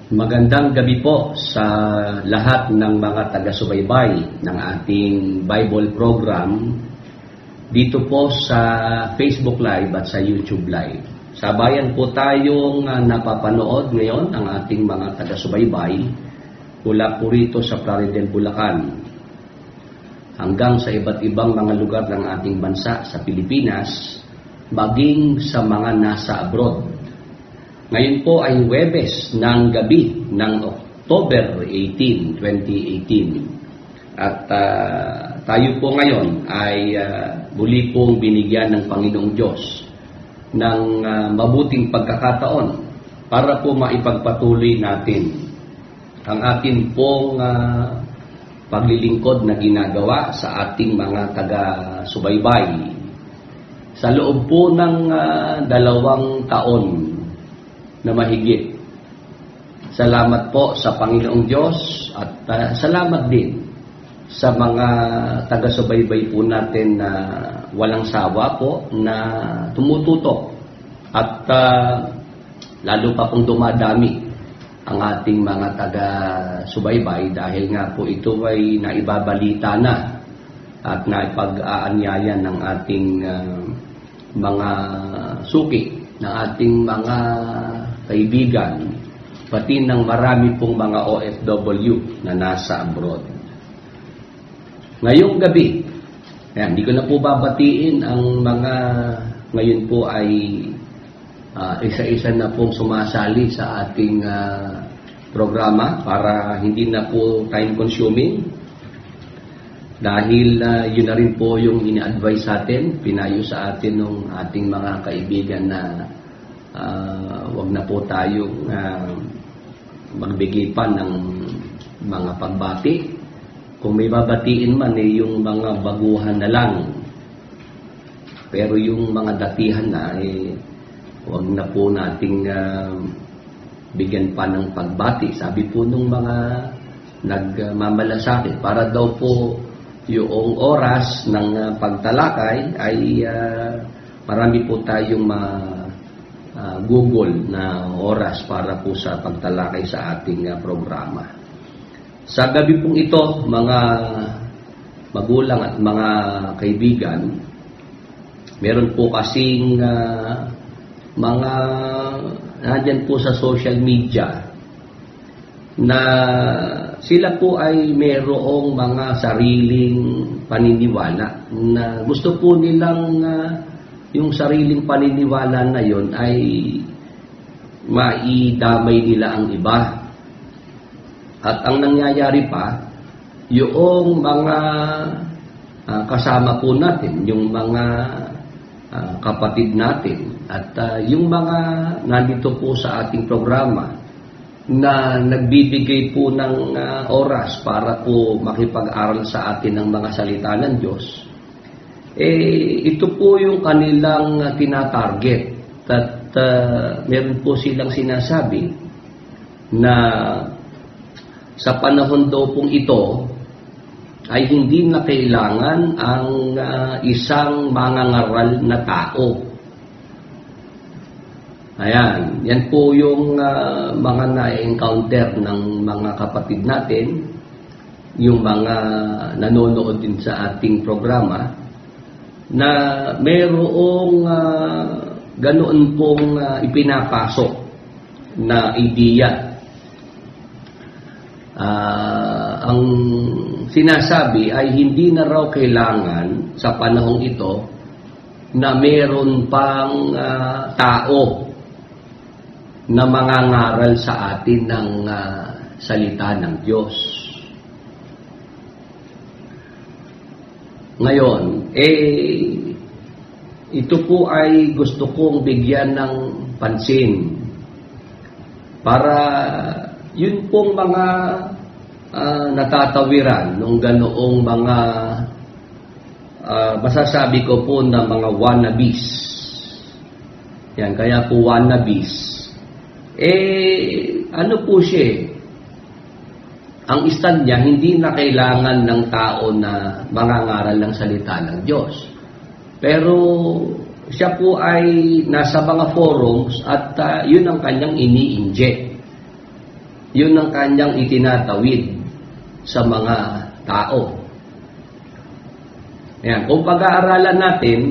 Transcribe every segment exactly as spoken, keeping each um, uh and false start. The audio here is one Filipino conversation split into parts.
Magandang gabi po sa lahat ng mga taga-subaybay ng ating Bible program dito po sa Facebook Live at sa YouTube Live. Sabayan po tayong uh, napapanood ngayon ang ating mga taga-subaybay mula po rito sa Plaridel, Bulacan hanggang sa iba't ibang mga lugar ng ating bansa sa Pilipinas, maging sa mga nasa abroad. Ngayon po ay Huwebes ng gabi ng October eighteenth, twenty eighteen. At uh, tayo po ngayon ay uh, muli pong binigyan ng Panginoong Diyos ng uh, mabuting pagkakataon para po maipagpatuloy natin ang atin pong uh, paglilingkod na ginagawa sa ating mga taga-subaybay sa loob po ng uh, dalawang taon na mahigit. Salamat po sa Panginoong Diyos at uh, salamat din sa mga taga-subaybay po natin na walang sawa po na tumututok at uh, lalo pa pong dumadami ang ating mga taga-subaybay dahil nga po ito ay naibabalita na at naipag-aanyaya ng ating uh, mga suki, ng ating mga kaibigan, pati ng marami pong mga O F W na nasa abroad. Ngayong gabi, ayan, hindi ko na po babatiin ang mga ngayon po ay uh, isa-isa na pong sumasali sa ating uh, programa para hindi na po time-consuming. Dahil uh, yun na rin po yung ina-advise sa atin, pinayo sa atin ng ating mga kaibigan na uh, wag na po tayong uh, magbigay pa ng mga pagbati. Kung may babatiin man eh, yung mga baguhan na lang. Pero yung mga datihan na eh, wag na po nating uh, bigyan pa ng pagbati. Sabi po nung mga nagmamalasakit, para daw po yung oras ng uh, pagtalakay ay uh, marami po tayong ma-google uh, na oras para po sa pagtalakay sa ating uh, programa. Sa gabi pong ito, mga magulang at mga kaibigan, meron po kasing uh, mga nandyan po sa social media na sila po ay mayroong mga sariling paniniwala na gusto po nilang uh, yung sariling paniniwala na yon ay maidamay nila ang iba. At ang nangyayari pa, yung mga uh, kasama po natin, yung mga uh, kapatid natin at uh, yung mga nandito po sa ating programa na nagbibigay po ng uh, oras para po makipag-aral sa atin ng mga salita ng Diyos, eh, ito po yung kanilang uh, tinatarget. At uh, meron po silang sinasabi na sa panahon daw pong ito ay hindi na kailangan ang uh, isang mangangaral na tao. Ayan, yan po yung uh, mga na-encounter ng mga kapatid natin, yung mga nanonood din sa ating programa, na mayroong uh, ganoon pong uh, ipinapasok na ideya. Uh, ang sinasabi ay hindi na raw kailangan sa panahong ito na mayroon pang uh, tao na mangangaral sa atin ng uh, salita ng Diyos. Ngayon, eh, ito po ay gusto kong bigyan ng pansin para yun pong mga uh, natatawiran nung ganoong mga uh, masasabi ko po na mga wannabes. Yan, kaya po wannabes. Eh, ano po siya? Ang stand niya, hindi na kailangan ng tao na mangangaral ng salita ng Diyos. Pero siya po ay nasa mga forums at uh, yun ang kanyang ini-inject. Yun ang kanyang itinatawid sa mga tao. Ayan, kung pag-aaralan natin,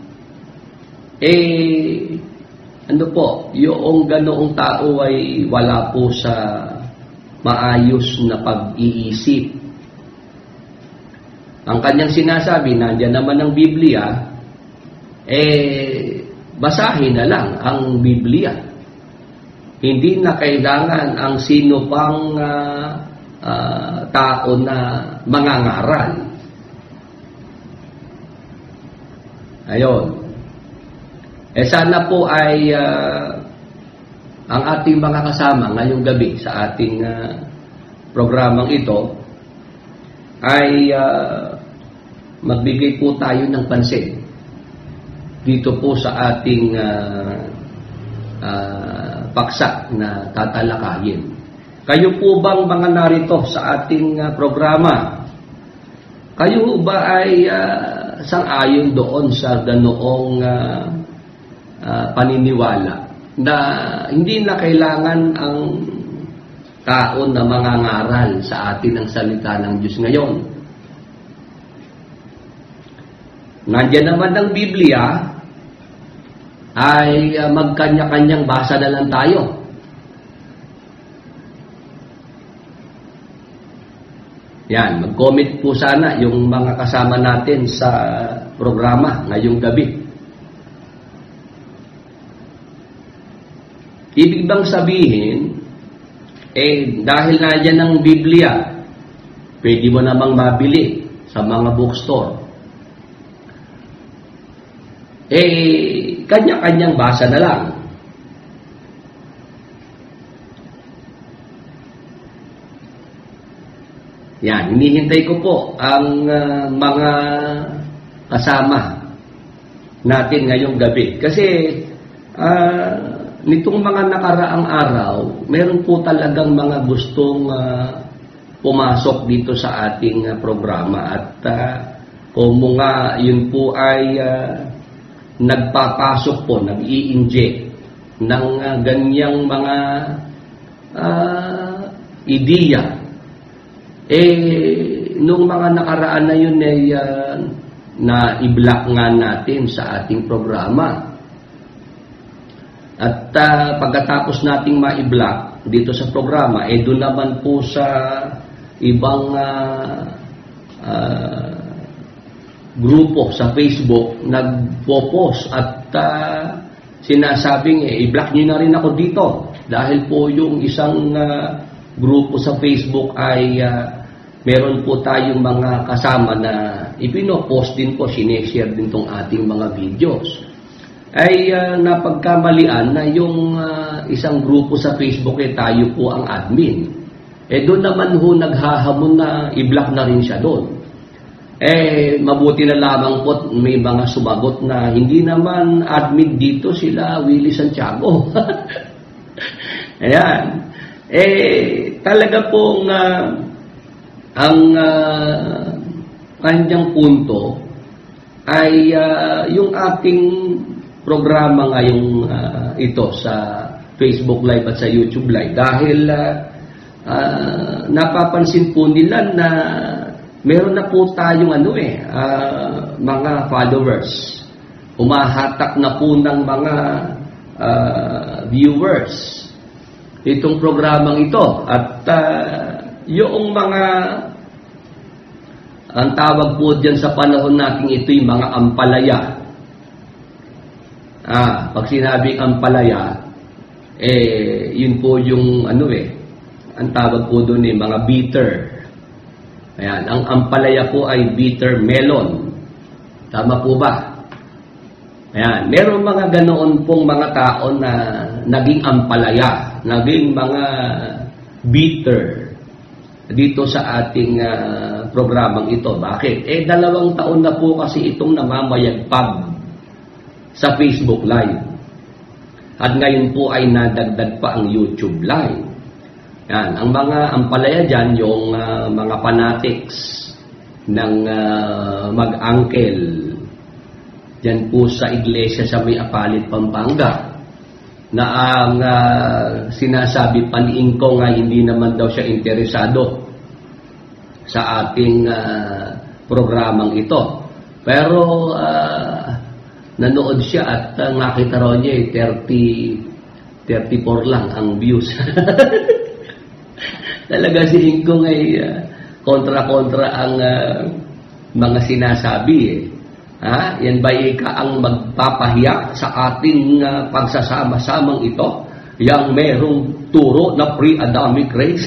eh, ano po, yung ganoong tao ay wala po sa maayos na pag-iisip. Ang kanyang sinasabi, nandiyan naman ang Biblia, eh, basahin na lang ang Biblia. Hindi na kailangan ang sino pang uh, uh, tao na mangangaral. Ayon. Eh sana po ay uh, ang ating mga kasama ngayong gabi sa ating uh, programang ito ay uh, magbigay po tayo ng pansin dito po sa ating uh, uh, paksa na tatalakayin. Kayo po bang mga narito sa ating uh, programa? Kayo ba ay uh, sang-ayon doon sa ganoong uh, uh, paniniwala na hindi na kailangan ang tao na mangangaral sa atin ang salita ng Diyos ngayon? Nandiyan naman ng Biblia ay uh, magkanya-kanyang basa na lang tayo. Yan, mag-comment po sana yung mga kasama natin sa programa ngayong gabi. Ibig bang sabihin, eh dahil na dyan ang Biblia, pwede mo namang mabili sa mga bookstore. Eh, kanya-kanyang basa na lang. Yan, hinihintay ko po ang uh, mga kasama natin ngayong gabi. Kasi uh, nitong mga nakaraang araw, meron po talagang mga gustong uh, pumasok dito sa ating uh, programa. At uh, kung mga yun po ay uh, nagpapasok po, nag-i-inject ng uh, ganyang mga uh, ideya. Eh, nung mga nakaraan na yun ay uh, na i-block nga natin sa ating programa. At uh, pagkatapos nating ma-i-block dito sa programa, eh doon naman po sa ibang uh, uh, grupo sa Facebook nagpo-post at uh, sinasabing eh, i-block nyo na rin ako dito dahil po yung isang uh, grupo sa Facebook ay uh, meron po tayong mga kasama na ipino-post din po, sineshare din tong ating mga videos. Ay uh, napagkamalian na yung uh, isang grupo sa Facebook eh tayo po ang admin. Eh doon naman ho naghahamon na i-block na rin siya doon. Eh mabuti na lamang po may mga sumagot na hindi naman admin dito sila Willy Santiago. Ayan. Eh, talaga pong uh, ang uh, kanyang punto ay uh, yung ating programa ngayong uh, ito sa Facebook Live at sa YouTube Live. Dahil uh, uh, napapansin po nila na meron na po tayong ano eh, uh, mga followers. Umahatak na po ng mga uh, viewers itong programang ito. At uh, yung mga ang tawag po dyan sa panahon natin ito yung mga ampalaya. Ah, pag sinabing ampalaya, eh, yun po yung ano eh, ang tawag po doon eh, mga bitter. Ayan, ang ampalaya po ay bitter melon. Tama po ba? Ayan, meron mga ganoon pong mga tao na naging ampalaya, naging mga bitter dito sa ating uh, programang ito. Bakit? Eh, dalawang taon na po kasi itong namamayagpag sa Facebook Live. At ngayon po ay nadagdag pa ang YouTube Live. Yan, ang mga ampalaya dyan, yung uh, mga fanatics ng uh, mag-angkel dyan po sa iglesia sa May Apalit, Pampanga. na ang uh, sinasabi pa ni Ingkong ay hindi naman daw siya interesado sa ating uh, programang ito. Pero uh, nanood siya at uh, nakita raw niya eh, thirty, thirty-four lang ang views. Talaga si Ingkong ay uh, kontra-kontra ang uh, mga sinasabi eh. Ha? Yan ba ika ang magpapahiya sa ating uh, pagsasama-samang ito? Yang merong turo na pre-Adamic race?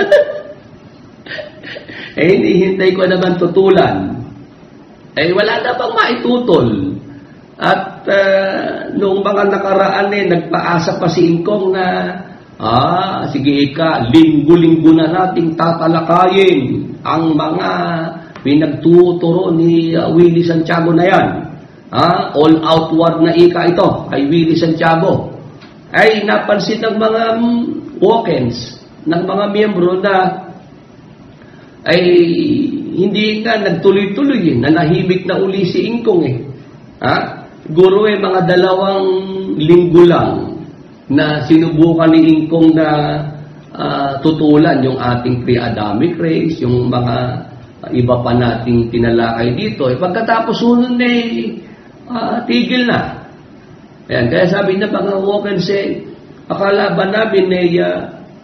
Eh, hinihintay ko naman tutulan. Eh, wala na bang maitutol? At uh, noong mga nakaraan eh, nagpaasa pa si Ingkong na, ah, sige ika, linggo-linggo na nating tatalakayin ang mga pinagtuturo ni uh, Willy Santiago na yan. Ah, all outward na ika ito kay Willy Santiago. Ay napansin ng mga um, walk-ins, ng mga miyembro na ay hindi nga nagtuloy-tuloy eh, nanahimik na uli si Ingkong eh. Ha? Guro eh, mga dalawang linggo lang na sinubukan ni Ingkong na uh, tutulan yung ating pre-Adamic race, yung mga uh, iba pa nating tinalakay dito. Eh, pagkatapos unod eh, uh, tigil na. Ayan, kaya sabi na mga walk-ins eh, akala ba namin eh, uh,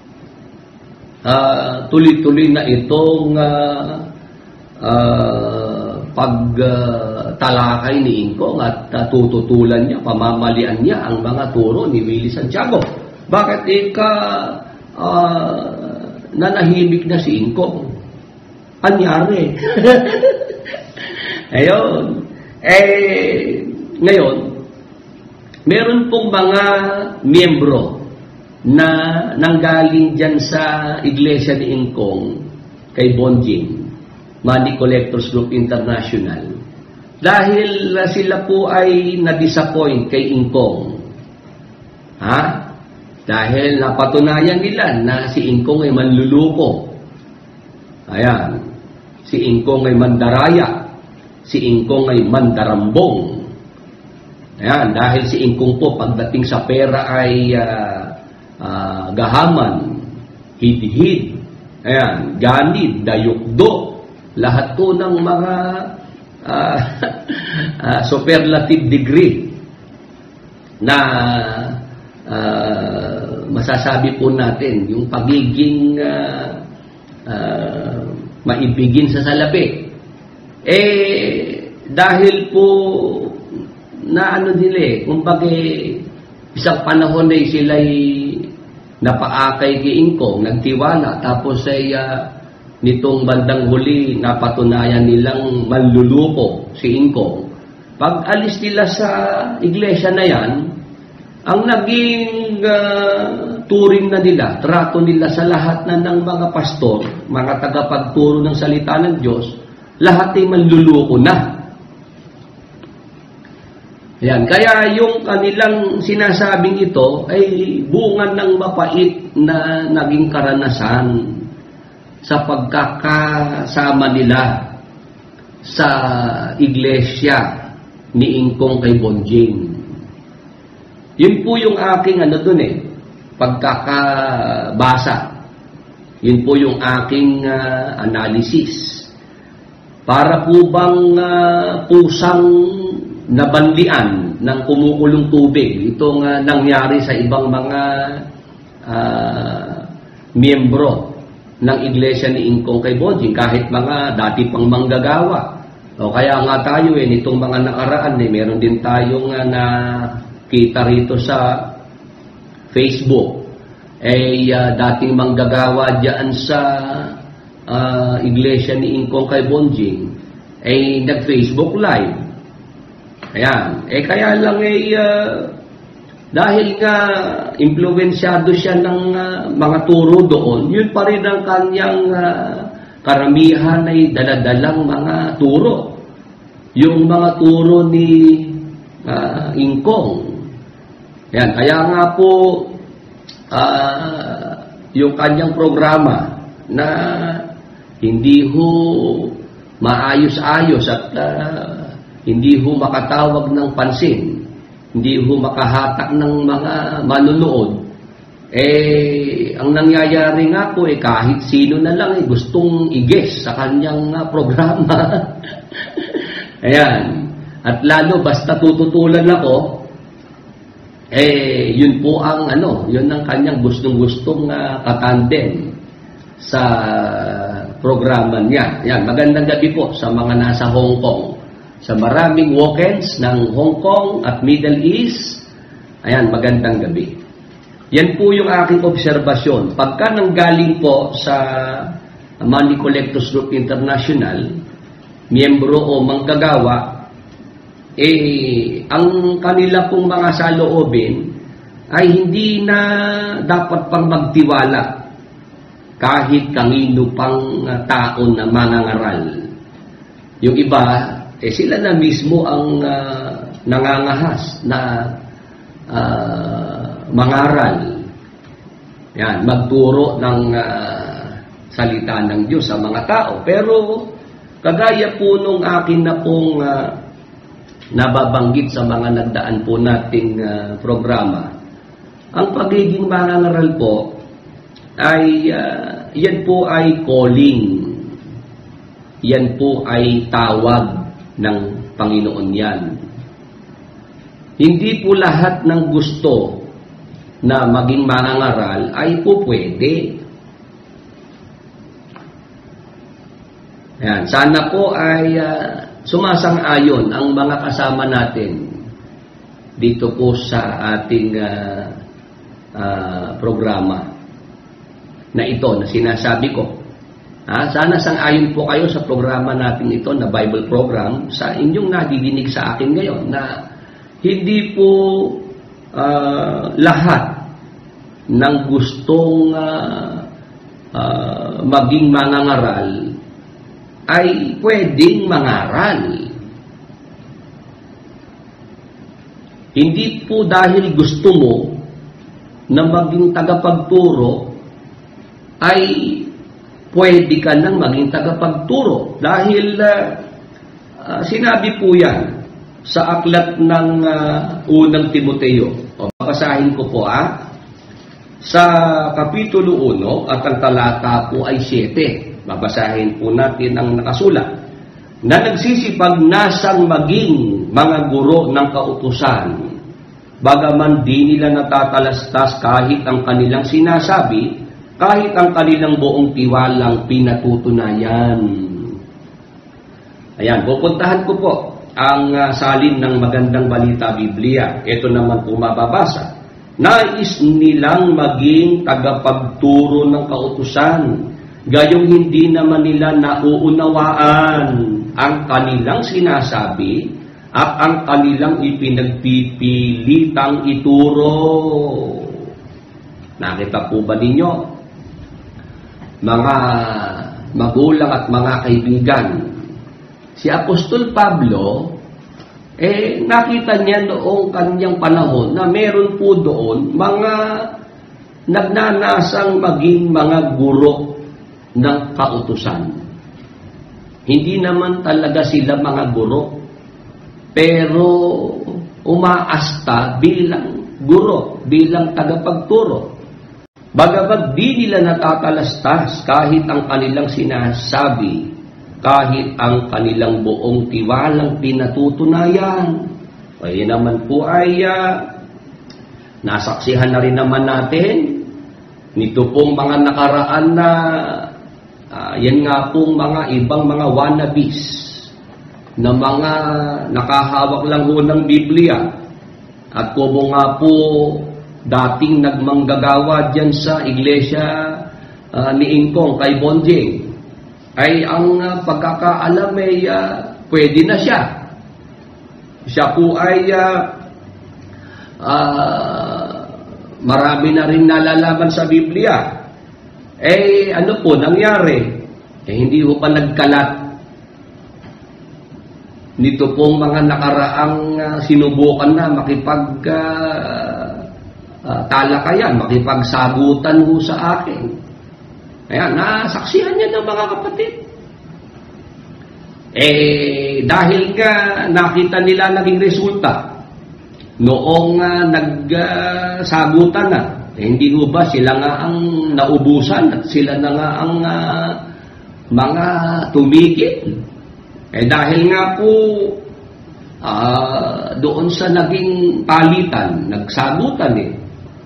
uh, tuloy-tuloy na itong uh, uh, pagtalakay uh, ni Ingkong at uh, tututulan niya, pamamalian niya ang mga turo ni Willy Santiago. Bakit ika uh, nanahimik na si Ingkong? Anyari? Ayun. Eh, ngayon, meron pong mga miyembro na nanggaling dyan sa iglesia ni Ingkong kay Bonjing, Money Collectors Group International, dahil uh, sila po ay na-disappoint kay Ingkong. Ha? Dahil napatunayan nila na si Ingkong ay manluluko. Ayan. Si Ingkong ay mandaraya. Si Ingkong ay mandarambong. Ayan. Dahil si Ingkong po pagdating sa pera ay uh, uh, gahaman, hid-hid, ayan, ganid, dayukdo. Lahat po ng mga uh, uh, superlative degree na uh, masasabi po natin, yung pagiging uh, uh, maibigin sa salapi. Eh, dahil po na ano nila eh, kumbaga isang panahon ay sila'y napaakay kay Ingkong, nagtiwala, tapos ay uh, nitong bandang huli, napatunayan nilang manluluko si Ingkong. Pag alis nila sa iglesia na yan, ang naging uh, turing na nila, trato nila sa lahat na ng mga pastor, mga tagapagturo ng salita ng Diyos, lahat ay manluluko na. Yan. Kaya yung kanilang sinasabing ito ay bunga ng mapait na naging karanasan sa pagkakasama nila sa iglesia ni Ingkong kay Bonjing. Yun po yung aking ano dun eh, pagkakabasa. Yun po yung aking uh, analysis. Para po bang uh, pusang nabanlian ng kumukulong tubig itong uh, nangyari sa ibang mga uh, miyembro ng iglesia ni Ingkong kay Bonjing, kahit mga dati pang manggagawa. O kaya nga tayo eh, nitong mga nakaraan eh, meron din tayong uh, nakita rito sa Facebook, eh uh, dating manggagawa dyan sa uh, iglesia ni Ingkong kay Bonjing, eh nag-Facebook live. Ayan. Eh kaya lang eh, uh, dahil nga impluwensyado siya ng uh, mga turo doon, yun pa rin ang kanyang uh, karamihan ay daladalang mga turo. Yung mga turo ni uh, Ingkong. Yan. Kaya nga po, uh, yung kanyang programa na hindi ho maayos-ayos at uh, hindi ho makatawag ng pansin hindi ho makahatak ng mga manunood, eh, ang nangyayari nga po, eh, kahit sino na lang, eh, gustong i-guess sa kanyang uh, programa. Ayan. At lalo, basta tututulan ako, eh, yun po ang, ano, yun ang kanyang gustong-gustong uh, katandem sa programa niya. Ayan, magandang gabi po sa mga nasa Hong Kong. Sa maraming walk-ins ng Hong Kong at Middle East, ayan, magandang gabi. Yan po yung aking obserbasyon. Pagka nanggaling po sa Money Collectors Group International, miyembro o manggagawa, eh, ang kanila pong mga saloobin ay hindi na dapat pang magtiwala kahit kanino pang uh, tao na mangangaral. Yung iba, eh sila na mismo ang uh, nangangahas na uh, mangaral. Yan, magturo ng uh, salita ng Diyos sa mga tao. Pero kagaya po nung akin na pong uh, nababanggit sa mga nagdaan po nating uh, programa, ang pagiging mangangaral po ay uh, yan po ay calling. Yan po ay tawag ng Panginoon yan. Hindi po lahat ng gusto na maging mangangaral ay po pwede. Yan. Sana po ay uh, sumasang-ayon ang mga kasama natin dito po sa ating uh, uh, programa na ito na sinasabi ko. Ha? Sana sang-ayon po kayo sa programa natin ito na Bible program sa inyong nadidinig sa akin ngayon na hindi po Uh, lahat ng gustong uh, uh, maging mangangaral ay pwedeng mangaral. Hindi po dahil gusto mo na maging tagapagturo ay pwede ka nang maging tagapagturo. Dahil uh, uh, sinabi po yan sa aklat ng uh, unang Timoteo. O, babasahin ko po ah. Sa Kapitulo one at ang talata po ay siyete. Babasahin po natin ang nakasulat. Na nagsisipag nasang maging mga guro ng kautusan, bagaman di nila natatalastas kahit ang kanilang sinasabi, kahit ang kanilang buong tiwalang pinatutunayan. Ayan, pupuntahan ko po ang uh, salin ng magandang balita Biblia. Ito naman po mababasa. Nais nilang maging tagapagturo ng kautusan, gayong hindi naman nila nauunawaan ang kanilang sinasabi at ang kanilang ipinagpipilitang ituro. Nakita po ba ninyo? Mga magulang at mga kaibigan, si Apostol Pablo, eh, nakita niya noong kanyang panahon na meron po doon mga nagnanasang maging mga guro ng kautusan. Hindi naman talaga sila mga guro, pero umaasta bilang guro, bilang tagapagturo. Bagamat di nila natatalastas kahit ang kanilang sinasabi, kahit ang kanilang buong tiwalang pinatutunayan. Kaya naman po ay uh, nasaksihan na rin naman natin nito pong mga nakaraan na uh, yan nga pong mga ibang mga wannabes na mga nakahawak lang ho ng Biblia at kumo nga po dating nagmanggagawa dyan sa iglesia uh, ni Ingkong kay Bonjing, ay ang uh, pagkakaalam ay uh, pwede na siya. Siya po ay uh, uh, marami na rin nalalaman sa Biblia. Eh, ano po nangyari? Eh, hindi po pa nagkalat nito pong mga nakaraang uh, sinubukan na makipag uh, uh, talakayan, makipagsagutan ho sa akin. Ayan, nasaksihan niya ng mga kapatid. Eh, dahil nga nakita nila naging resulta, noong uh, nagsagutan uh, na, eh, hindi ho ba sila nga ang naubusan at sila na nga ang uh, mga tumigil? Eh dahil nga po uh, doon sa naging palitan, nagsagutan eh.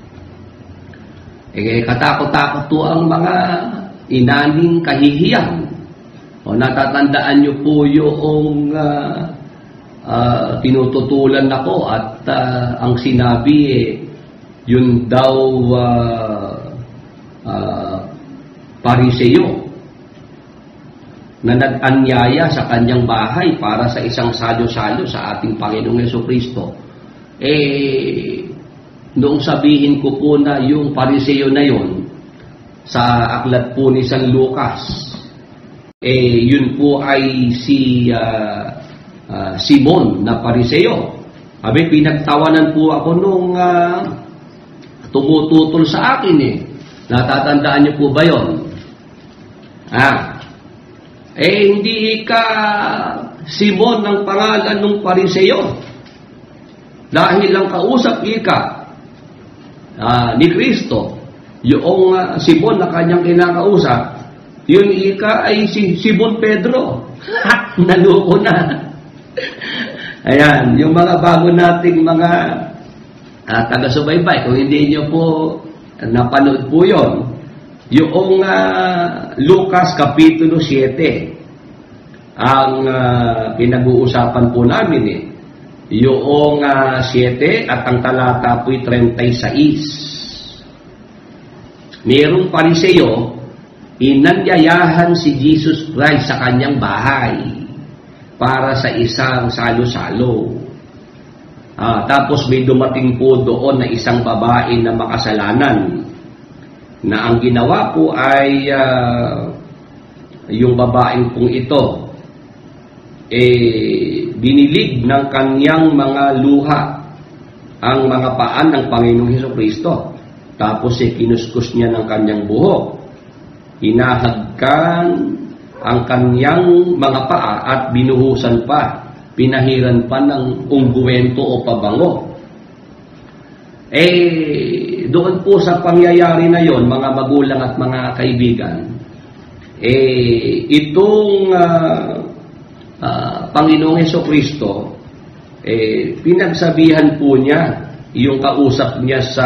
Eh katakot-takot to ang mga inaning kahihiyan. O natatandaan niyo po yung uh, uh, tinututulan ako at uh, ang sinabi eh, yun daw uh, uh, Pariseo na nag-anyaya sa kanyang bahay para sa isang salo-salo sa ating Panginoong Jesucristo. Eh, noong sabihin ko po na yung Pariseo na yun, sa aklat po ni San Lucas, eh, yun po ay si uh, uh, Simon na Pariseo. Abi, pinagtawanan po ako nung uh, tumututol sa akin eh. Natatandaan niyo po ba yun? Ah, eh, hindi ka Simon ng pangalan ng Pariseo. Dahil lang kausap ika uh, ni Kristo, yung uh, Simon na kanyang kinakausap, yun ika ay si Simon Pedro. Ha! Naluko na. Ayan, yung mga bago nating mga uh, taga-subaybay, kung hindi nyo po napanood po yun, yung uh, Lucas Kapitulo seven, ang uh, pinag-uusapan po namin eh, yung uh, seven at ang talata po'y thirty-six. Mayroong Pariseo, inanyayahan si Jesus Christ sa kanyang bahay para sa isang salo-salo. Ah, tapos may dumating po doon na isang babae na makasalanan, na ang ginawa po ay uh, yung babaeng pong ito eh binilig ng kanyang mga luha ang mga paan ng Panginoong Jesucristo. Tapos eh kinuskus niya ng kanyang buhok, hinahagkan ang kanyang mga paa at binuhusan pa, pinahiran pa ng ungguwento o pabango. Eh, doon po sa pangyayari na yon, mga magulang at mga kaibigan, eh, itong uh, uh, Panginoong Jesucristo, eh, pinagsabihan po niya yung kausap niya sa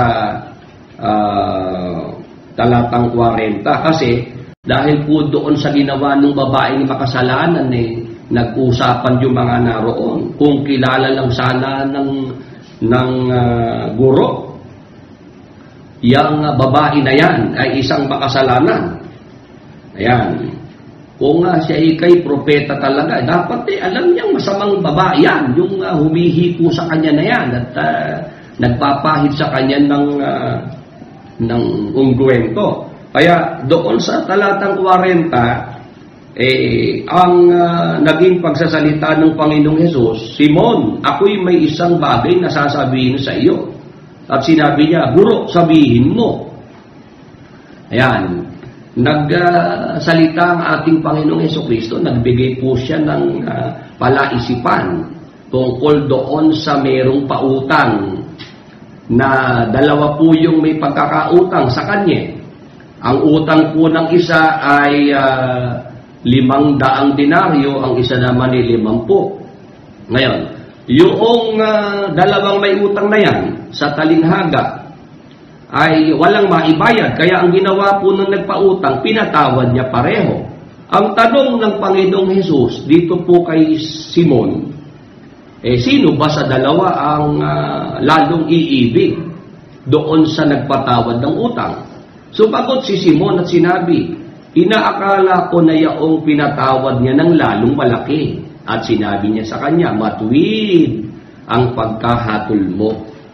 uh, talatang forty, kasi dahil po doon sa ginawa ng babaeng makasalanan, eh, nag-usapan yung mga naroon kung kilala lang sana ng ng uh, guro yang uh, babae na yan ay isang makasalanan. Ayan, kung uh, siya ikay propeta talaga, dapat eh alam niyang masamang babae yan, yung uh, humihi po sa kanya na yan at uh, nagpapahid sa kanya ng uh, ng ungguwento. Kaya doon sa talatang forty, eh, ang uh, naging pagsasalita ng Panginoong Hesus, Simon, ako'y may isang bagay na sasabihin sa iyo. At sinabi niya, Guro, sabihin mo. Ayan, nagsalita uh, ang ating Panginoong Jesucristo, nagbigay po siya ng uh, palaisipan tungkol doon sa merong pautang na dalawa po yung may pagkakautang sa kanya. Ang utang po ng isa ay uh, limang daang denaryo, ang isa naman ay limampu. Ngayon, yung uh, dalawang may utang na yan sa talinghaga ay walang maibayad, kaya ang ginawa po ng nagpautang, pinatawad niya pareho. Ang tanong ng Panginoong Hesus dito po kay Simon, eh sino ba sa dalawa ang uh, lalong iibig doon sa nagpatawad ng utang? Sumagot si Simon at sinabi, inaakala ko na yaong pinatawad niya ng lalong malaki. At sinabi niya sa kanya, matuwid ang pagkahatol mo.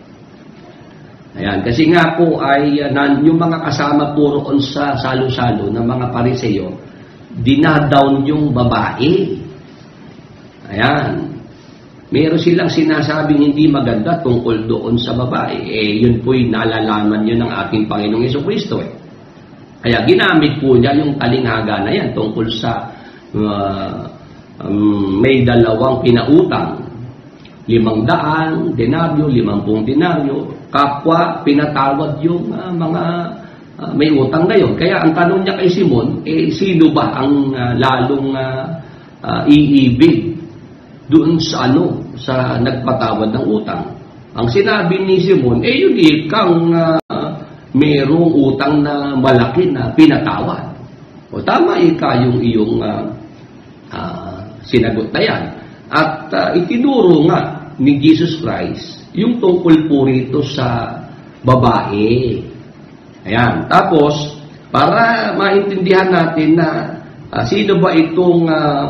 Ayan, kasi nga po ay uh, yung mga kasama po roon sa salo-salo ng mga Pariseo, dinadown yung babae. Ayan, meron silang sinasabing hindi maganda tungkol doon sa babae. Eh, yun po'y nalalaman yun ng ating Panginoong Jesucristo eh. Kaya ginamit po niya yung talinghaga na yan tungkol sa uh, um, may dalawang pinautang. limang daan, denaryo, limampung denaryo, kapwa pinatawad yung uh, mga uh, may utang ngayon. Kaya ang tanong niya kay Simon, eh, sino ba ang uh, lalong uh, uh, iibig doon sa ano, sa nagpatawad ng utang? Ang sinabi ni Simon, eh yun ikang uh, mayroong utang na malaki na pinatawad. O tama ika yung iyong uh, uh, sinagot na yan. At uh, itinuro nga ni Jesus Christ yung tungkol po rito sa babae. Ayan. Tapos, para maintindihan natin na uh, sino ba itong uh,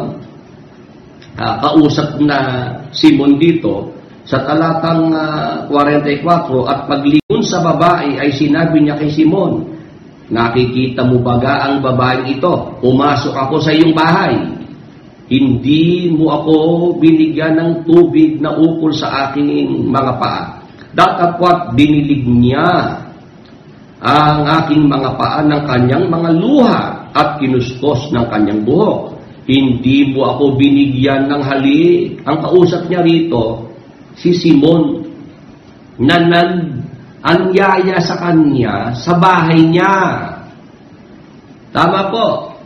uh, kausap na Simon dito, sa talatang uh, forty-four, at paglingon sa babae ay sinabi niya kay Simon, nakikita mo baga ang babaeng ito? Pumasok ako sa iyong bahay. Hindi mo ako binigyan ng tubig na ukol sa aking mga paa. Datapwat dinilig niya ang aking mga paa ng kanyang mga luha at kinuskos ng kanyang buhok. Hindi mo ako binigyan ng halik. Ang kausap niya rito, si Simon, na nag-anyaya sa kanya sa bahay niya. Tama po.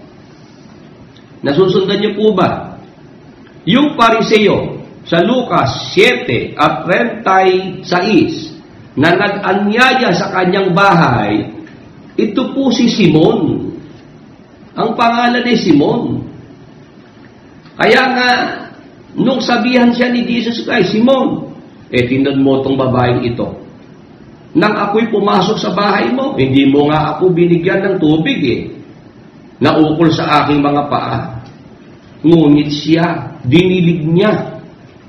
Nasusundan niyo po ba? Yung Pariseo sa Lucas seven at thirty-six na nag-anyaya sa kanyang bahay, ito po si Simon. Ang pangalan ni Simon. Kaya nga, nung sabihan siya ni Jesus Christ, Simon, eh tingnan mo itong babaeng ito. Nang ako'y pumasok sa bahay mo, hindi mo nga ako binigyan ng tubig eh, na ukol sa aking mga paa. Ngunit siya, dinilig niya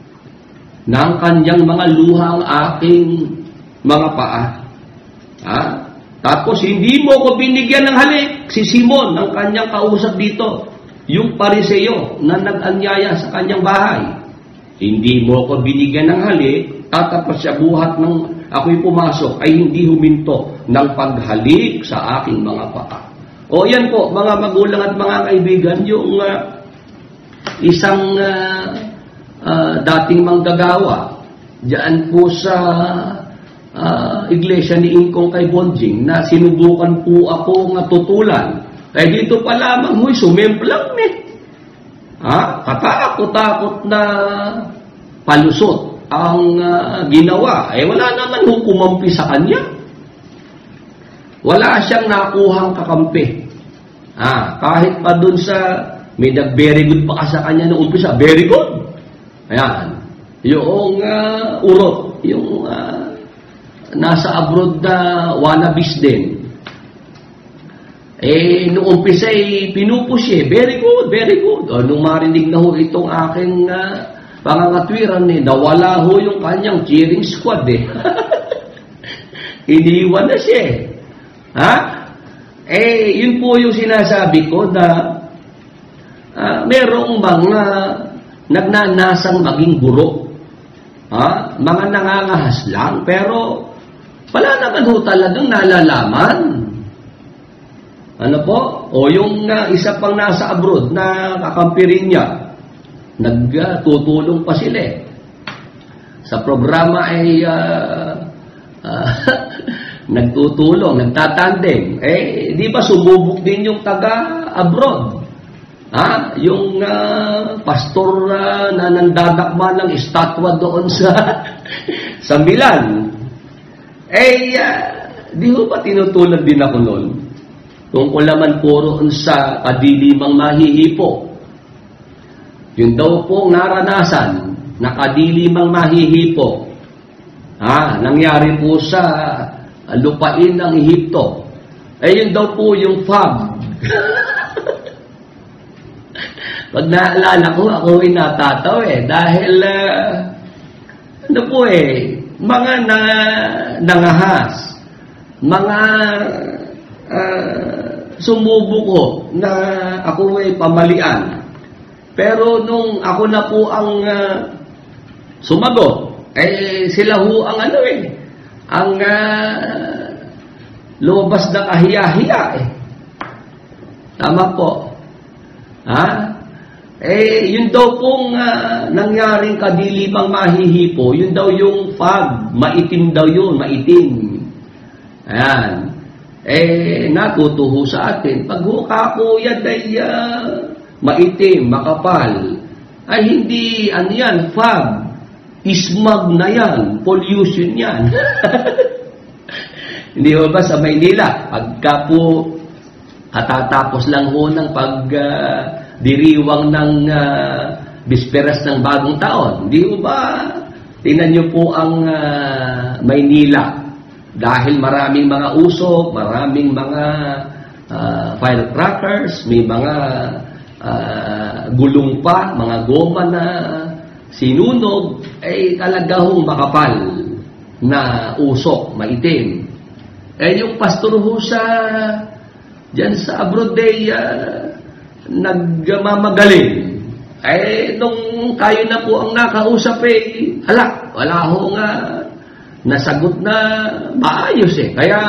ng kanyang mga luha ang aking mga paa. Ha? Tapos hindi mo ko binigyan ng halik, si Simon, ang kanyang kausap dito, yung Pariseo na nag-anyaya sa kanyang bahay. Hindi mo ko binigyan ng halik, tatapos siya buhat ng ako'y pumasok, ay hindi huminto ng paghalik sa aking mga paa. O yan po, mga magulang at mga kaibigan, yung uh, isang uh, uh, dating manggagawa diyan po sa uh, iglesia ni Ingkong kay Bonjing na sinubukan po ako nga tutulan. Kaya dito pa lamang, huy, sumemplang eh. Ha? Katakot-takot na palusot ang uh, ginawa. Eh, wala naman hukumampi sa kanya. Wala siyang nakuhang kakampi. Ha? Kahit pa dun sa, may nag-very good pa ka sa kanya noong umpisa, very good. Ayan. Yung uh, urot, yung uh, nasa abroad na wannabes din. Eh, noong umpisa ay pinupush eh. Very good, very good. O, nung marinig na ho itong aking uh, pangangatwiran eh, nawala ho yung kanyang cheering squad eh. Iniwan na siya eh. Ha? Eh, yun po yung sinasabi ko na uh, merong mga nagnanasang maging guro. Ha? Mga nangangahas lang, pero wala naman ho talagang nalalaman. Ano po? O yung uh, isa pang nasa abroad na kakampirin niya, nagtutulong uh, pa sila eh. Sa programa ay uh, uh, nagtutulong, nagtatandem. Eh, di ba sumubok din yung taga-abroad? Ha? Yung uh, pastor uh, na nandadakma ng estatwa doon sa sa Milan. Eh, uh, di ho ba tinutulad din ako noon? Tungkol naman puro sa kadilimang mahihipo. Yun daw po naranasan na kadilimang mahihipo. Ha? Nangyari po sa lupain ng Ehipto. Eh, yun daw po yung fog. Pag naalala ko, ako ay natataw eh. Dahil, uh, ano po eh, mga na, nangahas, mga uh, sumubok ko na ako ay pamalian. Pero nung ako na po ang uh, sumagot, eh sila ho ang ano eh, ang uh, lumabas na kahiya-hiya eh. Tama po. Ha? Eh, yun daw pong uh, nangyaring kadilipang mahihipo, yun daw yung fog, maitim daw yun, maitim. Ayan. Eh, natutuho sa atin, pag hukako yan ay uh, maitim, makapal, ay hindi, ano yan, fog, smog na yan, pollution yan. Hindi ba ba sa Maynila, pagka po katatapos lang ho ng pag... Uh, diriwang ng uh, bisperas ng bagong taon. Di ba? Tingnan nyo po ang uh, Maynila. Dahil maraming mga usok, maraming mga uh, firecrackers, may mga uh, gulong pa, mga goma na sinunog, ay talaga hong makapal na usok, maitim. Eh yung pastor ho sa dyan sa abroad ay uh, nagmamagaling. Eh, nung tayo na po ang nakausap eh, hala, wala ho nga nasagot na maayos eh. Kaya,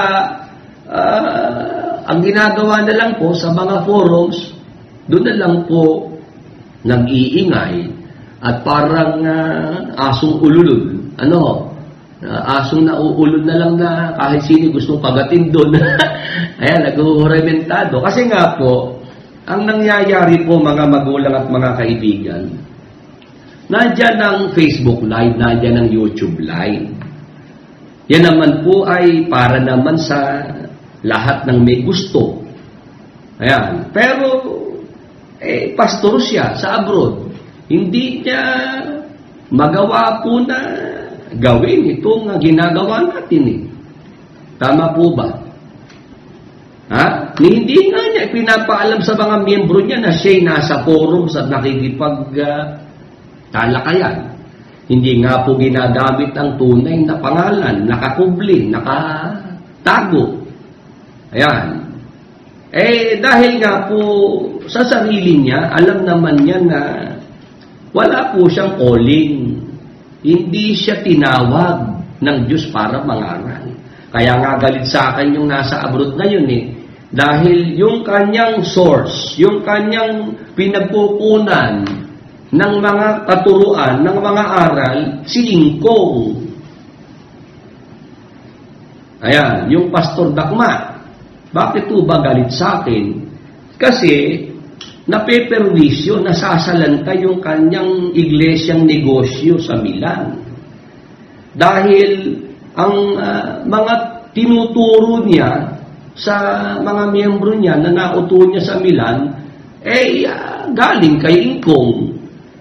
uh, ang ginagawa na lang po sa mga forums, doon na lang po nag-iingay at parang uh, asong ululod. Ano? Uh, asong nauulod na lang na kahit sino gustong pagatin doon. Ayan, nag-urementado. Kasi nga po, ang nangyayari po mga magulang at mga kaibigan, nandiyan ang Facebook Live, nandiyan ang YouTube Live. Yan naman po ay para naman sa lahat ng may gusto. Ayan. Pero, eh, pastor siya sa abroad. Hindi niya magawa po na gawin itong ginagawa natin eh. Tama po ba? Ha? Hindi nga niya pinapaalam sa mga miyembro niya na siya'y nasa forum sa nakikipag uh, talakayan. Hindi nga po ginagamit ang tunay na pangalan, nakakubli, nakatago. Ayan. Eh, dahil nga po sa sarili niya, alam naman niya na wala po siyang calling. Hindi siya tinawag ng Diyos para mangaral. Kaya nga galit sa akin yung nasa abroad ngayon eh. Dahil yung kanyang source, yung kanyang pinagpupunan ng mga katuruan, ng mga aral, si Ingkong. Ayan, yung Pastor Dakma. Bakit po ba galit sa akin? Kasi napeperwisyo, nasasalanta yung kanyang iglesyang negosyo sa Milan. Dahil ang uh, mga tinuturo niya sa mga miyembro niya na nauto niya sa Milan, eh uh, galing kay Ingkong.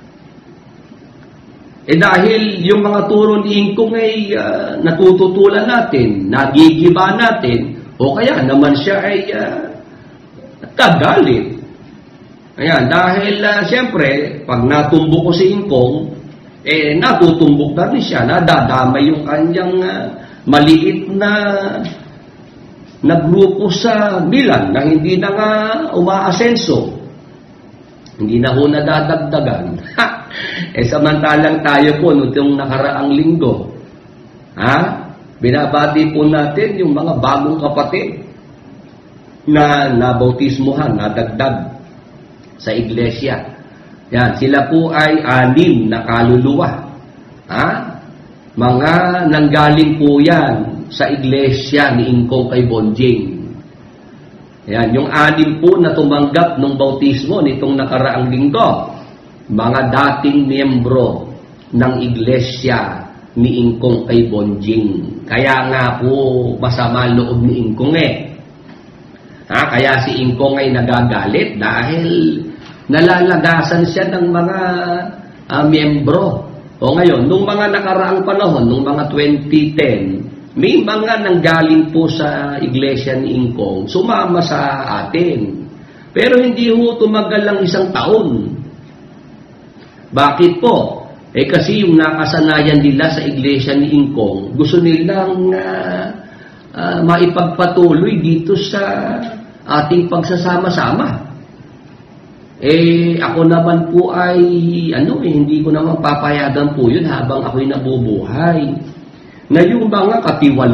Eh dahil yung mga turo ni Ingkong ay uh, natututulan natin, nagigiba natin, o kaya naman siya ay uh, kagalit. Ayan, dahil uh, siyempre, pag natumbok ko si Ingkong, eh natutumbok na rin siya, nadadamay yung kanyang uh, maliit na na grupo sa Milan na hindi na nga umaasenso. Hindi na ho nadadagdagan. Eh samantalang tayo po nitong nakaraang linggo, ha? Binabati po natin yung mga bagong kapatid na nabautismuhan, nadagdag sa iglesia. Yan, sila po ay anim na kaluluwa. Ha? Mga nanggaling po yan sa iglesia ni Ingkong kay Bonjing. Yan, yung anim po na tumanggap ng bautismo nitong nakaraang linggo, mga dating miyembro ng iglesia ni Ingkong kay Bonjing. Kaya nga po masama loob ni Ingkong eh. Ha, kaya si Ingkong ay nagagalit dahil nalalagasan siya ng mga uh, miyembro. O ngayon, nung mga nakaraang panahon, nung mga twenty ten, may mga nanggaling po sa iglesia ni Ingkong, sumama sa atin. Pero hindi ho tumagal lang isang taon. Bakit po? Eh kasi yung nakasanayan nila sa iglesia ni Ingkong, gusto nilang uh, uh, maipagpatuloy dito sa ating pagsasama-sama. Eh ako naman po ay ano eh, hindi ko naman papayagan po yun habang ako'y nabubuhay. Na yung mga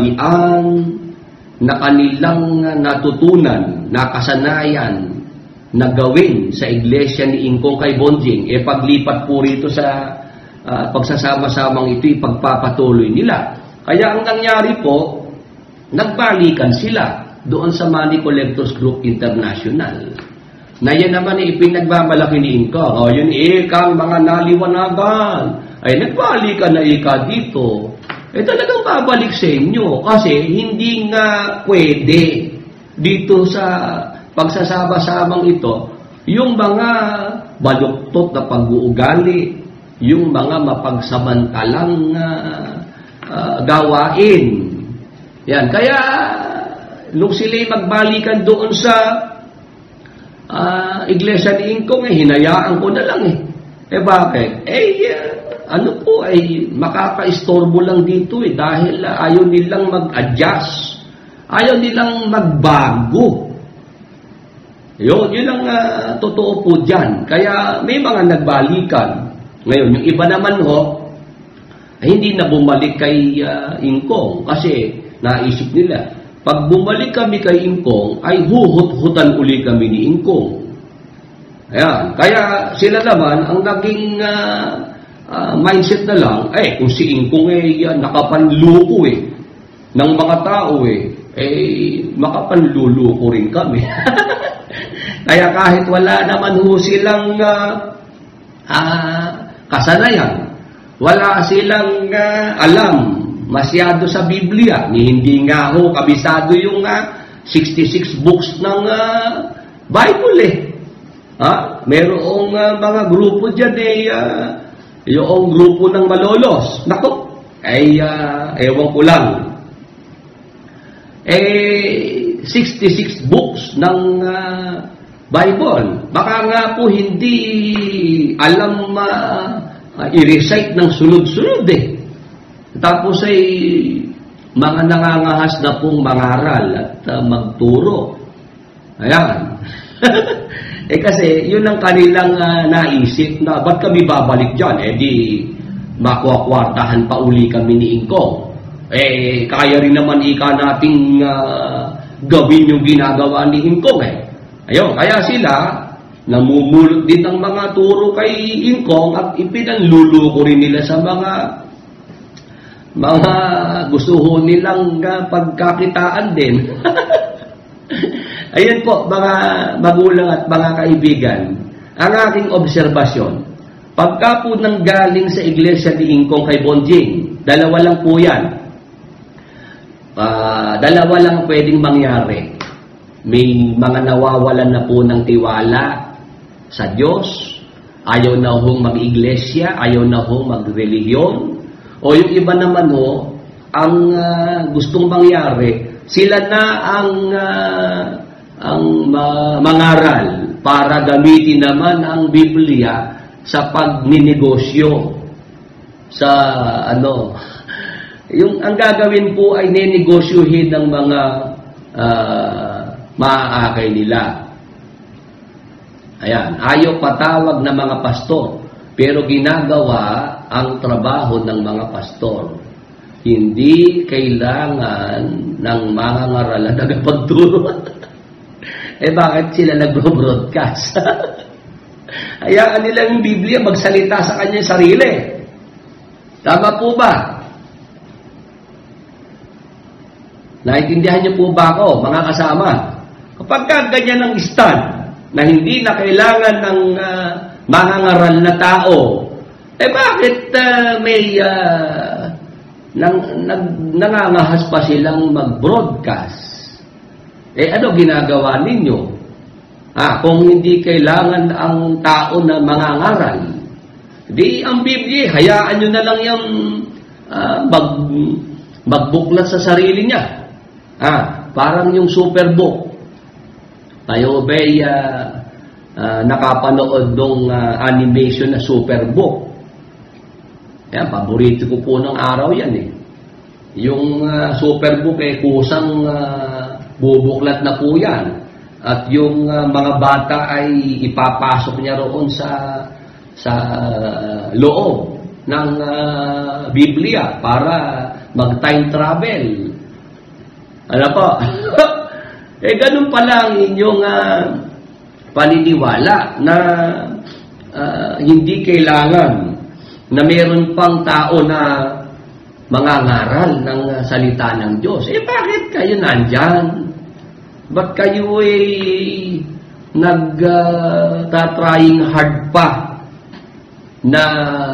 katiwalian na kanilang natutunan, nakasanayan, na gawin sa iglesia ni Ingkong kay Bonjing, e paglipat po rito sa uh, pagsasama-samang ito, ipagpapatuloy nila. Kaya ang nangyari po, nagbalikan sila doon sa Money Collectors Group International. Na yan naman ay ipinagmamalaki ni Ingkong. O yun, ikang mga naliwanagan. Ay nagbalikan na ika dito. Eh talagang babalik sa inyo. Kasi hindi nga pwede dito sa pagsasama-samang ito, yung mga baluktot na pag-uugali, yung mga mapagsamantalang uh, uh, gawain. Yan. Kaya, nung sila'y magbalikan doon sa uh, iglesia ni Ingkong, eh, hinayaan ko na lang eh. Eh bakit? Eh, uh, ano po, ay makaka-istorbo lang dito eh, dahil uh, ayaw nilang mag-adjust. Ayaw nilang magbago. Yun, yun ang uh, totoo po dyan. Kaya may mga nagbalikan. Ngayon, yung iba naman ho, ay hindi na bumalik kay uh, Ingkong. Kasi naisip nila, pag bumalik kami kay Ingkong, ay huhut-hutan uli kami ni Ingkong. Ayan. Kaya sila naman, ang naging uh, uh, mindset na lang, eh, kung si Ingkong ay uh, nakapanluko eh, ng mga tao eh, eh, makapanluluko rin kami. Kaya kahit wala naman ho silang uh, uh, kasanayan, wala silang uh, alam masyado sa Biblia, ni hindi nga ho kabisado yung uh, sixty-six books ng uh, Bible eh. Ha? Merong uh, mga grupo dyan eh, uh, yung grupo ng malolos. Nako, ay uh, ewan ko lang. Eh, sixty-six books ng uh, Bible. Baka nga po hindi alam uh, uh, i-recite ng sunod-sunod eh. Tapos ay mga nangangahas na pong mangaral at uh, magturo. Ayan. Eh kasi yun ang kanilang uh, naisip na ba't kami babalik dyan? Eh di makuakwartahan pa uli kami ni Ingkong. Eh kaya rin naman ika nating uh, gawin yung ginagawa ni Ingkong eh. Ayun, kaya sila namumulot din ng mga turo kay Ingkong at ipinanluluko rin nila sa mga mga gusto ho nilang uh, pagkakitaan din. Ayun po, mga magulang at mga kaibigan, ang aking obserbasyon, pagka po nang galing sa iglesia ni Ingkong kay Bonjing, dalawa lang po yan. Uh, dalawa lang pwedeng mangyari. May mga nawawalan na po ng tiwala sa Diyos, ayaw na hong mag-iglesia, ayaw na hong mag-reliyon, o yung iba naman ho, ang uh, gustong mangyari, sila na ang uh, ang uh, mangaral para gamitin naman ang Biblia sa pagninegosyo sa ano, yung ang gagawin po ay ninegosyohin ng mga uh, maaakay nila. Ayan, ayaw patawag ng mga pastor, pero ginagawa ang trabaho ng mga pastor. Hindi kailangan ng mga ngaral na tagapagturo. Eh bakit sila nagbo-broadcast? Hayaan nila yung Biblia magsalita sa kanyang sarili. Tama po ba? Naintindihan niyo po ba ako, mga kasama? Kapag ka ganyan ang stand, na hindi na kailangan ng uh, mga ngaral na tao, eh bakit uh, may uh, nang, nang, nangangahas pa silang mag-broadcast? Eh ano ginagawa ninyo? Ah, kung hindi kailangan ang tao na mangangaral, di ang Biblia, hayaan nyo na lang yung uh, mag, magbuklat sa sarili niya. Ah, parang yung Superbook. Tayo ba'y uh, uh, nakapanood ng uh, animation na Superbook? Yan, paborito ko po ng araw yan eh. Yung uh, Superbook eh, kusang uh, bubuklat na po yan. At yung uh, mga bata ay ipapasok niya roon sa sa uh, loob ng uh, Biblia para mag-time travel. Ano po? Eh, ganun pala ang inyong uh, paniniwala na uh, hindi kailangan na mayroon pang tao na mangangaral ng salita ng Diyos. Eh bakit kayo nandyan? Ba't kayo ay nag-trying uh, hard pa na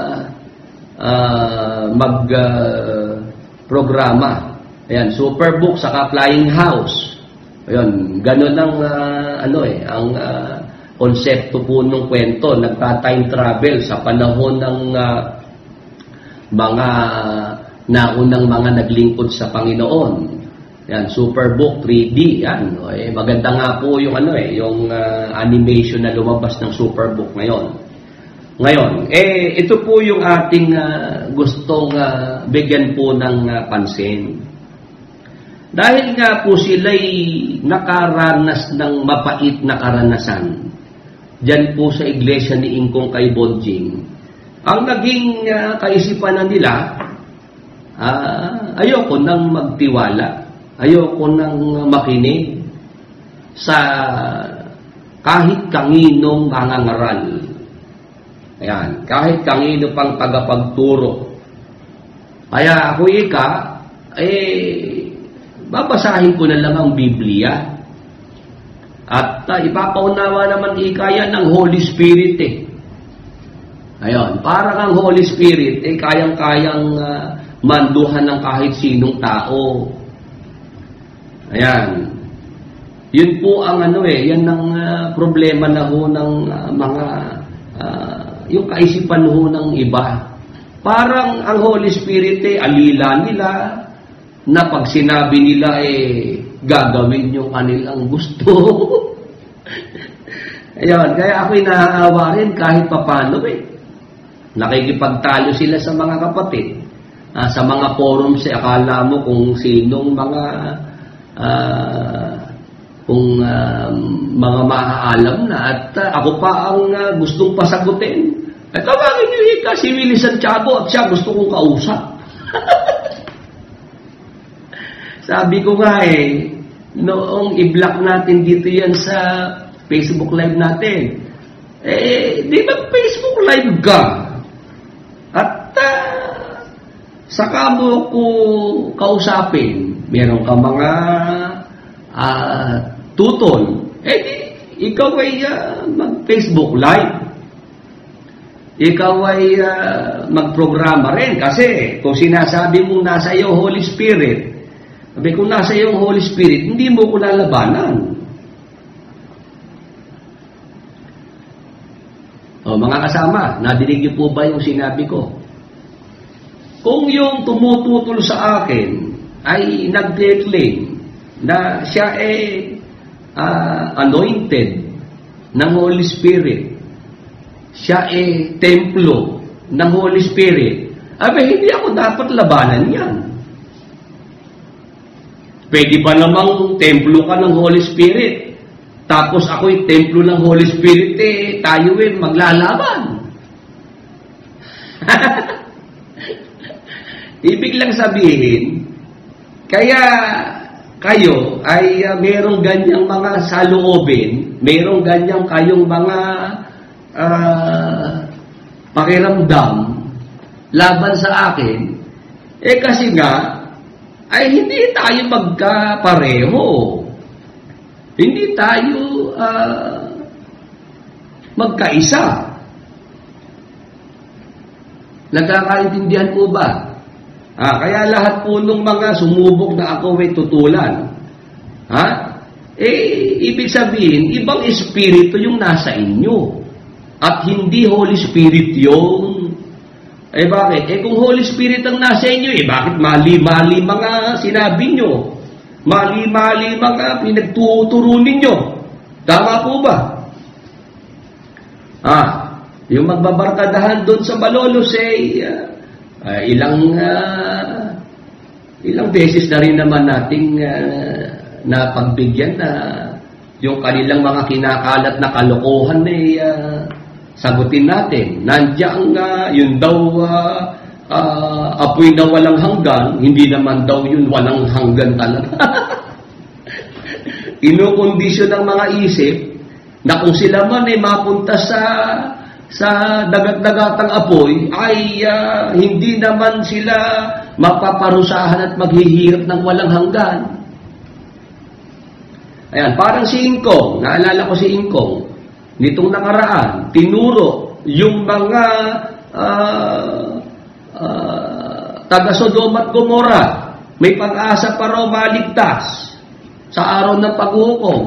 uh, mag-programa? Uh, Ayan, Superbook saka Flying House. Ayun, ganun ang uh, ano eh, ang uh, konsepto po ng kwento, nagta-time travel sa panahon ng uh, mga naunang mga naglingkod sa Panginoon. Yan, Superbook three D, yan. Eh, maganda nga po yung ano eh, yung uh, animation na lumabas ng Superbook ngayon. Ngayon, eh ito po yung ating uh, gustong uh, bigyan po ng uh, pansin. Dahil nga po sila'y nakaranas ng mapait na karanasan diyan po sa iglesia ni Ingkong kay Bonjing, ang naging uh, kaisipan na nila, uh, ayoko nang magtiwala, ayoko nang makinig sa kahit kanginong mangangaral. Ayan, kahit kanino pang tagapagturo. Kaya ako ika, eh, babasahin ko na lang ang Biblia. At uh, ipapaunawa naman ikaya ng Holy Spirit eh. Ayun, parang ang Holy Spirit eh kayang-kayang uh, manduhan ng kahit sinong tao. Ayan. Yun po ang ano eh, yan ang uh, problema na ho ng uh, mga uh, yung kaisipan ho ng iba. Parang ang Holy Spirit eh alila nila na pag sinabi nila eh gagawin yung kanilang gusto. Ayun, kaya ako'y naaawa rin kahit papano eh. Nakikipagtalo sila sa mga kapatid. Ah, sa mga forums eh, akala mo kung sinong mga uh, kung uh, mga maaalam na at uh, ako pa ang uh, gustong pasagutin. At tawagin niyo ika si Willy Santiago at siya gusto kong kausap. Sabi ko nga eh, noong i-block natin dito yan sa Facebook Live natin, eh, di ba Facebook Live ka? At uh, saka mo ko kausapin, meron ka mga uh, tutol, eh di, ikaw ay uh, mag-Facebook Live. Ikaw ay uh, mag-programa rin kasi kung sinasabi mong nasa iyo Holy Spirit, sabi, kung nasa iyong Holy Spirit, hindi mo ko lalabanan. O, mga kasama, nadinig niyo po ba yung sinabi ko? Kung yung tumututol sa akin ay nag-claim na siya ay uh, anointed ng Holy Spirit, siya ay templo ng Holy Spirit, abay, hindi ako dapat labanan yan. Pwede ba namang templo ka ng Holy Spirit? Tapos ako'y templo ng Holy Spirit, eh, tayo eh, maglalaban. Ibig lang sabihin, kaya kayo ay uh, merong ganyang mga saloobin, merong ganyang kayong mga uh, pakiramdam laban sa akin, eh kasi nga, ay hindi tayo magkapareho. Hindi tayo uh, magkaisa. Nagkakaintindihan po ba? Ah, kaya lahat po ng mga sumubok na ako ay tutulan. Ha? Eh, ibig sabihin, ibang espiritu yung nasa inyo. At hindi Holy Spirit yun. Eh bakit? Eh kung Holy Spirit ang nasa inyo, eh bakit mali-mali mga sinabi nyo? Mali-mali mga pinagtuturo ninyo? Tama po ba? Ah, yung magbabarkadahan doon sa Malolos, eh, uh, uh, ilang, uh, ilang beses na rin naman nating uh, napagbigyan na yung kanilang mga kinakalat na kalokohan, eh, uh, sagutin natin. Nandiyan nga, uh, yun daw, uh, uh, apoy na walang hanggan, hindi naman daw yun walang hanggan talaga. Inokondisyon ng mga isip, na kung sila man ay mapunta sa sa dagat-dagatang apoy, ay uh, hindi naman sila mapaparusahan at maghihirap ng walang hanggan. Ayan, parang si Ingkong, naalala ko si Ingkong, nitong nakaraan, tinuro yung mga uh, uh, taga-Sodom at Gomora, may pag-asa pa raw maligtas sa araw ng paghukom.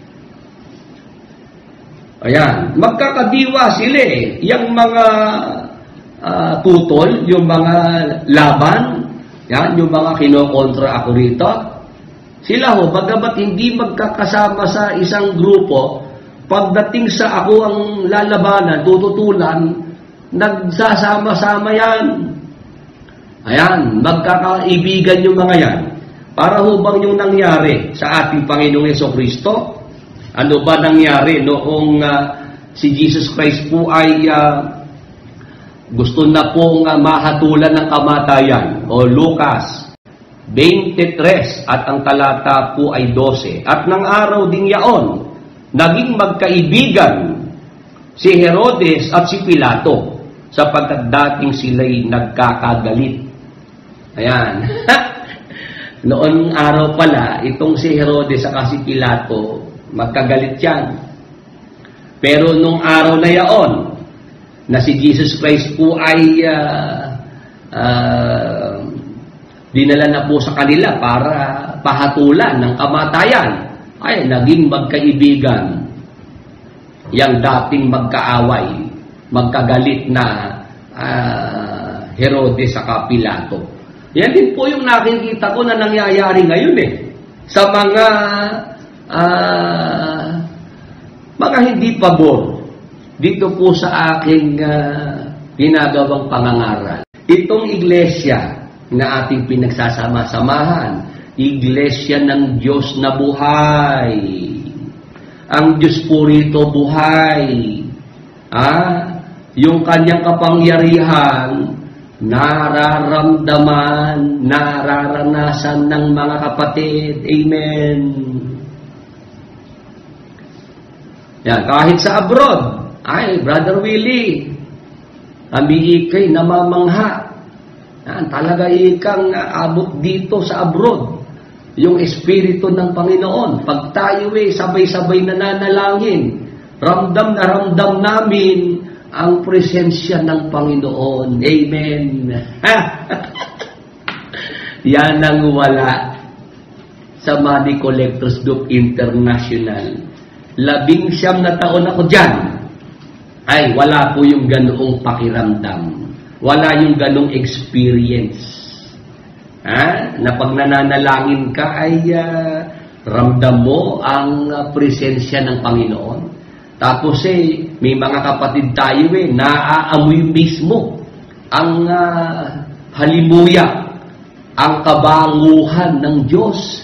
Ayan, magkakadiwa sila eh. Yung mga uh, tutol, yung mga laban, yan, yung mga kinokontra ako rito, sila ho, bagamat hindi magkakasama sa isang grupo, pagdating sa ako ang lalabanan, tututulan, nagsasama-sama yan. Ayan, magkakaibigan yung mga yan. Para ho bang yung nangyari sa ating Panginoong Jesucristo? Ano ba nangyari noong uh, si Jesus Christ po ay uh, gusto na pong uh, mahatulan ng kamatayan? O Lucas twenty-three at ang talata po ay twelve. At ng araw ding yaon, naging magkaibigan si Herodes at si Pilato sapagkat dating sila'y nagkakagalit. Ayan. Noong araw pala, itong si Herodes at si Pilato, magkagalit yan. Pero nung araw na yaon, na si Jesus Christ po ay uh, uh, dinala na po sa kanila para pahatulan ng kamatayan, ay naging magkaibigan yang dating magkaaway, magkagalit na uh, Herodes sa Pilato. Yan din po yung nakikita ko na nangyayari ngayon eh. Sa mga uh, mga hindi pabor dito po sa aking uh, ginagawang pangangaral. Itong iglesia na ating pinagsasama-samahan, iglesia ng Diyos na buhay. Ang Diyos po rito buhay. Ah, yung kanyang kapangyarihan nararamdaman, nararanasan ng mga kapatid. Amen. Yan, kahit sa abroad, ay, Brother Willy, kami ikay namamangha. Yan, talaga ikang abot dito sa abroad. Yung espiritu ng Panginoon. Pag tayo eh, sabay-sabay nananalangin, ramdam na ramdam namin ang presensya ng Panginoon. Amen. Yan ang wala sa Money Collectors Group International. Labing siyam na taon ako dyan. Ay, wala po yung ganoong pakiramdam. Wala yung ganoong experience. Ha? Na pag nananalangin ka ay uh, ramdam mo ang uh, presensya ng Panginoon. Tapos eh, may mga kapatid tayo eh, naaamoy mismo ang uh, halimuya, ang kabanguhan ng Diyos.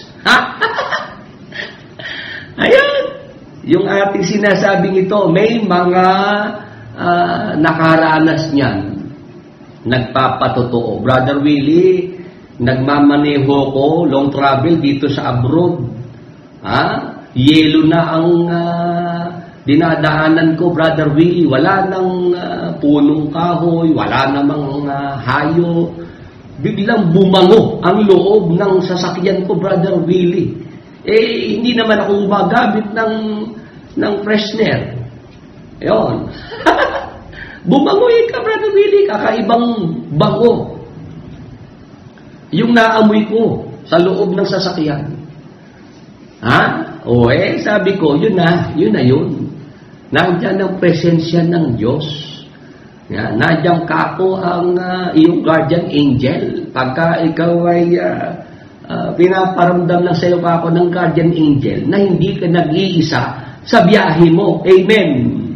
Ayan, yung ating sinasabing ito, may mga uh, nakaranas niyan, nagpapatotoo. Brother Willy, nagmamaneho ko, long travel dito sa abroad. Ha? Yelo na ang uh, dinadaanan ko, Brother Willy. Wala nang uh, punong kahoy, wala namang uh, hayo. Biglang bumango ang loob ng sasakyan ko, Brother Willy. Eh, hindi naman ako gumagamit ng, ng freshener. Ayun. Bumango eh ka, Brother Willy. Kakaibang bango. Yung naamoy ko sa loob ng sasakyan. Ha? O eh, sabi ko, yun na, yun na yun. Nandiyan ang presensya ng Diyos. Yan, nandiyan ka po ang uh, iyong guardian angel. Pagka ikaw ay uh, uh, pinaparamdam lang sa iyo ka ako ng guardian angel na hindi ka nag-iisa sa biyahe mo. Amen.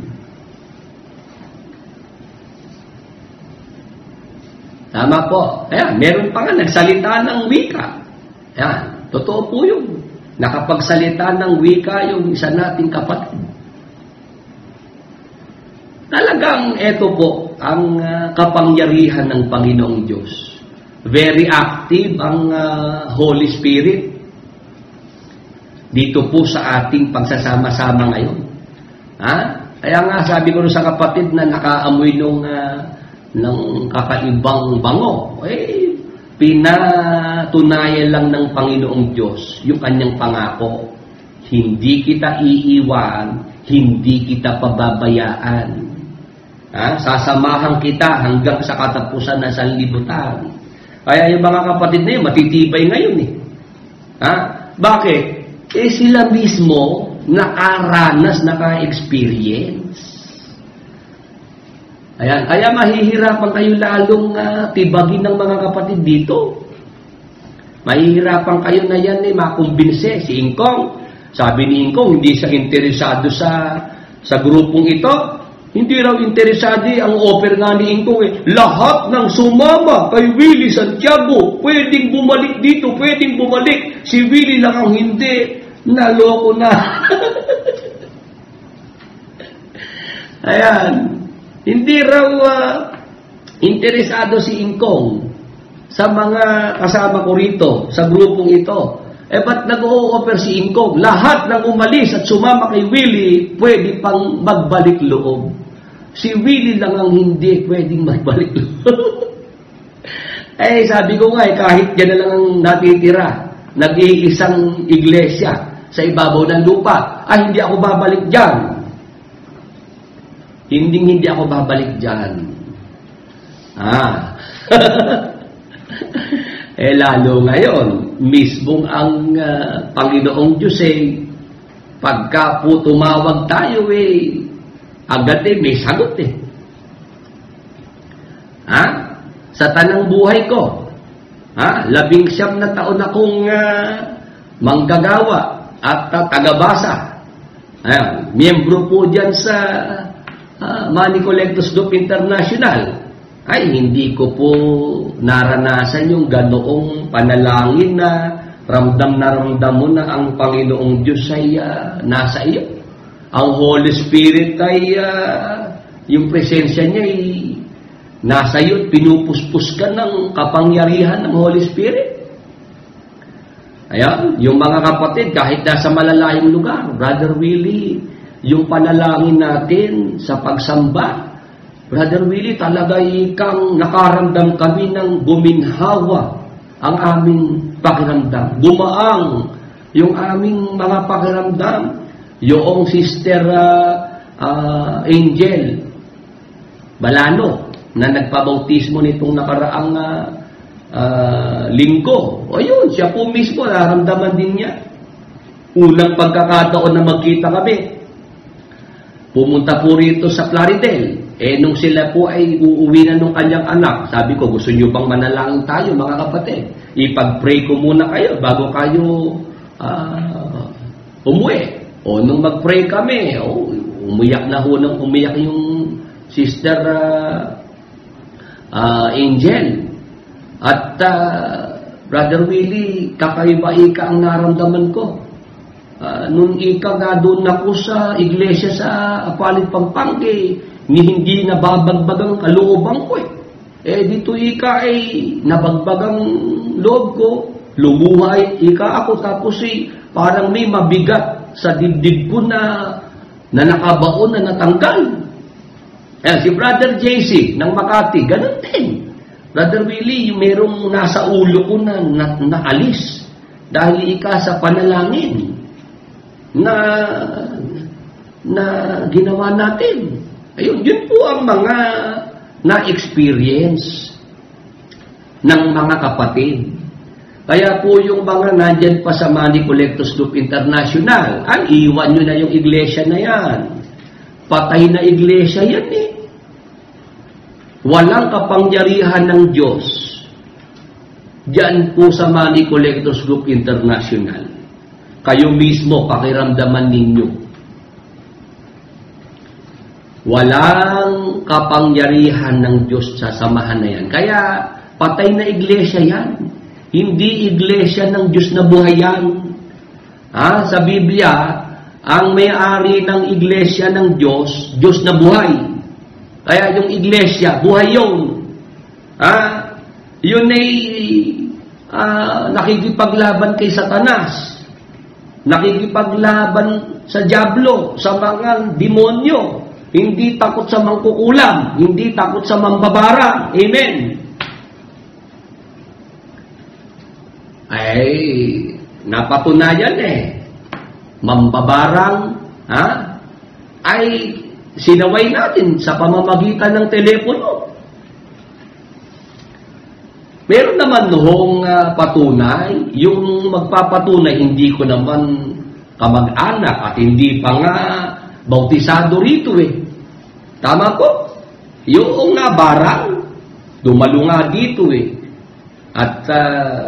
Tama po. Ayan, meron pa nga nagsalita ng wika. Ayan, totoo po yun. Nakapagsalita ng wika yung isa nating kapatid. Talagang ito po ang uh, kapangyarihan ng Panginoong Diyos. Very active ang uh, Holy Spirit dito po sa ating pagsasama-sama ngayon. Ha? Kaya nga sabi ko sa kapatid na nakaamoy nung uh, ng kakaibang bango, eh, pinatunayan lang ng Panginoong Diyos yung kanyang pangako. Hindi kita iiwan, hindi kita pababayaan. Ha? Sasamahan kita hanggang sa katapusan ng sanlibutan. Kaya yung mga kapatid na yun, matitibay ngayon eh. Ha? Bakit? Eh sila mismo nakaranas, naka-experience. Ayan. Kaya mahihirapan kayo lalong uh, tibagin ng mga kapatid dito. Mahihirapan kayo na yan eh, makumbinse. Si Ingkong, sabi ni Ingkong, hindi siya interesado sa sa grupong ito. Hindi raw interesado eh. Ang offer nga ni Ingkong eh, lahat ng sumama kay Willy Santiago, pwedeng bumalik dito, pwedeng bumalik. Si Willy lang ang hindi. Naloko na. Ayan. Hindi raw uh, interesado si Ingkong sa mga kasama ko rito, sa grupong ito. Eh, ba't nag-o-offer si Ingkong? Lahat ng umalis at sumama kay Willy, pwede pang magbalik loob. Si Willy lang ang hindi pwedeng magbalik loob. Eh, sabi ko nga, eh, kahit yan na lang ang natitira, nag-iisang iglesia sa ibabaw ng lupa, ay hindi ako babalik dyan. Hindi hindi ako babalik dyan. Ah. Eh lalo ngayon, mismong ang uh, Panginoong Diyos eh, pagka po tumawag tayo eh, agad eh, may sagot eh. Ha? Sa tanang buhay ko, ha? Labing siyam na taon akong uh, manggagawa at uh, tagabasa. Ayan, miyembro po dyan sa uh, Money Collectors Group International. Ay, hindi ko po naranasan yung ganoong panalangin na ramdam na ramdam mo na ang Panginoong Diyos ay uh, nasa iyo. Ang Holy Spirit ay, uh, yung presensya niya ay nasa iyo at pinupuspos ka ng kapangyarihan ng Holy Spirit. Ayan, yung mga kapatid, kahit nasa malalayong lugar, Brother Willy, yung panalangin natin sa pagsamba, Brother Willy, talaga ikang nakaramdam kami ng guminhawa ang aming pakiramdam. Gumaang yung aming mga pakiramdam. Yung Sister uh, uh, Angel Balano na nagpabautismo nitong nakaraang uh, uh, linggo. O yun, siya po mismo, naramdaman din niya. Unang pagkakataon na magkita kami, pumunta po rito sa Plaridel. Eh, nung sila po ay uuwi na nung kanyang anak, sabi ko, gusto nyo bang manalangin tayo, mga kapatid? Ipag-pray ko muna kayo bago kayo uh, umuwi. O, nung mag-pray kami, oh, umiyak na ho nang umiyak yung Sister uh, uh, Angel. At uh, Brother Willy, kakaiba-ika ang naramdaman ko. Uh, nung ika nga doon ako sa iglesia sa Apalit Pampanga, ni hindi nababagbagang kalooban ko eh. Eh dito ika ay nabagbagang loob ko, lumuhay ika ako, tapos eh parang may mabigat sa dibdib ko na, na nakabaon na natanggal. Eh, si Brother J C ng Makati, ganun din. Brother Willy, yung merong nasa ulo ko na, na naalis dahil ika sa panalangin na na ginawa natin. Ayun, yun po ang mga na-experience ng mga kapatid. Kaya po yung mga nandyan pa sa Money Collectors Group International, ang iwan nyo na yung iglesia na yan. Patay na iglesia yan eh. Walang kapangyarihan ng Diyos diyan po sa Money Collectors Group International. Kayo mismo, pakiramdaman ninyo. Walang kapangyarihan ng Diyos sa samahan na yan. Kaya, patay na iglesia yan. Hindi iglesia ng Diyos na buhay yan. Ha? Sa Biblia, ang may-ari ng iglesia ng Diyos, Diyos na buhay. Kaya yung iglesia, buhay yun. Ha? Yun ay uh, nakikipaglaban kay Satanas. nakikipaglaban sa dyablo, sa mga demonyo, hindi takot sa mangkukulam, hindi takot sa mambabarang. Amen. Ay, napatunayan eh. Mambabarang, ha? Ay, sinaway natin sa pamamagitan ng telepono. Meron naman noong uh, patunay, yung magpapatunay, hindi ko naman kamag-anak at hindi pa nga bautisado rito eh. Tama po? Yung nga barang, dumalo nga dito eh. At uh,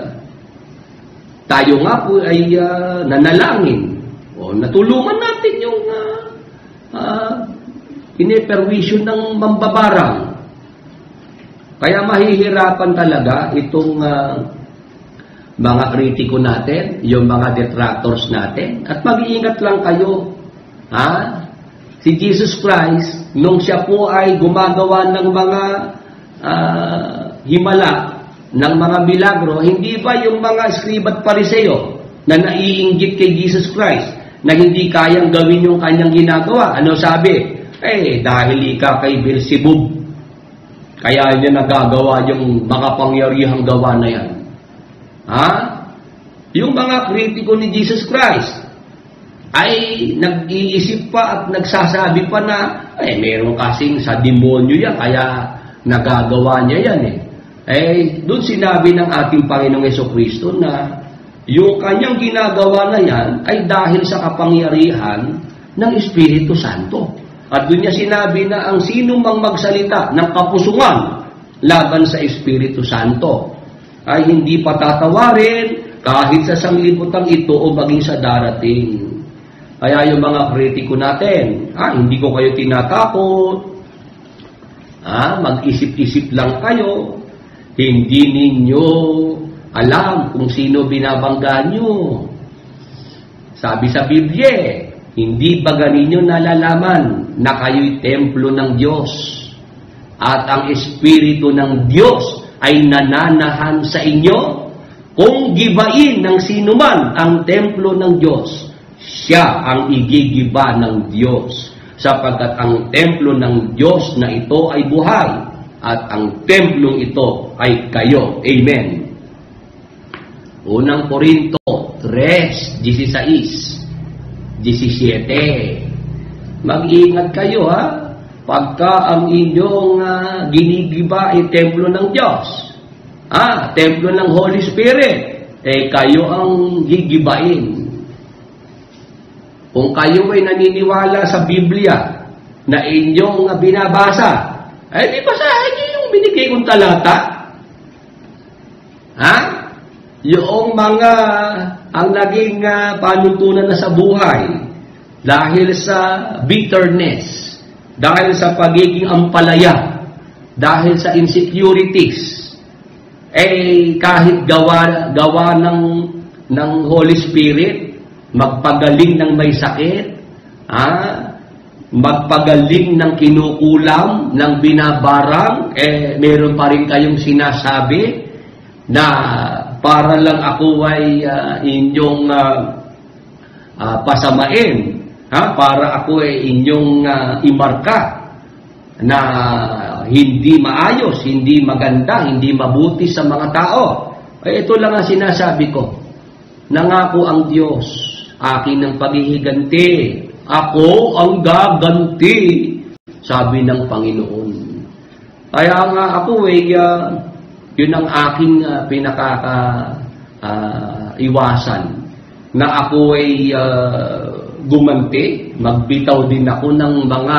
tayo nga po ay uh, nanalangin. O natulungan natin yung uh, uh, iniperwisyon ng mambabarang. Kaya mahihirapan talaga itong uh, mga kritiko natin, yung mga detractors natin. At mag-iingat lang kayo. Ha? Si Jesus Christ, nung siya po ay gumagawa ng mga uh, himala, ng mga milagro, hindi ba yung mga eskrib at pariseo na naiinggit kay Jesus Christ, na hindi kayang gawin yung kanyang ginagawa? Ano sabi? Eh, dahil ika kay Beelzebub, kaya niya nagagawa yung makapangyarihang gawa na yan. Ha? Yung mga kritiko ni Jesus Christ ay nag-iisip pa at nagsasabi pa na, eh, meron kasing sa demonyo yan, kaya nagagawa niya yan eh. Eh, doon sinabi ng ating Panginoong Jesucristo na yung kanyang ginagawa na yan ay dahil sa kapangyarihan ng Espiritu Santo. At doon niya sinabi na ang sino mang magsalita ng kapusungan laban sa Espiritu Santo ay hindi patatawarin kahit sa sanglibutang ito o maging sa darating. Kaya yung mga kritiko natin, ah, hindi ko kayo tinatakot, ah, mag-isip-isip lang kayo, hindi ninyo alam kung sino binabangga nyo. Sabi sa Biblia, hindi baga ninyo nalalaman na kayo'y templo ng Diyos at ang Espiritu ng Diyos ay nananahan sa inyo? Kung gibain ng sinuman ang templo ng Diyos, siya ang igigiba ng Diyos, sapagkat ang templo ng Diyos na ito ay buhay at ang templong ito ay kayo. Amen. Unang Korinto three, sixteen. Mag-ingat kayo ha, pagka ang inyong uh, ginigiba ay templo ng Diyos, ah, templo ng Holy Spirit, eh kayo ang gigibain. Kung kayo ay naniniwala sa Biblia na inyong uh, binabasa, eh di basahin niyo yung binigay kong talata. Ha? Yung mga ang naging uh, panuntunan na sa buhay dahil sa bitterness, dahil sa pagiging ampalaya, dahil sa insecurities, eh kahit gawa gawa ng ng Holy Spirit, magpagaling ng may sakit, ah, magpagaling ng kinukulam, ng binabarang, eh meron pa rin kayong sinasabi na para lang ako ay uh, inyong uh, uh, pasamain, ha? Para ako ay inyong uh, imarka na hindi maayos, hindi maganda, hindi mabuti sa mga tao. Eh, ito lang ang sinasabi ko. Nangako ang Diyos, akin ang paghihiganti. Ako ang gaganti, sabi ng Panginoon. Kaya nga ako ay uh, yun ang aking uh, pinaka-iwasan, uh, na ako ay uh, gumanti, magbitaw din ako ng mga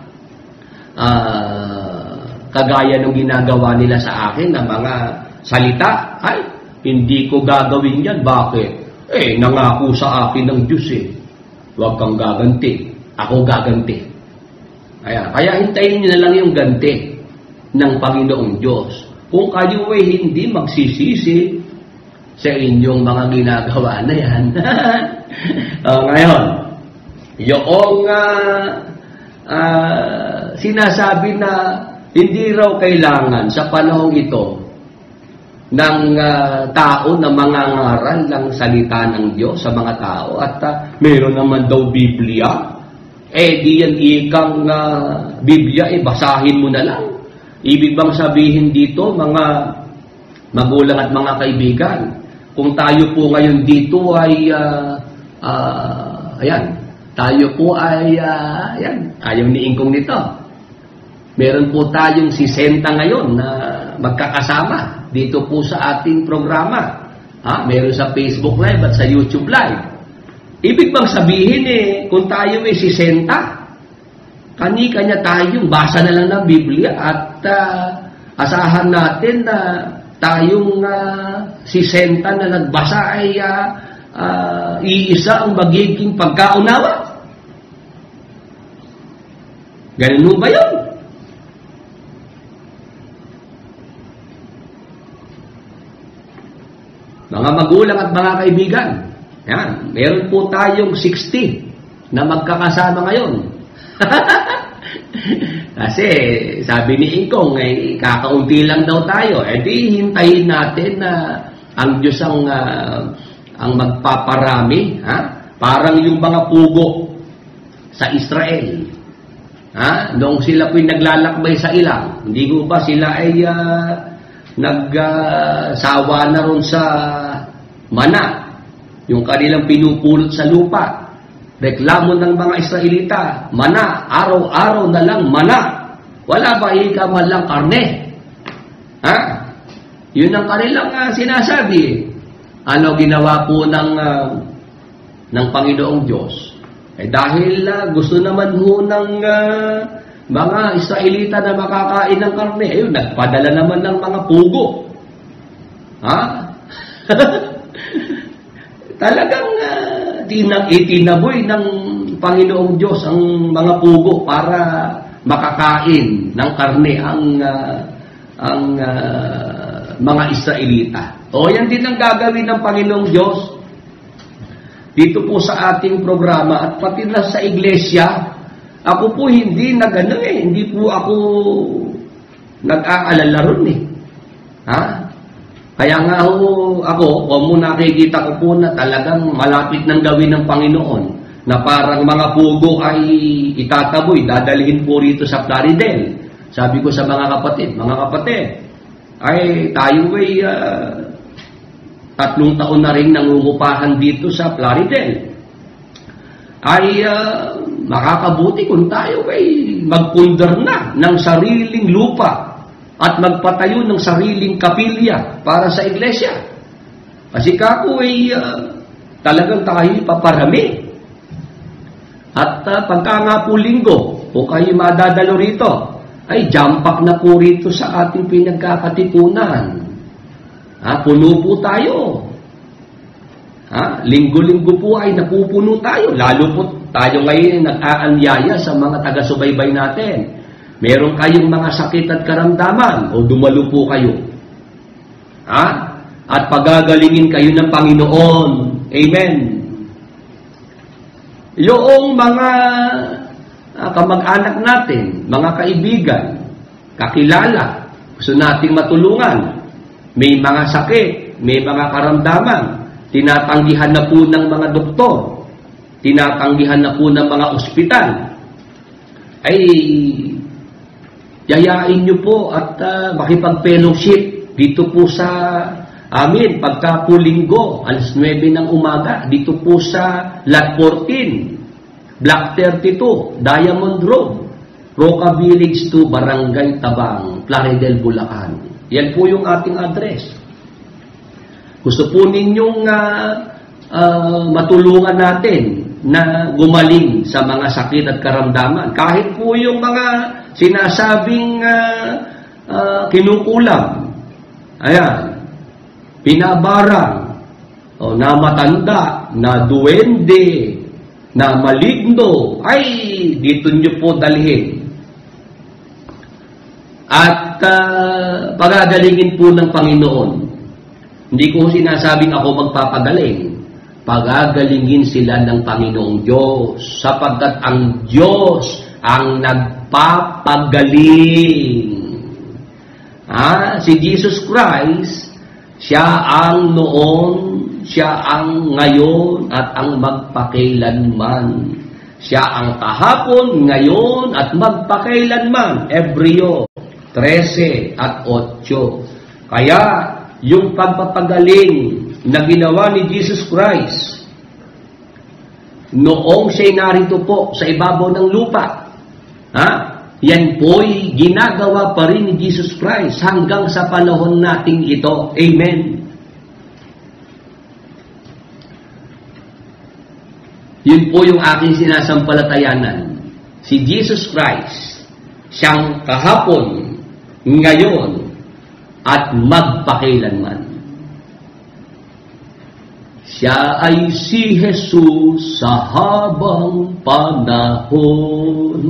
uh, kagaya ng ginagawa nila sa akin, na mga salita. Ay, hindi ko gagawin yan. Bakit? Eh, nangako sa akin ng Diyos eh. Huwag kang gaganti. Ako gaganti. Kaya, kaya hintayin nyo na lang yung ganti ng Panginoong Diyos. Kung kayo ay hindi magsisisi sa inyong mga ginagawa na yan. uh, ngayon, yung uh, uh, sinasabi na hindi raw kailangan sa panahong ito ng uh, tao na mangangaral ng salita ng Diyos sa mga tao at uh, meron naman daw Biblia. Eh di yan ikang uh, Biblia, eh basahin mo na lang. Ibig bang sabihin dito, mga magulang at mga kaibigan, kung tayo po ngayon dito ay uh, uh, ayan, tayo po ay uh, ayan, ayaw ni Ingkong nito. Meron po tayong sisenta ngayon na magkakasama dito po sa ating programa. Ha? Meron sa Facebook Live at sa YouTube Live. Ibig bang sabihin eh, kung tayo ay sisenta, kani-kanya tayong basa na lang ng Biblia at uh, asahan natin na tayong uh, sisenta na nagbasa ay uh, uh, iisa ang magiging pagkaunawa? Ganun ba yun? Mga magulang at mga kaibigan, yan, meron po tayong sixty na magkakasama ngayon. Kasi sabi ni Ingkong, eh, kakaunti lang daw tayo. Eh di hintayin natin na ang Diyos ang, uh, ang magpaparami. Ha? Parang yung mga pugo sa Israel. Ha? Noong sila po'y naglalakbay sa ilang, hindi ko ba sila ay uh, nagsawa uh, na ron sa mana. Yung kanilang pinupulot sa lupa. Reklamo ng mga Israelita, mana, araw-araw na lang mana. Wala ba ika man lang karne? Ha? Yun ang kanilang uh, sinasabi. Ano ginawa po ng, uh, ng Panginoong Diyos? Eh dahil uh, gusto naman ho ng uh, mga Israelita na makakain ng karne, ayun, nagpadala naman ng mga pugo. Ha? Talagang uh, tinag itinaboy ng Panginoong Diyos ang mga pugo para makakain ng karne ang uh, ang uh, mga Israelita. O yan din ang gagawin ng Panginoong Diyos dito po sa ating programa at pati na sa iglesia. Ako po hindi nag-ano eh, hindi po ako nag-aalala ron eh. Ha? Kaya nga ho, ako, kung nakikita ko po na talagang malapit ng gawin ng Panginoon, na parang mga pugo ay itataboy, dadalhin po rito sa Plaridel. Sabi ko sa mga kapatid, mga kapatid, ay tayo ay uh, tatlong taon na rin nangungupahan dito sa Plaridel. Ay uh, makakabuti kung tayo ay magpundar na ng sariling lupa at magpatayo ng sariling kapilya para sa iglesia. Kasi kako ay uh, talagang tayo paparami. At uh, pagka nga po linggo, kung kayo madadalo rito, ay jampak na po rito sa ating pinagkakatipunan. Ha, puno po tayo. Ha, linggo-linggo po ay napupuno tayo. Lalo po tayo ngayon nag-aanyaya sa mga taga-subaybay natin. Meron kayong mga sakit at karamdaman o dumalo po kayo. Ha? At pagagalingin kayo ng Panginoon. Amen. Yung mga uh, kamag-anak natin, mga kaibigan, kakilala, gusto nating matulungan, may mga sakit, may mga karamdaman, tinatanggihan na po ng mga doktor, tinatanggihan na po ng mga ospital, ay yayain nyo po at uh, makipag-fellowship dito po sa amin pagka po linggo, alas nuwebe ng umaga, dito po sa Lot fourteen, Block thirty-two, Diamond Road, Roca Village two, Barangay Tabang, Plaridel, Bulacan. Yan po yung ating address. Gusto po ninyong uh, uh, matulungan natin na gumaling sa mga sakit at karamdaman. Kahit po yung mga sinasabing uh, uh, kinukulam, ayan, pinabarang, o na matanda, na duwende, na maligno, ay dito nyo po dalhin. At uh, pagagalingin po ng Panginoon. Hindi ko sinasabing ako magpapagaling. Pagagalingin sila ng Panginoong Diyos, sapagkat ang Diyos ang nagpapagaling. Ah, si Jesus Christ Siya ang noon, siya ang ngayon, at ang magpakailanman. Siya ang kahapon, ngayon, at magpakailanman. Hebreo thirteen at eight. Kaya, yung pagpapagaling na ginawa ni Jesus Christ, noong siya'y narito po sa ibabaw ng lupa, ha? Yan po'y ginagawa pa rin ni Jesus Christ hanggang sa panahon nating ito. Amen. Yun po yung aking sinasampalatayanan. Si Jesus Christ, siyang kahapon, ngayon, at magpakailanman. Siya ay si Jesus sa habang panahon.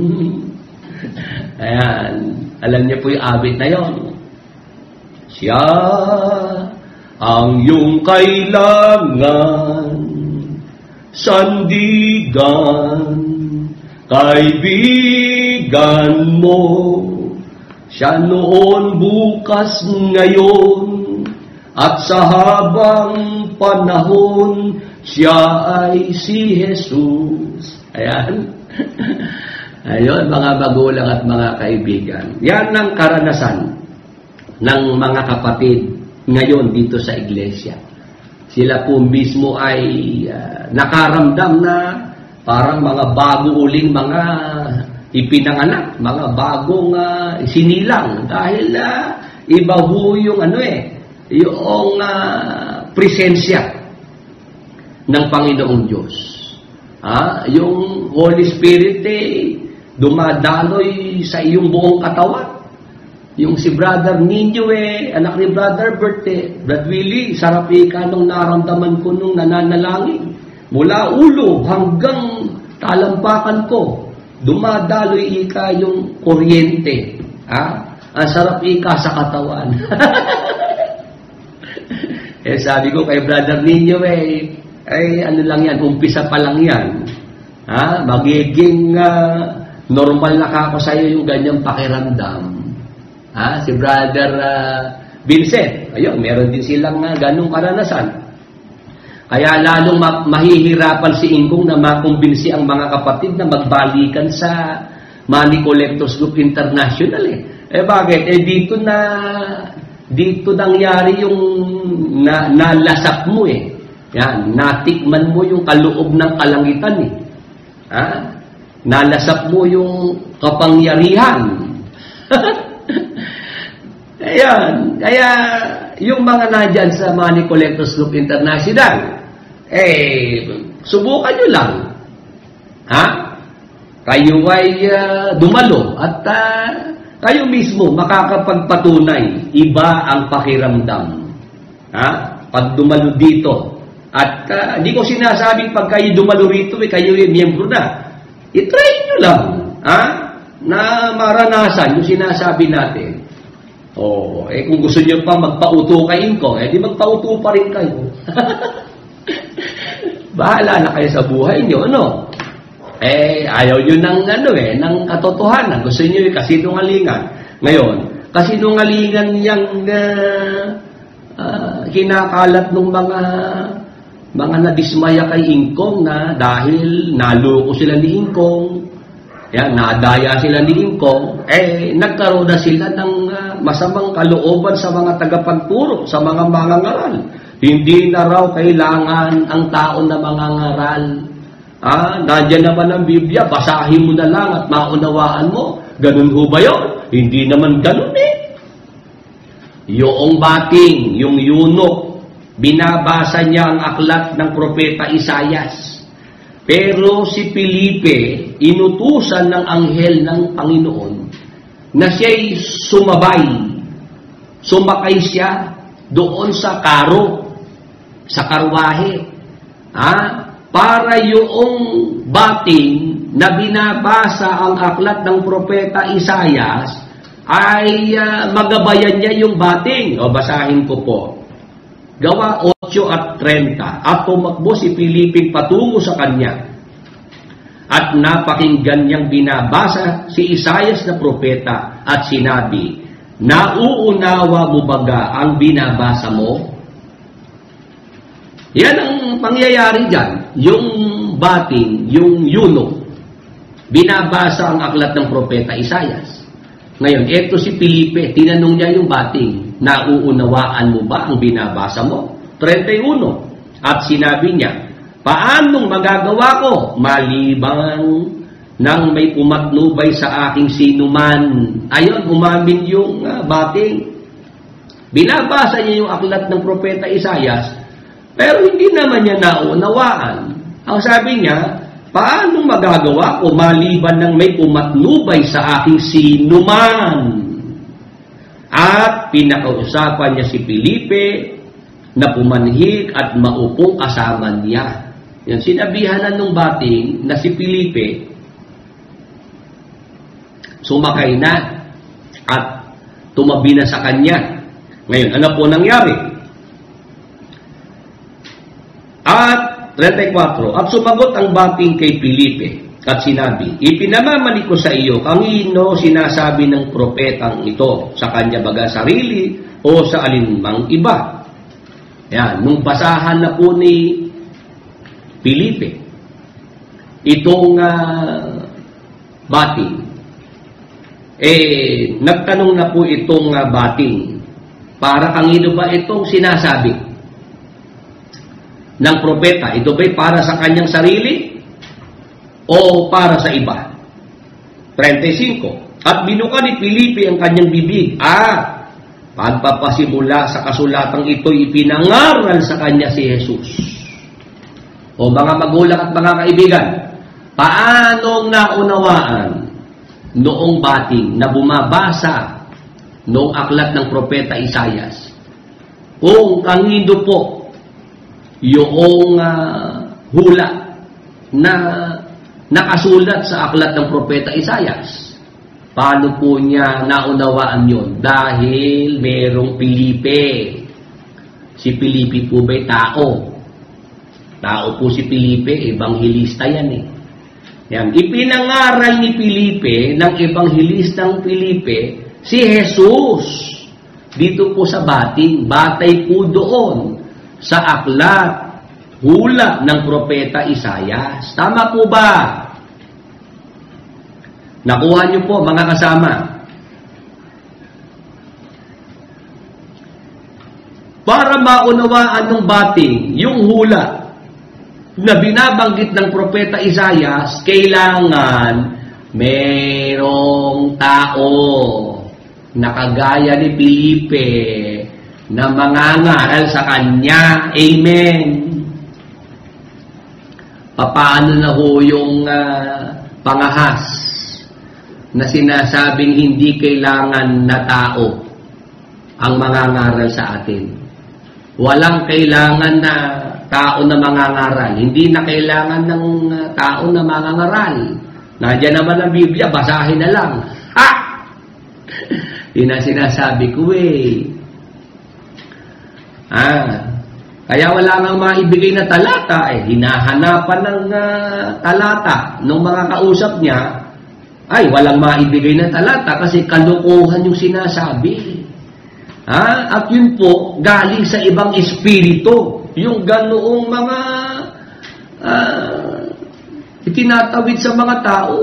Ayan. Alam niyo po yung awit na yon. Siya ang iyong kailangan, sandigan, kaibigan mo. Siya noon, bukas, ngayon, at sa habang panahon, siya ay si Jesus. Ayan. Ayun, mga magulang at mga kaibigan. Yan ang karanasan ng mga kapatid ngayon dito sa iglesia. Sila po mismo ay uh, nakaramdam na parang mga bago uling mga ipinanganak, mga bagong uh, sinilang. Dahil uh, iba ho yung ano eh, yung uh, presensya ng Panginoong Diyos. Ah, yung Holy Spirit eh, dumadaloy sa iyong buong katawan. Yung si Brother Ninyo eh, anak ni Brother Bert eh, Brother Willy, sarap ika nung naramdaman ko nung nananalangin. Mula ulo hanggang talampakan ko, dumadaloy ika yung kuryente. Ah, ang sarap ika sa katawan. Eh sabi ko kay Brother Ninyo eh, ay ano lang yan, umpisa pa lang yan. Ha? Magiging uh, normal na kako sa iyo yung ganyang pakiramdam. Ha? Si Brother uh, Vincent, ayun, meron din silang uh, ganong karanasan. Kaya lalong ma- mahihirapan si Ingkong na makumbinsi ang mga kapatid na magbalikan sa Money Collectors Group International eh. Eh bakit? Eh dito na dito nangyari yung na, nalasap mo eh. Yan, natikman mo yung kaloob ng kalangitan eh. Ha? Nalasap mo yung kapangyarihan. Ayan. Kaya, yung mga nandyan sa Money Collectors Group International, eh, subukan nyo lang. Ha? Kayo ay uh, dumalo at uh, kayo mismo makakapagpatunay. Iba ang pakiramdam. Ha? Pag dumalo dito. At uh, hindi ko sinasabing pag kayo dumalo rito, eh, kayo yung miyembro na. I-try nyo lang, ha? Na maranasan yung sinasabi natin. Oh, eh kung gusto nyo pa magpauto kay Inko, eh di magpauto pa rin kayo. Bahala na kayo sa buhay nyo, ano? Eh, ayaw nyo ng, ano eh, ng katotohanan. Gusto nyo yung kasinungalingan. Ngayon, kasinungalingan yung uh, uh, kinakalat ng mga mga nadismaya kay Ingkong na dahil naloko sila ni Ingkong, yan, nadaya sila ni Ingkong, eh, nagkaroon na sila ng uh, masamang kalooban sa mga tagapagturo, sa mga mangangaral. Hindi na raw kailangan ang tao na mangangaral. Ah, nandiyan naman ang Biblia, basahin mo na lang at maunawaan mo. Ganun ho ba yun? Hindi naman ganun eh. Yung bating, yung yunok, binabasa niya ang aklat ng propeta Isayas. Pero si Felipe, inutusan ng anghel ng Panginoon na siya'y sumabay. Sumakay siya doon sa karo, sa karwahe. Ha? Para yung bating na binabasa ang aklat ng propeta Isayas ay uh, magabayan niya yung bating. O basahin ko po. Gawa eight at thirty, at tumakbo si Piliping patungo sa kanya. At napakinggan niyang binabasa si Isayas na propeta at sinabi, nauunawa mo baga ang binabasa mo? Yan ang pangyayari dyan. Yung bating, yung eunuch, binabasa ang aklat ng propeta Isaias. Ngayon, eto si Felipe, tinanong niya yung bating, nauunawaan mo ba ang binabasa mo? thirty-one. At sinabi niya, paanong magagawa ko maliban nang may pumatnubay sa aking sinuman? Ayon, umamin yung uh, bating. Binabasa niya yung aklat ng propeta Isaias, pero hindi naman niya naunawaan. Ang sabi niya, paano magagawa ko maliban nang may pumatnubay sa aking sinuman? At pinakausapan niya si Felipe na pumanhik at maupong kasama niya. Yan, sinabihan na nung bating na si Felipe sumakay na at tumabi na sa kanya. Ngayon, ano po nangyari? At thirty-four, at sumagot ang bating kay Felipe at sinabi, ipinamamali ko sa iyo, kanino sinasabi ng propetang ito? Sa kanya baga sarili o sa alinmang iba? Yan, nung basahan na po ni Felipe itong uh, bating, eh, nagtanong na po itong uh, bating, para kanino ba itong sinasabi ng propeta? Ito ba'y para sa kanyang sarili o para sa iba? thirty-five. At binuka ni Felipe ang kanyang bibig. Ah, pagpapasimula sa kasulatang ito'y ipinangaral sa kanya si Jesus. O mga magulang at mga kaibigan, paanong naunawaan noong bating na bumabasa noong aklat ng propeta Isaias kung kanino po yung uh, hula na nakasulat sa aklat ng propeta Isaias? Paano po niya naunawaan yun? Dahil merong Felipe. Si Felipe po ba'y tao? Tao po si Felipe, ebanghilista yan eh. Yan. Ipinangaral ni Felipe, ng ebanghilistang Felipe, si Jesus. Dito po sa bating, batay po doon sa aklat, hula ng propeta Isaias. Tama po ba? Nakuha niyo po mga kasama. Para maunawaan ng bating, yung hula na binabanggit ng propeta Isaias, kailangan merong tao na kagaya ni Felipe na mangangaral sa kanya. Amen. Paano na ho yung uh, pangahas na sinasabing hindi kailangan na tao ang mangangaral sa atin? Walang kailangan na tao na mangangaral. Hindi na kailangan ng uh, tao na mangangaral. Nandiyan naman ang Biblia, basahin na lang. Ha! Yun ang sinasabi ko eh. Ah, kaya wala nang maibigay na talata eh. Hinahanapan ng uh, talata ng mga kausap niya. Ay, walang maibigay na talata kasi kalokohan yung sinasabi. Ha? At yun po, galing sa ibang espiritu. Yung ganoong mga uh, itinatawid sa mga tao.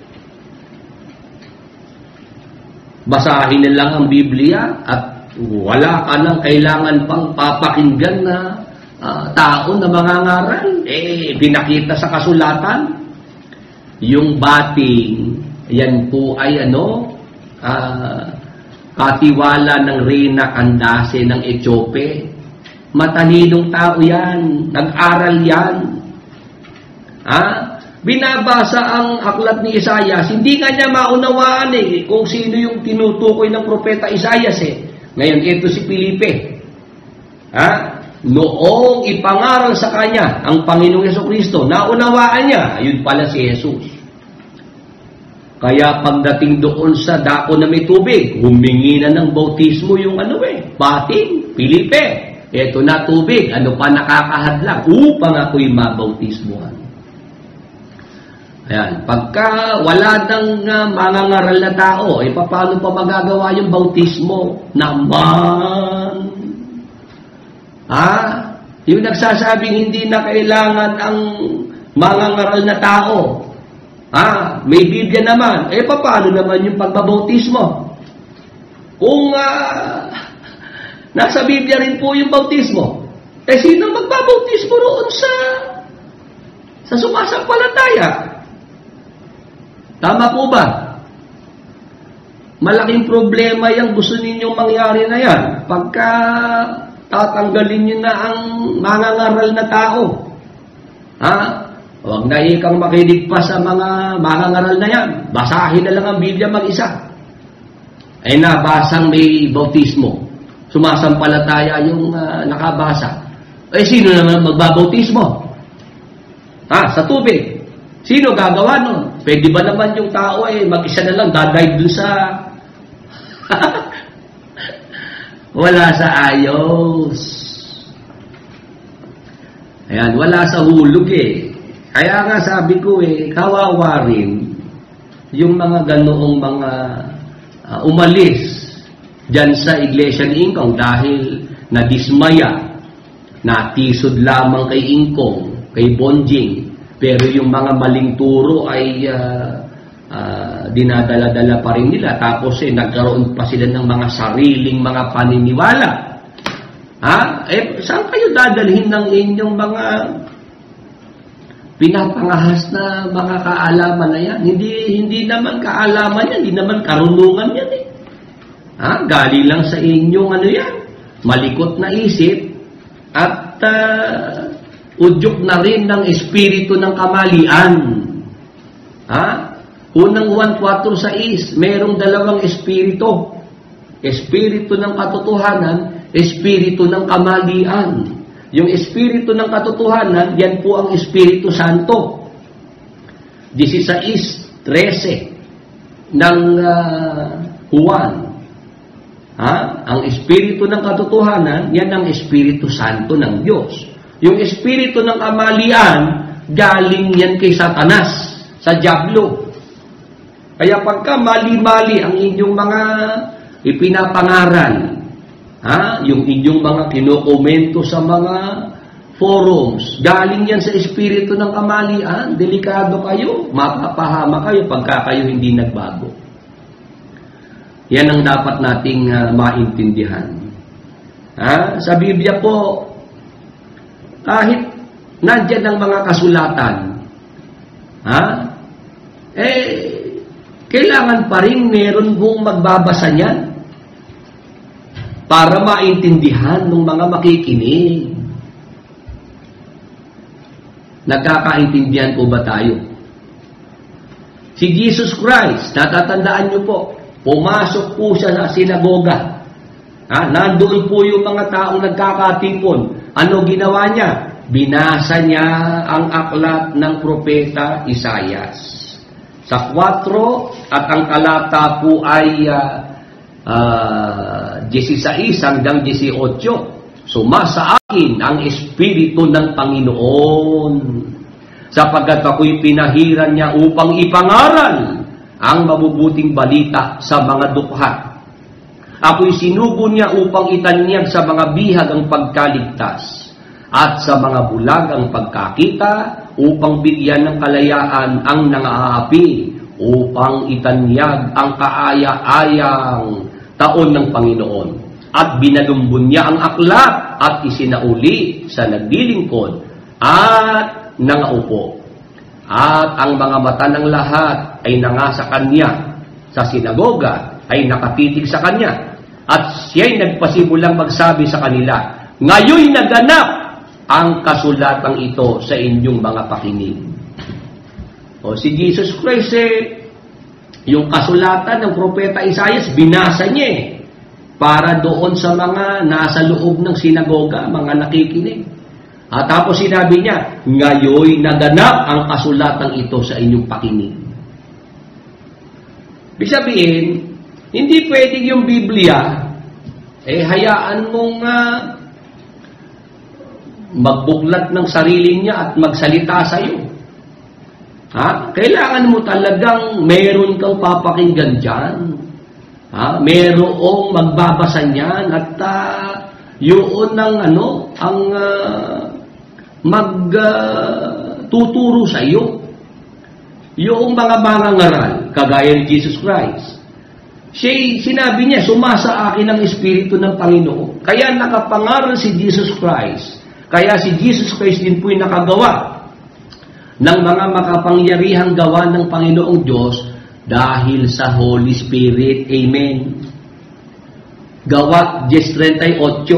Basahin na lang ang Biblia at wala ka nang kailangan pang papakinggan na uh, tao na mangangaral. Eh, pinakita sa kasulatan. Yung bating, yan po ay ano, uh, katiwala ng Reyna Candace ng Etiope. Matalinong tao yan. Nag-aral yan. Ha? Binabasa ang aklat ni Isaias. Hindi nga niya maunawaan eh kung sino yung tinutukoy ng propeta Isaias eh. Ngayon, ito si Felipe. Ha? Noong ipangaral sa kanya ang Panginoong Jesucristo, naunawaan niya, ayun pala si Jesus. Kaya pagdating doon sa dako na may tubig, humingi na ng bautismo yung ano eh, bating, Felipe. Ito na tubig, ano pa nakakahadlang upang ako'y mabautismuhan. Ayan, pagka wala nang uh, mangangaral na tao, eh paano pa magagawa yung bautismo? Naman! Ha? Yung nagsasabing hindi na kailangan ang mangangaral na tao. Ah, may Biblia naman. Eh, paano naman yung pagbabautismo? Kung uh, nasa Biblia rin po yung bautismo, eh, sino magbabautismo roon sa sa sumasampalataya? Tama po ba? Malaking problema yung gusto ninyong mangyari na yan pagka tatanggalin nyo na ang mangangaral na tao. Ha? Huwag na ikang makinig pa sa mga mangangaral na yan. Basahin na lang ang Biblia mag-isa. Ay nabasang may bautismo. Sumasampalataya yung uh, nakabasa. Eh sino naman magbabautismo? Ha? Sa tubig. Sino gagawa nun? Pwede ba naman yung tao eh mag-isa na lang dadive dun sa wala sa ayos. Ayan, wala sa hulog eh. Kaya nga sabi ko eh, kawawa rin yung mga ganoong mga uh, umalis dyan sa Iglesia ni Ingkong dahil nadismaya, natisod lamang kay Ingkong, kay Bonjing, pero yung mga maling turo ay uh, uh, dinadala-dala pa rin nila. Tapos eh, nagkaroon pa sila ng mga sariling mga paniniwala. Ha? Eh, saan kayo dadalhin ng inyong mga pinapangahas na mga kaalaman na yan? Hindi, hindi naman kaalaman yan, hindi naman karunungan yan eh. Ha? Gali lang sa inyong ano yan, malikot na isip at uh, udyok na rin ng espiritu ng kamalian. Ha? Unang one four six, merong dalawang espiritu. Espiritu ng katotohanan, espiritu ng kamalian. Yung espiritu ng katotohanan, yan po ang Espiritu Santo. sixteen thirteen ng uh, Juan. Ha? Ang espiritu ng katotohanan, yan ang Espiritu Santo ng Diyos. Yung espiritu ng kamalian, galing yan kay Satanas, sa Diablo. Kaya pagka mali-mali ang inyong mga ipinapangaral, ha? Yung inyong mga kinokomento sa mga forums, galing yan sa espiritu ng kamalian, delikado kayo, mapapahama kayo pagka kayo hindi nagbago. Yan ang dapat nating uh, maintindihan. Ha? Sa Biblia po, kahit nandyan ang mga kasulatan, ha? Eh, kailangan pa rin meron kong magbabasa niyan para maintindihan ng mga makikinig. Nagkakaintindihan po ba tayo? Si Jesus Christ, natatandaan niyo po, pumasok po siya sa sinagoga. Ha? Nandoon po yung mga taong nagkakatipon. Ano ginawa niya? Binasa niya ang aklat ng propeta Isaias. Sa four at ang talata po ay uh, uh, sixteen hanggang eighteen. Sumasa akin ang Espiritu ng Panginoon, sapagkat ako'y pinahiran niya upang ipangaral ang mabubuting balita sa mga dukha. Ako'y sinugo niya upang itanyag sa mga bihag ang pagkaligtas at sa mga bulag ang pagkakita, upang bigyan ng kalayaan ang nangaapi, upang itanyag ang kaaya-ayang taon ng Panginoon. At binalumbon niya ang aklat at isinauli sa naglilingkod at nangaupo. At ang mga mata ng lahat ay nangasa kanya, sa sinagoga ay nakatitig sa kanya. At siya'y nagpasimulang magsabi sa kanila, ngayoy naganap ang kasulatang ito sa inyong mga pakinig. O si Jesus Christ eh, yung kasulatan ng propeta Isaias, binasa niya eh, para doon sa mga nasa loob ng sinagoga, mga nakikinig. At tapos sinabi niya, ngayoy naganap ang kasulatang ito sa inyong pakinig. Ibig sabihin, hindi pwedeng yung Biblia, eh hayaan mong uh, magbuklat ng sarili niya at magsalita sa iyo. Ha? Kailangan mo talagang meron kang papakinggan dyan. Ha? Merong magbabasa niyan at uh, yun ang ano, ang uh, magtuturo uh, sa iyo. Yung mga mangangaral, kagaya ni Jesus Christ, siya, sinabi niya, sumasa akin ang Espiritu ng Panginoon. Kaya nakapangaral si Jesus Christ. Kaya si Jesus Christ din po'y nakagawa ng mga makapangyarihang gawa ng Panginoong Diyos dahil sa Holy Spirit. Amen. Gawa ten thirty-eight.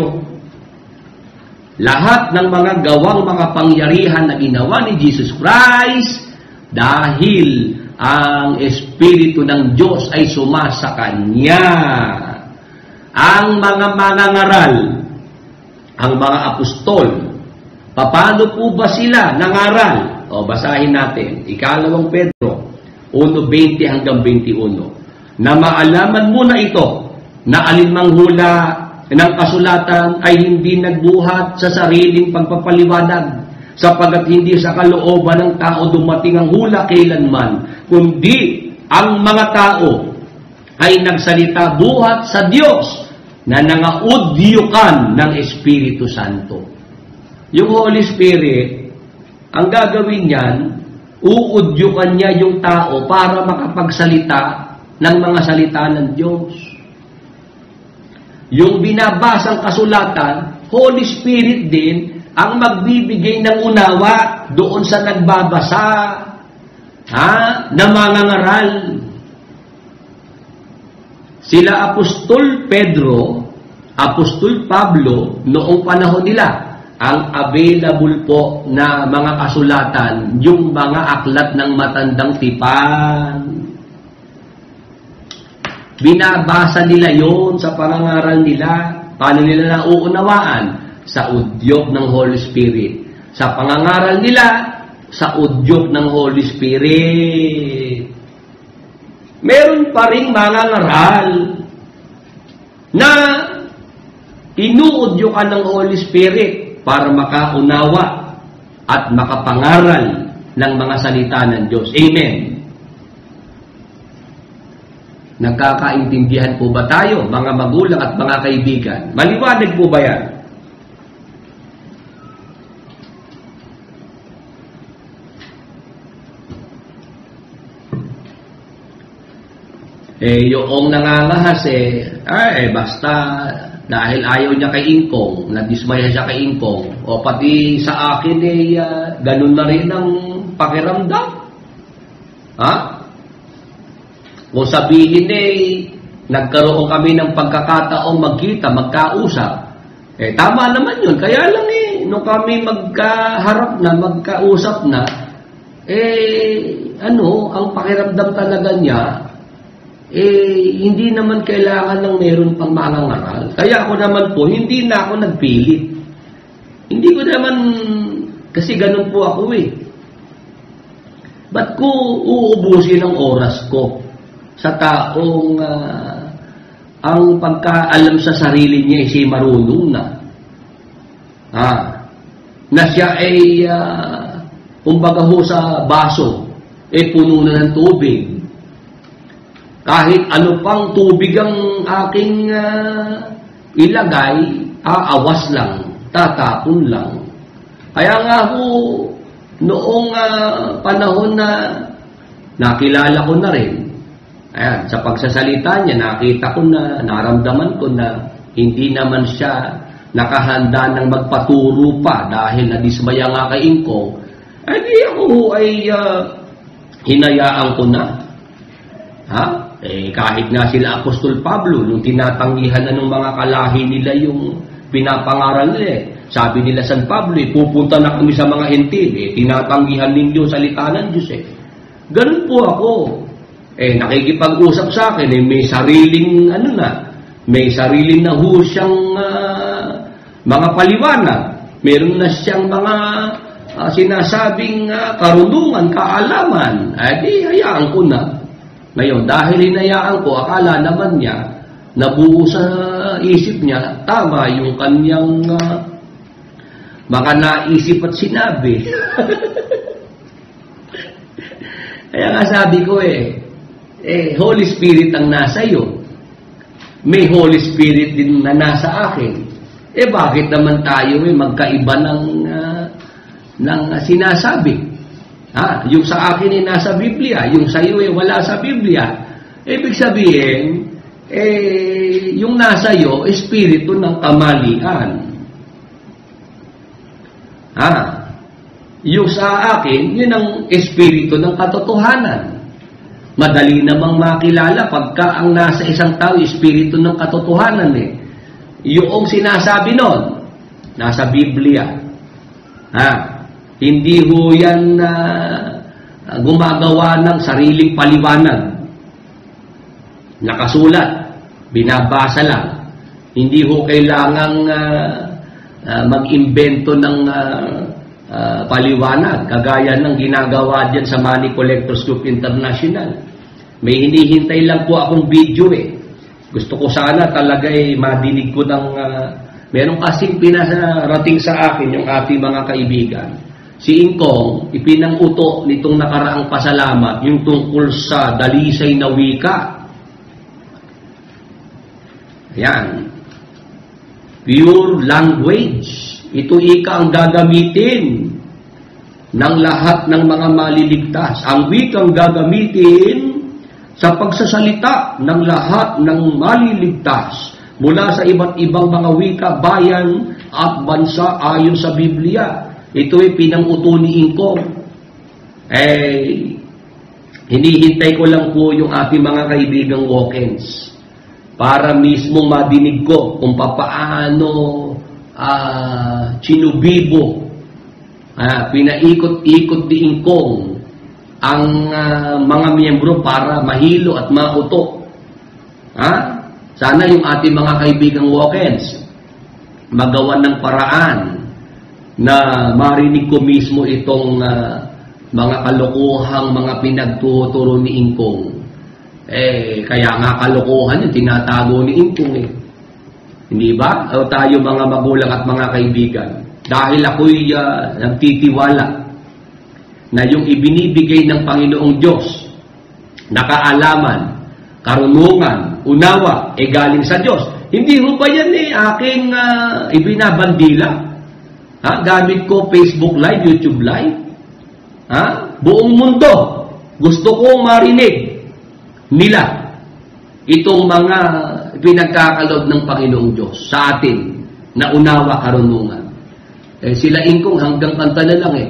Lahat ng mga gawang makapangyarihan na ginawa ni Jesus Christ dahil ang Espiritu ng Diyos ay sumasa Kanya. Ang mga mangangaral, ang mga apostol, paano po ba sila nangaral? O, basahin natin. Ikalawang Pedro, one twenty hanggang twenty-one. Na maalaman mo na ito, na alinmang hula ng kasulatan ay hindi nagbuhat sa sariling pagpapaliwanag, sapagat hindi sa kalooban ng tao dumating ang hula kailanman, kundi ang mga tao ay nagsalita buhat sa Diyos na nangaudyukan ng Espiritu Santo. Yung Holy Spirit, ang gagawin niyan, uudyukan niya yung tao para makapagsalita ng mga salita ng Diyos. Yung binabasang kasulatan, Holy Spirit din ang magbibigay ng unawa doon sa nagbabasa, ha, na mangangaral. Sila Apostol Pedro, Apostol Pablo, noong panahon nila, ang available po na mga kasulatan, yung mga aklat ng matandang tipan. Binabasa nila yon sa pangangaral nila. Paano nila nauunawaan? Sa udyok ng Holy Spirit. Sa pangangaral nila, sa udyok ng Holy Spirit. Meron pa ring mangangaral na inuudyokan ng Holy Spirit para makaunawa at makapangaral ng mga salita ng Diyos. Amen. Nagkakaintindihan po ba tayo, mga magulang at mga kaibigan? Maliwanag po ba yan? Eh, yung nangangahas eh, ay, eh, basta dahil ayaw niya kay Ingkong, nadismaya siya kay Ingkong, o pati sa akin eh, uh, ganun na rin ang pakiramdam. Ha? Kung sabihin eh, nagkaroon kami ng pagkakataong magkita, magkausap, eh tama naman yun. Kaya lang eh, nung kami magkaharap na, magkausap na, eh, ano, ang pakiramdam talaga niya, eh, hindi naman kailangan ng meron pang mangangaral. Kaya ako naman po, hindi na ako nagpilit. Hindi ko naman, kasi ganun po ako eh. Ba't ko uubusin ang oras ko sa taong uh, ang pagkaalam sa sarili niya ay siya marunong na. Ah, na siya ay, uh, kumbaga ho sa baso, eh puno na ng tubig. Kahit ano pang tubig ang aking uh, ilagay, aawas lang, tatapon lang. Kaya nga ho, noong uh, panahon na nakilala ko na rin, ayan, sa pagsasalita niya, nakita ko na, naramdaman ko na hindi naman siya nakahanda ng magpaturo pa dahil nadismaya nga kay Ingko, ay di ako ay uh, hinayaan ko na. Ha? Eh, kahit nga sila Apostol Pablo, nung tinatanggihan na ng mga kalahi nila yung pinapangaral nila, eh. Sabi nila San Pablo, eh, pupunta na kami sa mga hentil, eh, tinatanggihan ninyo salita ng Diyos. Eh. Ganun po ako. Eh, nakikipag-usap sa akin, eh, may sariling, ano na, may sariling na ho siyang uh, mga paliwanag. Meron na siyang mga uh, sinasabing uh, karunungan, kaalaman. Eh, di, hayaan ko na. Ngayon, dahil hinayaan ko, akala naman niya, nabuo sa isip niya, tama yung kanyang uh, mga naisip at sinabi. Kaya nga sabi ko eh, eh, Holy Spirit ang nasa iyo. May Holy Spirit din na nasa akin. Eh, bakit naman tayo eh, magkaiba ng uh, ng sinasabi. Ha? Yung sa akin ay nasa Biblia, yung sa iyo ay wala sa Biblia. Ibig sabihin, eh, yung nasa iyo, espiritu ng kamalian. Ha? Yung sa akin, yun ang espiritu ng katotohanan. Madali namang makilala pagka ang nasa isang tao, espiritu ng katotohanan eh. Yung sinasabi nun, nasa Biblia. Ha? Hindi ho yan uh, gumagawa ng sariling paliwanag. Nakasulat, binabasa lang. Hindi ho kailangang uh, uh, mag-imbento ng uh, uh, paliwanag, kagaya ng ginagawa dyan sa Money Collectors Group International. May hinihintay lang po akong video eh. Gusto ko sana talaga eh, madinig ko ng... Uh, meron kasing pinarating sa akin yung ating mga kaibigan. Si Ingkong, ipinanguto nitong nakaraang pasalamat yung tungkol sa dalisay na wika. Yan. Pure language. Ito ika ang gagamitin ng lahat ng mga maliligtas. Ang wikang gagamitin sa pagsasalita ng lahat ng maliligtas mula sa iba't ibang mga wika, bayan at bansa ayon sa Biblia. Ito ay pinanguto ni Ingkong. Eh, hinihintay ko lang po yung ating mga kaibigang walk-ins para mismo madinig ko kung papaano uh, chinubibo, uh, pinaikot-ikot ni Ingkong ang uh, mga miyembro para mahilo at mauto. Ha? Sana yung ating mga kaibigang walk-ins magawan ng paraan na marinig ko mismo itong uh, mga kalokohang mga pinagtuturo ni Ingkong. Eh, kaya nga kalokohan yung tinatago ni Ingkong eh. Hindi ba? O tayo mga magulang at mga kaibigan. Dahil ako'y uh, nagtitiwala na yung ibinibigay ng Panginoong Diyos na kaalaman, karunungan, unawa, eh galing sa Diyos. Hindi ho ba yan eh aking uh, ibinabandila? Ha? Gamit ko Facebook Live, YouTube Live. Ha? Buong mundo. Gusto kong marinig nila itong mga pinagkakalob ng Panginoong Diyos sa atin na unawa karunungan. Eh, sila Ingkong hanggang kanta na lang eh.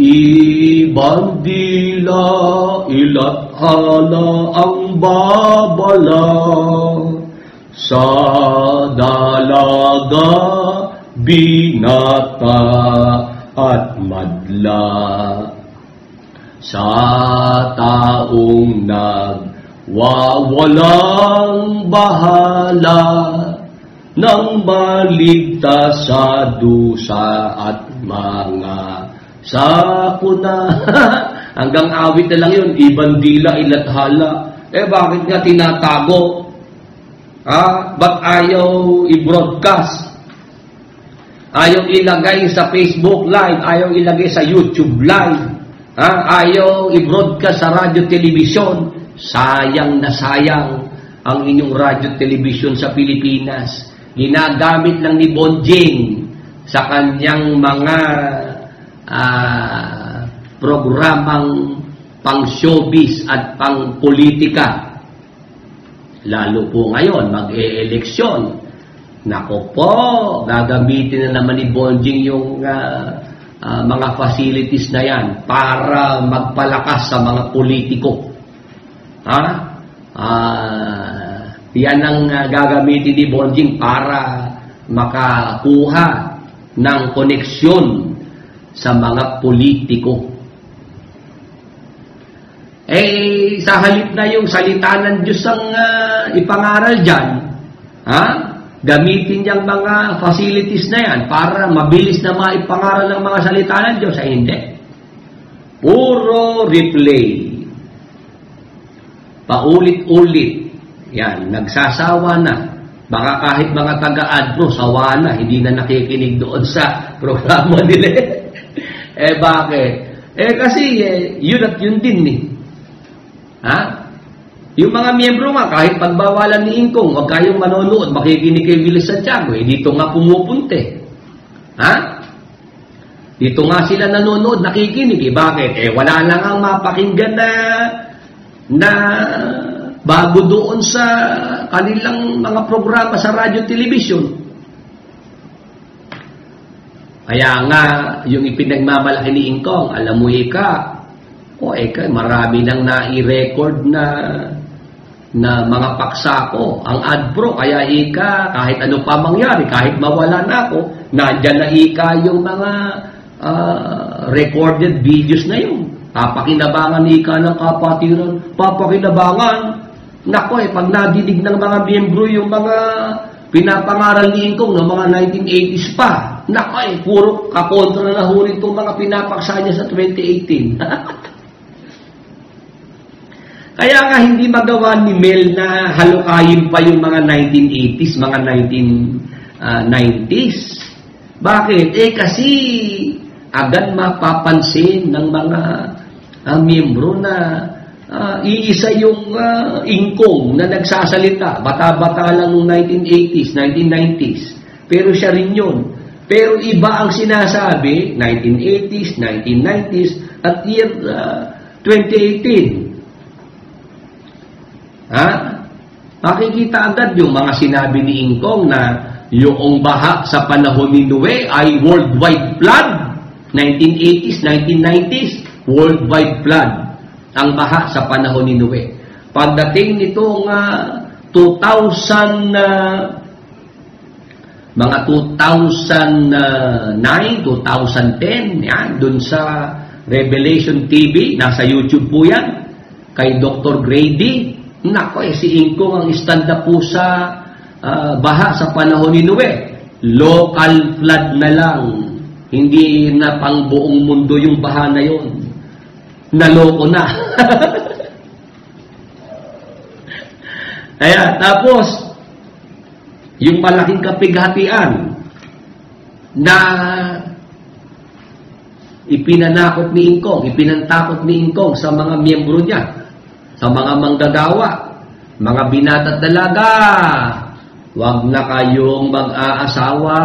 Ibandila, ilathala ang babala sa dalaga, binata at madla, sa taong nagwawalang bahala nang maligtas sa dusa at mga sakuna. Hanggang awit na lang yun, ibandila, ilathala. Eh bakit nga tinatago? Ha? Ba't ayaw i-broadcast? Ayaw ilagay sa Facebook Live, ayaw ilagay sa YouTube Live, ha? Ayaw i-broadcast sa radyo, television. Sayang na sayang ang inyong radyo, television sa Pilipinas. Ginagamit lang ni Bonjing sa kanyang mga uh, programang pang-showbiz at pang-politika. Lalo po ngayon, mag-e-eleksyon. Nako po, gagamitin na naman ni Bonjing yung uh, uh, mga facilities na yan para magpalakas sa mga politiko. Ha? Uh, yan ang uh, gagamitin ni Bonjing para makakuha ng koneksyon sa mga politiko. Eh, sa halip na yung salita ng Diyos ang uh, ipangaral dyan, ha? Gamitin niyang mga facilities na yan para mabilis na maipangaral ng mga salita ng Diyos. Ay hindi. Puro replay. Paulit-ulit. Yan, nagsasawa na. Baka kahit mga taga-adro, sawa na. Hindi na nakikinig doon sa programa nila. Eh bakit? Eh kasi eh, yun at yun din eh. Ha? Yung mga miyembro nga, kahit pagbawalan ni Ingkong, huwag kayong manonood, makikinig kay Willy Santiago, eh, dito nga pumupunte. Ha? Dito nga sila nanonood, nakikinig. Eh, bakit? Eh, wala lang ang mapakinggan na, na bago doon sa kanilang mga programa sa radyo, television. Kaya nga, yung ipinagmamalaki ni Ingkong, alam mo ika, o ika, marami nang nai-record na na mga paksa ko, ang AdPro, kaya ika, kahit ano pa mangyari, kahit mawala na ako, nandyan na ika yung mga uh, recorded videos na yun. Papakinabangan ika ng kapatiran, papakinabangan. Nako eh, pag nadidig ng mga miyembro yung mga pinapangaral ni Ingkong ng mga nineteen eighties pa, nako eh, puro kakontra na huli itong mga pinapaksa niya sa twenty eighteen. Kaya nga hindi magawa ni Mel na halukayin pa yung mga nineteen eighties, mga nineteen nineties. Bakit? Eh kasi agad mapapansin ng mga uh, miyembro na uh, iisa yung uh, Ingkong na nagsasalita. Bata-bata lang noong nineteen eighties, nineteen nineties. Pero siya rin yun. Pero iba ang sinasabi, nineteen eighties, nineteen nineties, at year uh, twenty eighteen. Ha? Makikita agad yung mga sinabi ni Ingkong na yung baha sa panahon ni Noe ay worldwide flood. nineteen eighties, nineteen nineties, worldwide flood ang baha sa panahon ni Noe. Pagdating nitong uh, two thousand, uh, mga two thousand nine, two thousand ten, yan, dun sa Revelation T V, nasa YouTube po yan, kay Doctor Grady. Nako eh, si Ingkong ang stand-up po sa uh, baha sa panahon ni Noe. Local flood na lang. Hindi na pang buong mundo yung baha na yun. Naloko na. Kaya, tapos, yung malaking kapighatian na ipinanakot ni Ingkong, ipinantakot ni Ingkong sa mga miyembro niya, sa mga manggagawa, mga binata't dalaga, huwag na kayong mag-aasawa.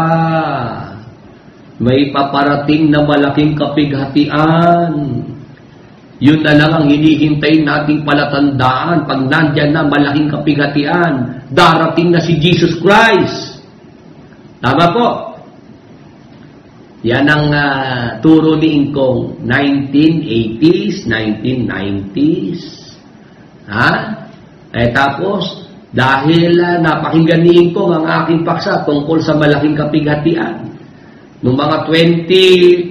May paparating na malaking kapighatian. Yun na lang ang hinihintay nating palatandaan. Pag nandyan na malaking kapighatian, darating na si Jesus Christ. Tama po? Yan ang uh, turo ni Ingkong, nineteen eighties, nineteen nineties. Ha? Eh tapos, dahil uh, napakinggan ni Ingkong ang aking paksa tungkol sa malaking kapighatian, noong mga twenty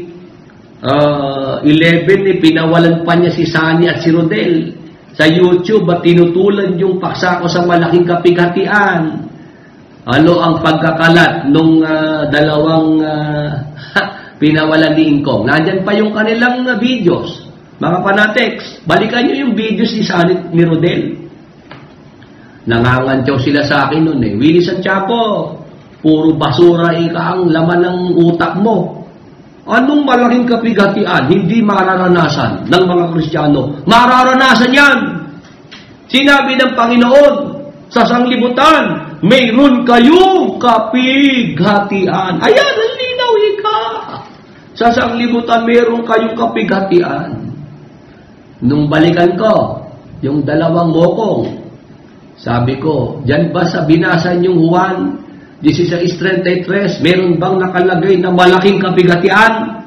eleven, eh, pinawalan pa niya si Sunny at si Rodel sa YouTube at tinutulan yung paksa ko sa malaking kapighatian. Ano ang pagkakalat nung uh, dalawang uh, pinawalan ni Ingkong? Nandyan pa yung kanilang uh, videos. Mga Panatex, balikan nyo yung videos ni Sunny ni Rodel. Nangangantyaw sila sa akin noon eh. Willy, Santiago, puro basura ika ang laman ng utak mo. Anong malaking kapighatian hindi mararanasan ng mga Kristiyano? Mararanasan yan! Sinabi ng Panginoon sa sanglibutan, mayroon kayong kapighatian. Ayan, ang linaw ika. Sa sanglibutan, mayroon kayong kapighatian. Nung balikan ko, yung dalawang mokong, sabi ko, dyan ba sa binasa niyong Juan sixteen thirty-three, meron bang nakalagay na malaking kapighatian?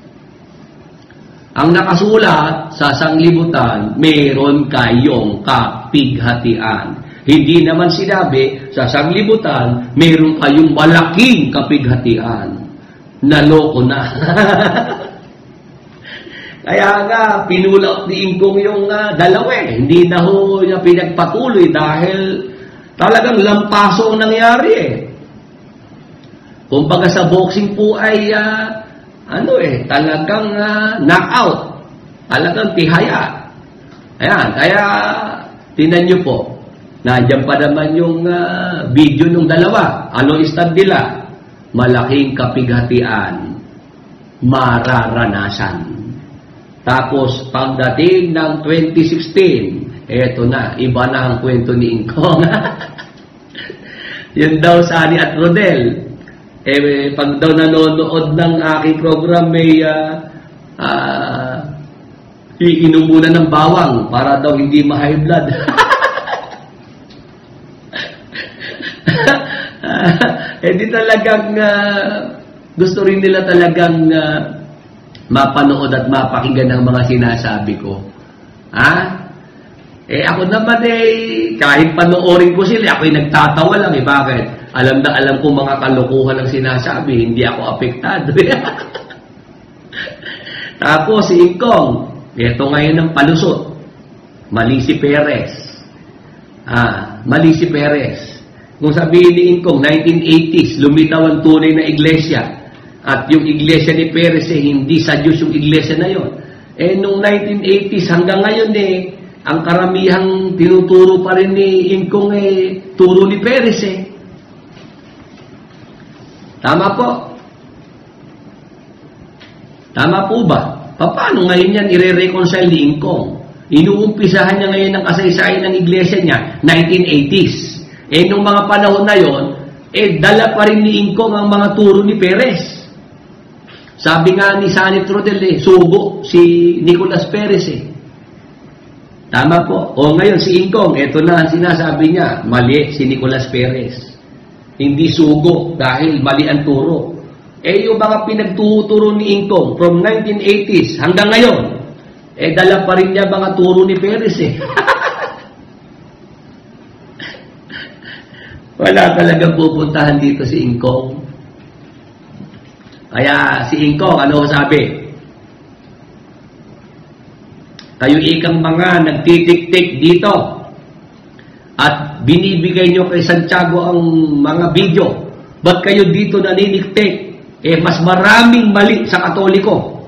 Ang nakasulat sa sanglibutan, meron kayong kapighatian. Hindi naman sinabi sa sanglibutan, meron kayong malaking kapighatian. Naloko na. Kaya nga, pinulot ni Ingkong yung uh, dalawa eh. Hindi na ho niya pinagpatuloy dahil talagang lampaso ang nangyari eh. Kumbaga sa boxing po ay uh, ano eh, talagang uh, knockout. Talagang tihaya. Ayan, kaya tinan nyo po. Nandiyan pa naman yung uh, video ng dalawa. Ano stand nila? Malaking kapighatian. Mararanasan. Tapos, pagdating ng twenty sixteen, eto na, iba na ang kwento ni Ingkong. Yun daw, Sunny at Rodel. Eh, pag daw nanonood ng aking program, may uh, uh, iinom muna ng bawang para daw hindi ma-high blood. Eh di talagang uh, gusto rin nila talagang uh, mapanood at mapakinggan ang mga sinasabi ko. Ha? Eh ako naman eh, kahit panoorin ko sila, ako'y nagtatawa lang eh. Bakit? Alam na alam ko mga kalokohan ang sinasabi, hindi ako apektado. Tapos si Ingkong, ito ngayon ang palusot. Mali si Perez. Ah, mali si Perez. Kung sabihin ni Ingkong, nineteen eighties, lumitaw ang tunay na iglesia. At yung iglesia ni Perez, eh, hindi sa Diyos yung iglesia na yon. Eh, nung nineteen eighties hanggang ngayon, eh, ang karamihang tinuturo pa rin ni Ingkong, eh, turo ni Perez, eh. Tama po. Tama po ba? Paano ngayon yan i-reconcile ni Ingkong? Inuumpisahan niya ngayon ang kasaysayan ng iglesia niya, nineteen eighties. Eh, nung mga panahon na yon, eh, dala pa rin ni Ingkong ang mga turo ni Perez. Sabi nga ni Sanit Rodel, eh, sugo si Nicolas Perez, eh. Tama po. O ngayon, si Ingkong, eto na ang sinasabi niya, mali si Nicolas Perez. Hindi sugo dahil mali ang turo. Eh, yung mga pinagtuturo ni Ingkong from nineteen eighties hanggang ngayon, eh, dala pa rin niya mga turo ni Perez, eh. Wala talagang pupuntahan dito si Ingkong. Kaya si Ingkong, ano sabi? Kayo ikang mga nagtitik-tik dito at binibigay nyo kay Santiago ang mga video. Ba't kayo dito naniniktik? Eh, mas maraming mali sa Katoliko.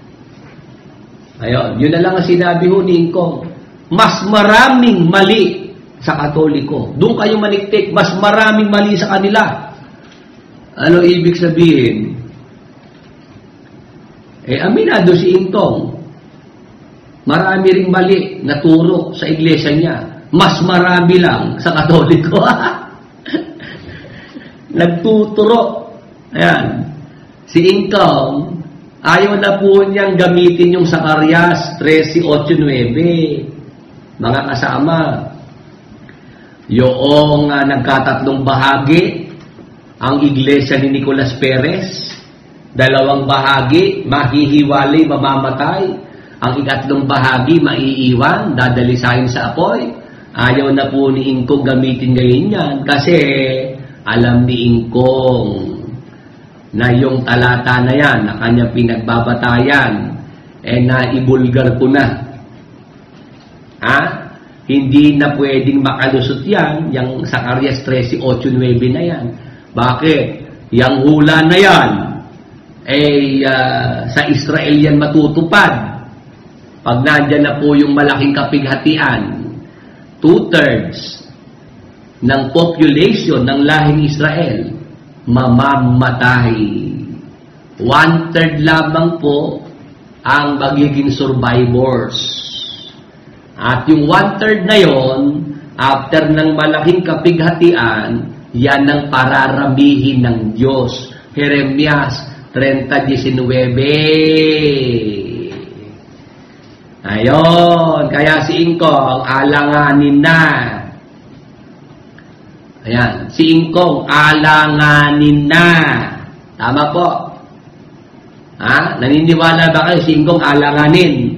Ayun, yun na lang ang sinabi ho ni Ingkong. Mas maraming mali sa Katoliko. Doon kayo maniktik, mas maraming mali sa kanila. Ano ibig sabihin? Eh, aminado si Ingkong. Marami ring mali na turo sa iglesia niya. Mas marami lang sa Katoliko. Nagtuturo. Ayan. Si Ingkong, ayaw na po niyang gamitin yung Zacarias thirteen eight nine. Mga kasama, yung uh, nagkatatlong bahagi, ang iglesia ni Nicolas Perez, dalawang bahagi, mahihiwalay, mamamatay, ang ikatlong bahagi, maiiwan, dadalisahin sa apoy. Ayaw na po ni Ingkong gamitin ngayon yan, kasi alam ni Ingkong na yung talata na yan, na kanyang pinagbabatayan, eh naibulgar ko na. Ha? Hindi na pwedeng makalusot yan, yung Zacarias thirteen eight nine na yan. Bakit? Yang hula na yan, eh, uh, sa Israel yan matutupad. Pag nandyan na po yung malaking kapighatian, two-thirds ng population ng lahing Israel, mamamatay. One-third lamang po ang magiging survivors. At yung one-third na yon, after ng malaking kapighatian, yan ang pararamihin ng Diyos. Jeremias thirteen nineteen. Ayon, kaya si Ingkong, alanganin na. Ayan, si Ingkong, alanganin na. Tama po. Ha? Naniniwala ba kayo si Ingkong alanganin?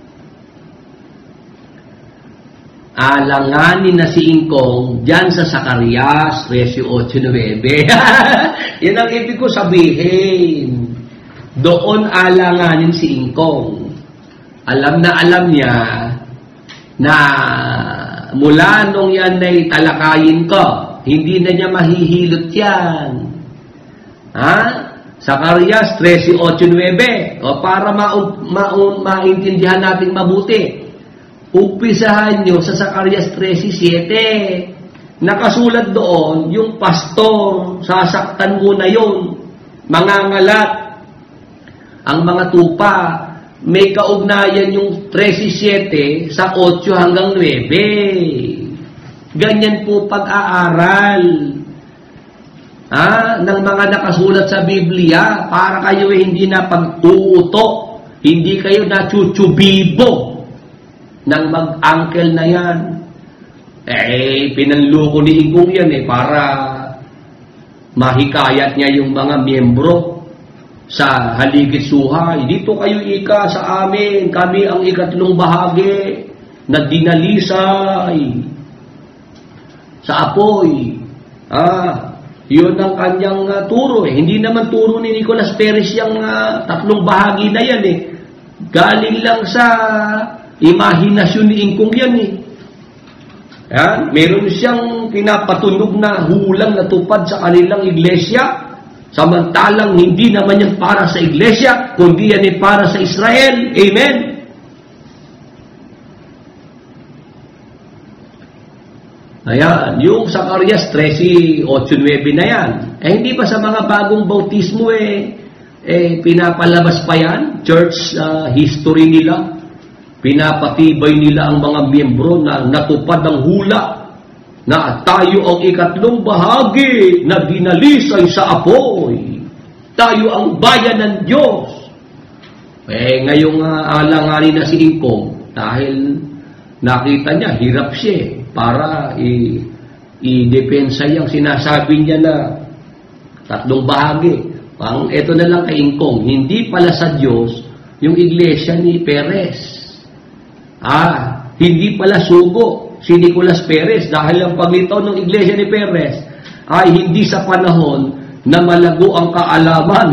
Alanganin na si Ingkong dyan sa Zacarias thirteen eight nine. Yan ang ibig ko sabihin. Doon alanganin si Ingkong. Alam na alam niya na mula nung yan ay talakayin ko, hindi na niya mahihilot yan. Ha? Zacarias thirteen eight nine. O para ma ma maintindihan natin mabuti. Umpisahan nyo sa Zacarias thirteen seven. Nakasulat doon, yung pastor, sasaktan mo na yun. Mangangalat. Ang mga tupa, may kaugnayan yung thirteen seven sa eight hanggang nine. Ganyan po pag-aaral. ah, ng mga nakasulat sa Biblia para kayo eh, hindi na pag-uuto, hindi kayo na chuchubibo ng mag-uncle na yan. Eh, pinanloko ni Ingkong yan eh, para mahikayat niya yung mga miyembro sa haligit suhay. Dito kayo ika sa amin, kami ang ikatlong bahagi na dinalisay sa apoy. Ah, yun ang kanyang uh, turo eh. Hindi naman turo ni Nicolas Perez yung uh, tatlong bahagi na yan eh. Galing lang sa imahinasyon ni Ingkong yan eh. Yan, meron siyang pinapatunog na hulang natupad sa kanilang iglesia, samantalang hindi naman yan para sa iglesia, kundi yan ay para sa Israel. Amen? Ayan, yung Zacarias thirteen eight nine na yan. Eh, hindi ba sa mga bagong bautismo eh, eh pinapalabas pa yan? Church uh, history nila. Pinapatibay nila ang mga miyembro na natupad ang hula na tayo ang ikatlong bahagi na dinalisay sa apoy. Tayo ang bayan ng Diyos. Eh, ngayong uh, alanganin na si Ingkong dahil nakita niya, hirap siya para i- i-depensa yung sinasabi niya na tatlong bahagi. Pang, eto na lang kay Ingkong, hindi pala sa Diyos yung iglesia ni Perez. Ah, hindi pala sugo si Nicolas Perez dahil ang paglitaw ng iglesia ni Perez ay hindi sa panahon na malago ang kaalaman.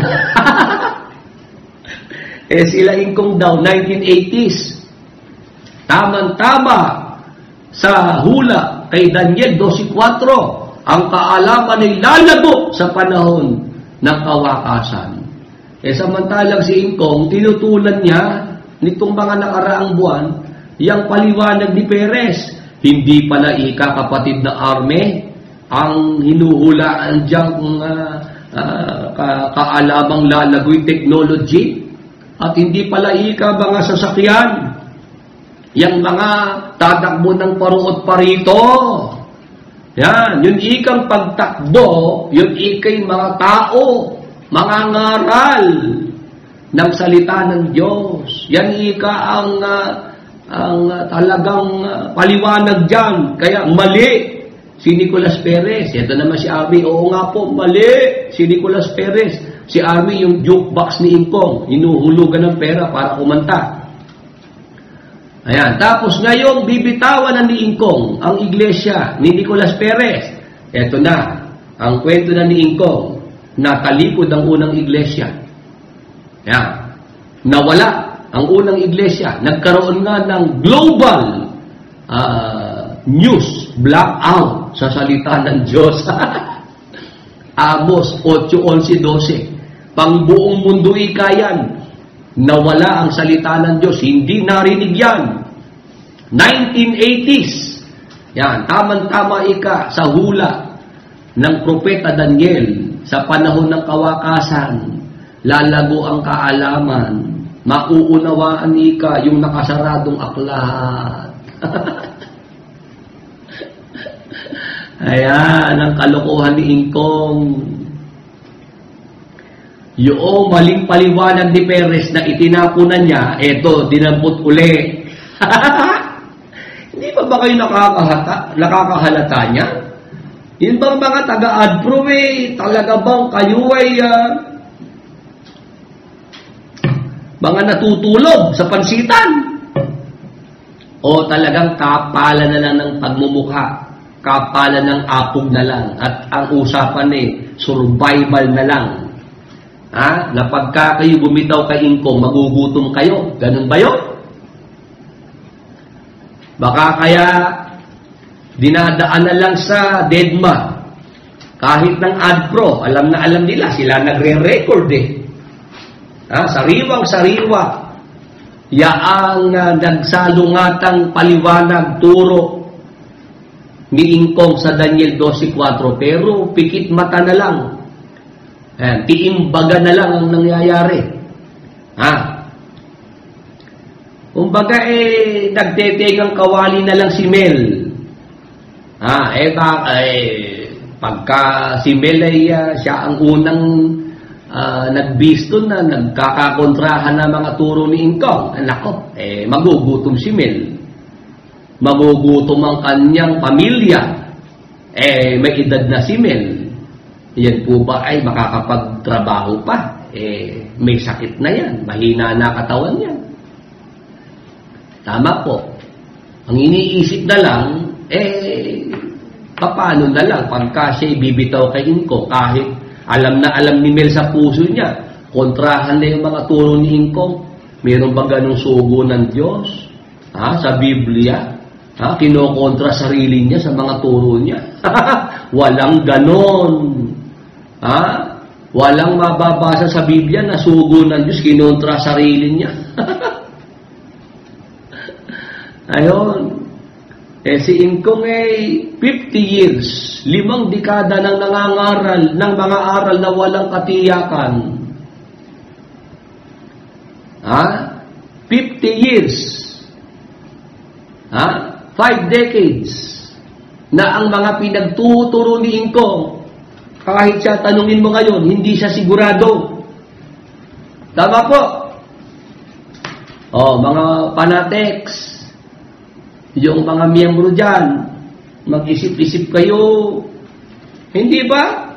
Eh sila Ingkong daw, nineteen eighties. Tamang-tama sa hula kay Daniel twelve four, ang kaalaman ay lalago sa panahon ng kawakasan. Eh samantalang si Ingkong, tinutulan niya nitong mga nakaraang buwan yang paliwanag ni Perez. Hindi pala ika kapatid na arme ang hinuhulaan diyang uh, uh, ka kaalamang lalagoy technology, at hindi pala ika mga sasakyan yang mga tatakbo ng paruot parito. Yan, yun ikang pagtakbo, yun ikay mga tao, mga ngaral ng salita ng Diyos. Yan ika ang uh, ang uh, talagang uh, paliwanag dyan. Kaya mali si Nicolas Perez. Ito naman si Army, oo nga po, mali si Nicolas Perez. Si Army yung jukebox ni Ingkong, hinuhulugan ng pera para kumanta. Ayan, tapos ngayong bibitawan na ni Ingkong ang iglesia ni Nicolas Perez. Ito na, ang kwento na ni Ingkong, natalikod ang unang iglesia. Ayan, nawala ang unang iglesia. Nagkaroon nga ng global uh, news blackout sa salita ng Diyos. Amos eight eleven twelve. Pang buong mundo ikayan, nawala ang salita ng Diyos. Hindi narinig yan. nineteen eighties. Yan, tamang-tama ika sa hula ng propeta Daniel sa panahon ng kawakasan. Lalago ang kaalaman. Mauunawaan ika yung nakasaradong aklat. Ayan, ang kalokohan ni Ingkong. Yung maling paliwanag ni Perez na itinapunan niya, eto, dinampot uli. Hindi ba ba kayo nakakahata, nakakahalata niya? Yun bang mga taga-adpro eh, talaga bang kayo ay uh, mga natutulog sa pansitan? O talagang kapalan na lang ng pagmumukha, kapalan ng apog na lang, at ang usapan eh, survival na lang. Ha? Na pagka kayo bumitaw kay Ingkong, magugutom kayo. Ganun ba yun? Baka kaya dinadaan na lang sa deadma. Kahit ng adpro, alam na alam nila, sila nagre-record eh. Ha? Sariwang-sariwa. Yaang uh, nagsalungatang paliwanag, turo ni Ingkong sa Daniel twelve four, pero pikit mata na lang. Ayan, tiimbaga na lang ang nangyayari. Ha? Kumbaga eh, nagtetegang kawali na lang si Mel. Ha? Eh, ta, eh Pagka si Mel ay uh, siya ang unang uh, nagbisto na nagkakakontrahan ng mga turo ni Ingkong, nako, eh, magugutom si Mel. Magugutom ang kanyang pamilya. Eh, may edad na si Mel. Yan po ba ay makakapagtrabaho pa? Eh, may sakit na yan. Mahina na katawan yan. Tama po. Ang iniisip na lang, eh, paano na lang pagka siya ibibitaw kay Ingkong, kahit alam na alam ni Mel sa puso niya, kontrahan na yung mga turo ni Ingkong. Meron ba ganong sugo ng Diyos? Ha? Sa Biblia? Ha? Kinokontra sarili niya sa mga turo niya? Walang ganon. Ha? Walang mababasa sa Biblia na sugo ng Diyos, kinontra sarili niya. Ayon. Eh si Ingkong ay fifty years, limang dekada nang nangangaral ng mga aral na walang katiyakan. Ha? fifty years. Ha? Five decades na ang mga pinagtuturo ni Ingkong, kahit siya tanungin mo ngayon, hindi siya sigurado. Tama po. Oh, mga panateks, yung mga miyembro dyan, mag-isip-isip kayo. Hindi ba?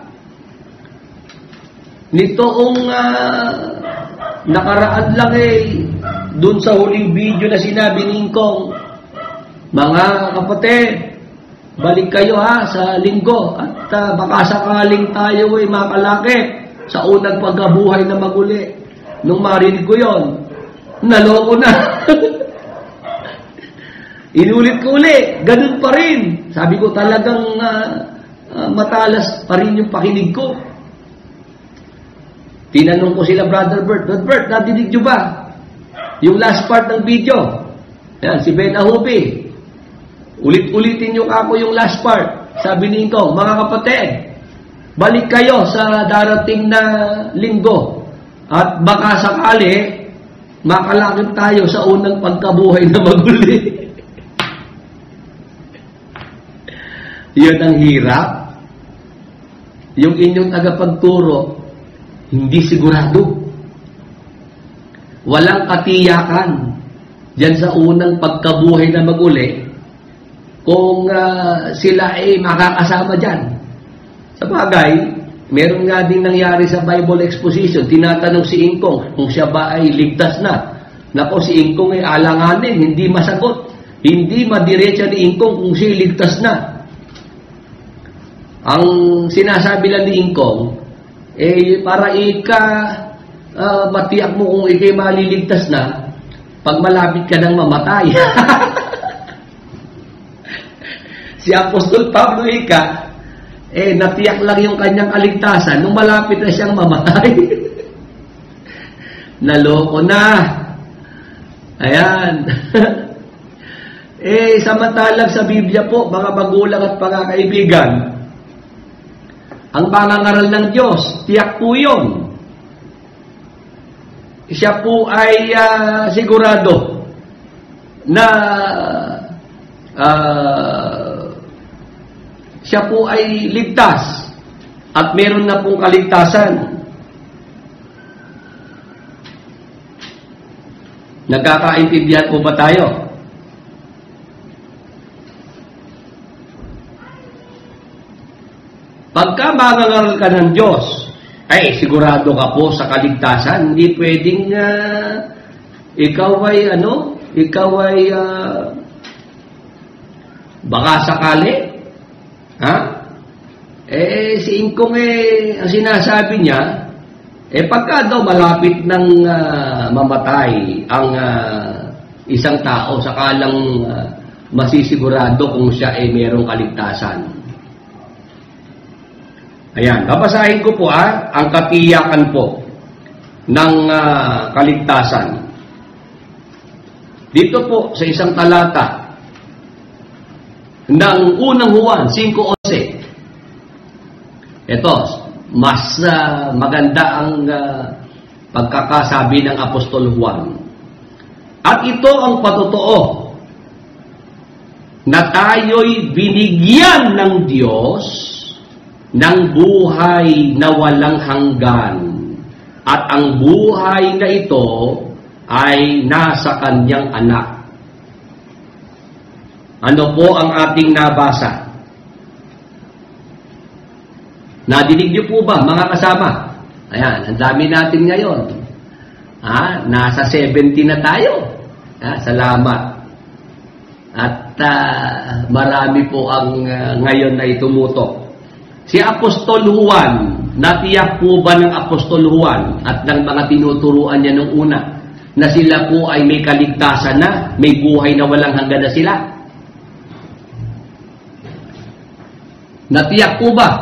Nitoong uh, nakaraan lang eh, dun sa huling video na sinabi ni Ingkong, mga kapatid, balik kayo ha sa linggo at uh, baka sakaling tayo ay makalakip sa unang pagkabuhay na maguli. Nung marinig ko yon, naloko na. Inulit ko uli, ganun pa rin. Sabi ko talagang uh, uh, matalas pa rin yung pakinig ko. Tinanong ko sila, Brother Bert, Brother Bert, nadinig nyo ba yung last part ng video? Yan, si Ben Ahubi. Ulit-ulitin nyo ako yung last part. Sabi ni Ingkong, mga kapatid, balik kayo sa darating na linggo at baka sakali makalakip tayo sa unang pagkabuhay na maguli. Yan ang hirap. Yung inyong tagapagturo, hindi sigurado. Walang katiyakan diyan sa unang pagkabuhay na maguli kung uh, sila ay makakasama dyan. Sa bagay, meron nga din nangyari sa Bible Exposition. Tinatanong si Ingkong kung siya ba ay ligtas na. Nako, si Ingkong ay alanganin, hindi masagot. Hindi madiretsa ni Ingkong kung siya ay ligtas na. Ang sinasabi lang ni Ingkong, eh, para ika uh, matiyak mo kung ikay maliligtas na, pag malapit ka nang mamatay. Si Apostol Pablo ika, eh, natiyak lang yung kanyang kaligtasan nung malapit na siyang mamatay. Naloko na. Ayan. Eh, samantalang sa Biblia po, mga magulang at mga kaibigan, ang mangangaral ng Diyos, tiyak po yun. Siya po ay uh, sigurado na uh, siya po ay ligtas at meron na pong kaligtasan. Nagkakaintindihan po ba tayo? Pagka mangangaral ka ng Diyos, ay sigurado ka po sa kaligtasan. Hindi pwedeng uh, ikaw ay ano, ikaw ay uh, baka sakali. Ha? Eh, si Ingkong eh, ang sinasabi niya, eh pagka daw malapit ng uh, mamatay ang uh, isang tao, sakalang uh, masisigurado kung siya ay eh, merong kaligtasan. Ayan, babasahin ko po ah, ang katiyakan po ng uh, kaligtasan. Dito po sa isang talata ng unang Juan five eleven. Ito, mas uh, maganda ang uh, pagkakasabi ng Apostol Juan. At ito ang patotoo na tayo'y binigyan ng Diyos ng buhay na walang hanggan. At ang buhay na ito ay nasa kanyang anak. Ano po ang ating nabasa? Nadinig niyo po ba, mga kasama? Ayan, ang dami natin ngayon. Ha? Nasa seventy na tayo. Ha? Salamat. At uh, marami po ang uh, ngayon na itumutok. Si Apostol Juan, natiyak po ba ng Apostol Juan at ng mga tinuturuan niya nung una na sila po ay may kaligtasan na, may buhay na walang hanggan na sila? Natiyak po ba?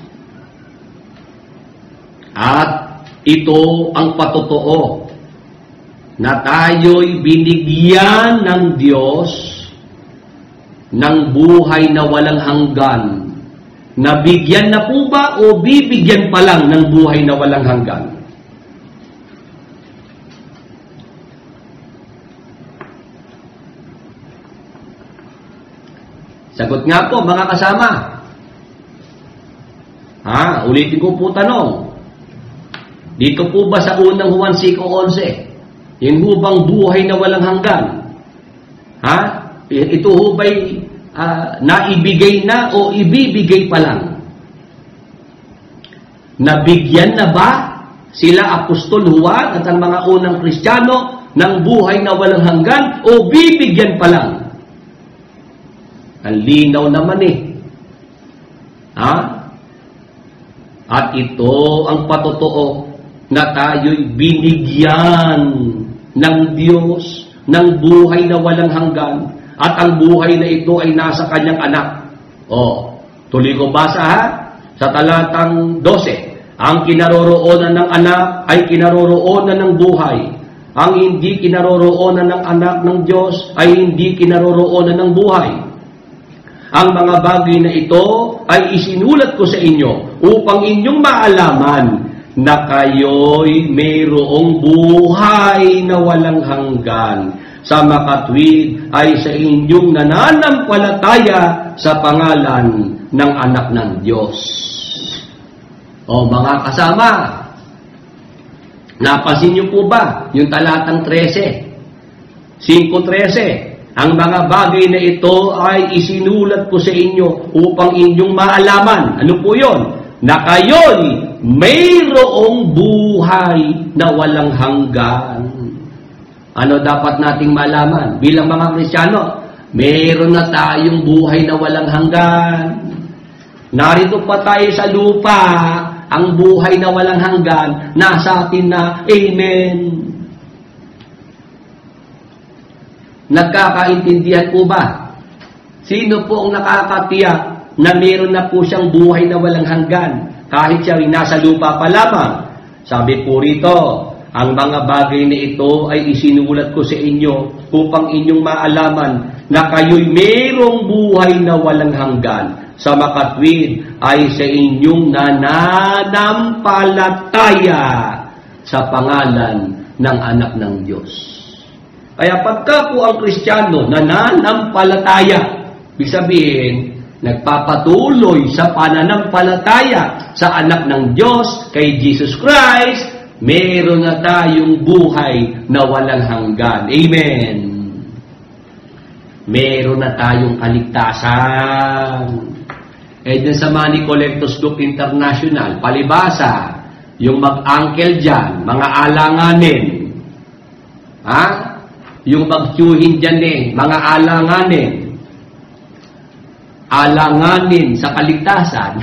At ito ang patotoo na tayo'y binigyan ng Diyos ng buhay na walang hanggan. Nabigyan na po ba o bibigyan pa lang ng buhay na walang hanggan? Sagot nga po, mga kasama. Ha, ulitin ko po tanong. Dito po ba sa unang Juan five eleven, yung hubang buhay na walang hanggan? Ha? Ito hubay uh, naibigay na o ibibigay pa lang? Nabigyan na ba sila Apostol Juan at ang mga unang Kristiyano ng buhay na walang hanggan o bibigyan pa lang? Ang linaw naman eh. Ha? At ito ang patotoo na tayo'y binigyan ng Diyos ng buhay na walang hanggan at ang buhay na ito ay nasa kanyang anak. O, tuloy ko basa ha? Sa talatang twelve, ang kinaroroonan ng anak ay kinaroroonan ng buhay. Ang hindi kinaroroonan ng anak ng Diyos ay hindi kinaroroonan ng buhay. Ang mga bagay na ito ay isinulat ko sa inyo upang inyong maalaman na kayo'y mayroong buhay na walang hanggan. Sa makatwid ay sa inyong nananampalataya sa pangalan ng anak ng Diyos. O mga kasama, napansin niyo po ba yung talatang thirteen? five thirteen. Ang mga bagay na ito ay isinulat ko sa inyo upang inyong maalaman. Ano po yun? Na kayo'y mayroong buhay na walang hanggan. Ano dapat nating malaman? Bilang mga Kristiyano, mayroon na tayong buhay na walang hanggan. Narito pa tayo sa lupa, ang buhay na walang hanggan, nasa atin na. Amen. Nagkakaintindihan po ba? Sino po ang nakakatiyak na mayroon na po siyang buhay na walang hanggan? Kahit siya ay nasa lupa pa lamang. Sabi po rito, ang mga bagay na ito ay isinulat ko sa inyo upang inyong maalaman na kayo'y mayroong buhay na walang hanggan. Sa makatwid ay sa inyong nananampalataya sa pangalan ng anak ng Diyos. Kaya pagka po ang Kristiyano nananampalataya, ibig sabihin, nagpapatuloy sa pananampalataya sa anak ng Diyos, kay Jesus Christ, meron na tayong buhay na walang hanggan. Amen. Meron na tayong kaligtasan. Eh, dun sa Money Collectors Group International, palibasa, yung mag-angkel dyan, mga alanganin, ha? Yung magtiyuhin dyan eh, mga alanganin, alanganin sa kaligtasan.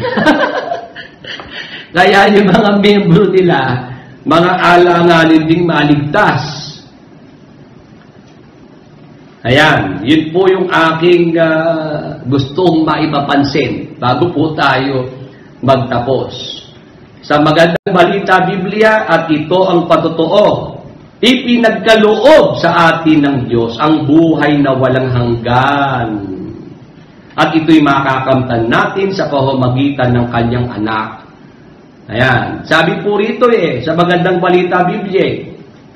Kaya yung mga membro nila, mga alanganin ding maligtas. Ayan, yun po yung aking uh, gustong maipapansin bago po tayo magtapos. Sa magandang balita Biblia, at ito ang patotoo, ipinagkaloob sa atin ng Diyos ang buhay na walang hanggan. At ito'y makakamtan natin sa pamamagitan ng kanyang anak. Ayan. Sabi po rito eh, sa magandang balita Biblia,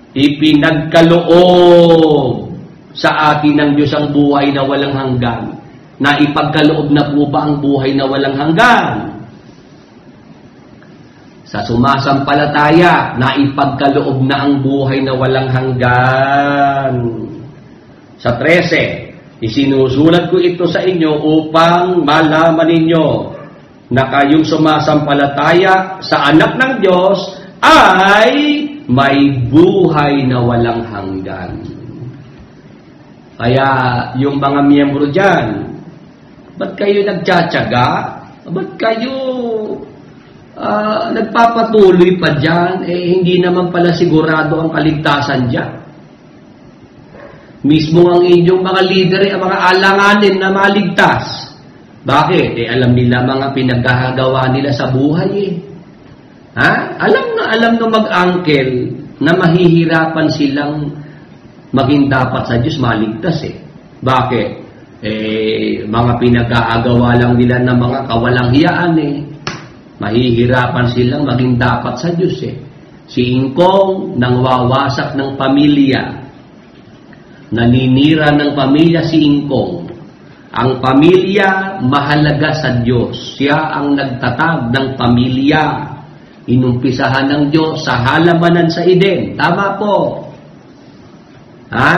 ipinagkaloob sa atin ng Diyos ang buhay na walang hanggan. Na ipagkaloob na po ba ang buhay na walang hanggan? Sa sumasampalataya, naipagkaloob na ang buhay na walang hanggan. Sa trese, isinusulat ko ito sa inyo upang malaman ninyo na kayong sumasampalataya sa anak ng Diyos ay may buhay na walang hanggan. Kaya yung mga miyembro dyan, ba't kayo nagtsatsaga? Ba't kayo uh, nagpapatuloy pa dyan? Eh, hindi naman pala sigurado ang kaligtasan dyan. Mismo ang inyong mga leader, ang mga alanganin na maligtas. Bakit? Eh, alam nila mga pinagkagawa nila sa buhay eh. Ha? Alam na alam ng mag-angkel na mahihirapan silang maging dapat sa Diyos maligtas eh. Bakit? Eh, mga pinag-aagawa lang nila ng mga kawalang hiyaan eh. Mahihirapan silang maging dapat sa Diyos eh. Si Ingkong nang wawasak ng pamilya, naninira ng pamilya si Ingkong. Ang pamilya mahalaga sa Diyos. Siya ang nagtatag ng pamilya. Inumpisahan ng Diyos sa halamanan sa Eden. Tama po. Ha?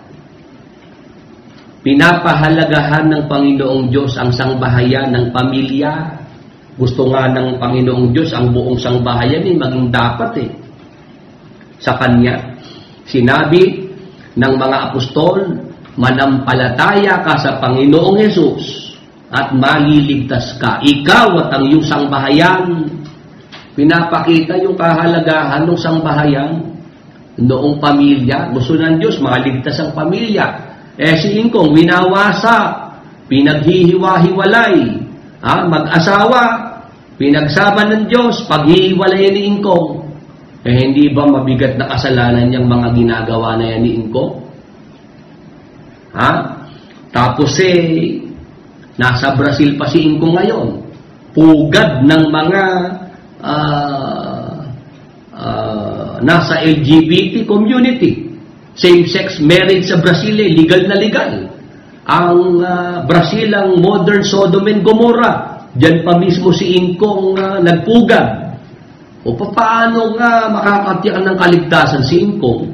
Pinapahalagahan ng Panginoong Diyos ang sangbahayan ng pamilya. Gusto nga ng Panginoong Diyos ang buong sangbahayan ay maging dapat eh. Sa Kanya. Sinabi ng mga apostol, manampalataya ka sa Panginoong Hesus at maliligtas ka. Ikaw at ang iyong sangbahayan. Pinapakita yung kahalagahan ng sangbahayan noong pamilya. Gusto ng Diyos, maligtas ang pamilya. Eh si Ingkong, winawasak, pinaghihiwa-hiwalay, ha? Mag-asawa, pinagsama ng Diyos, paghihiwalay ni Ingkong. Eh hindi ba mabigat na kasalanan niyang mga ginagawa na yan ni Ingkong? Ha? Tapos eh, nasa Brazil pa si Ingkong ngayon. Pugad ng mga uh, uh, nasa L G B T community. Same-sex marriage sa Brazil eh, legal na legal. Ang uh, Brazil ang modern Sodom and Gomorrah. Diyan pa mismo si Ingkong uh, nagpugad. O paano nga makakatiyak ng kaligtasan si Ingkong?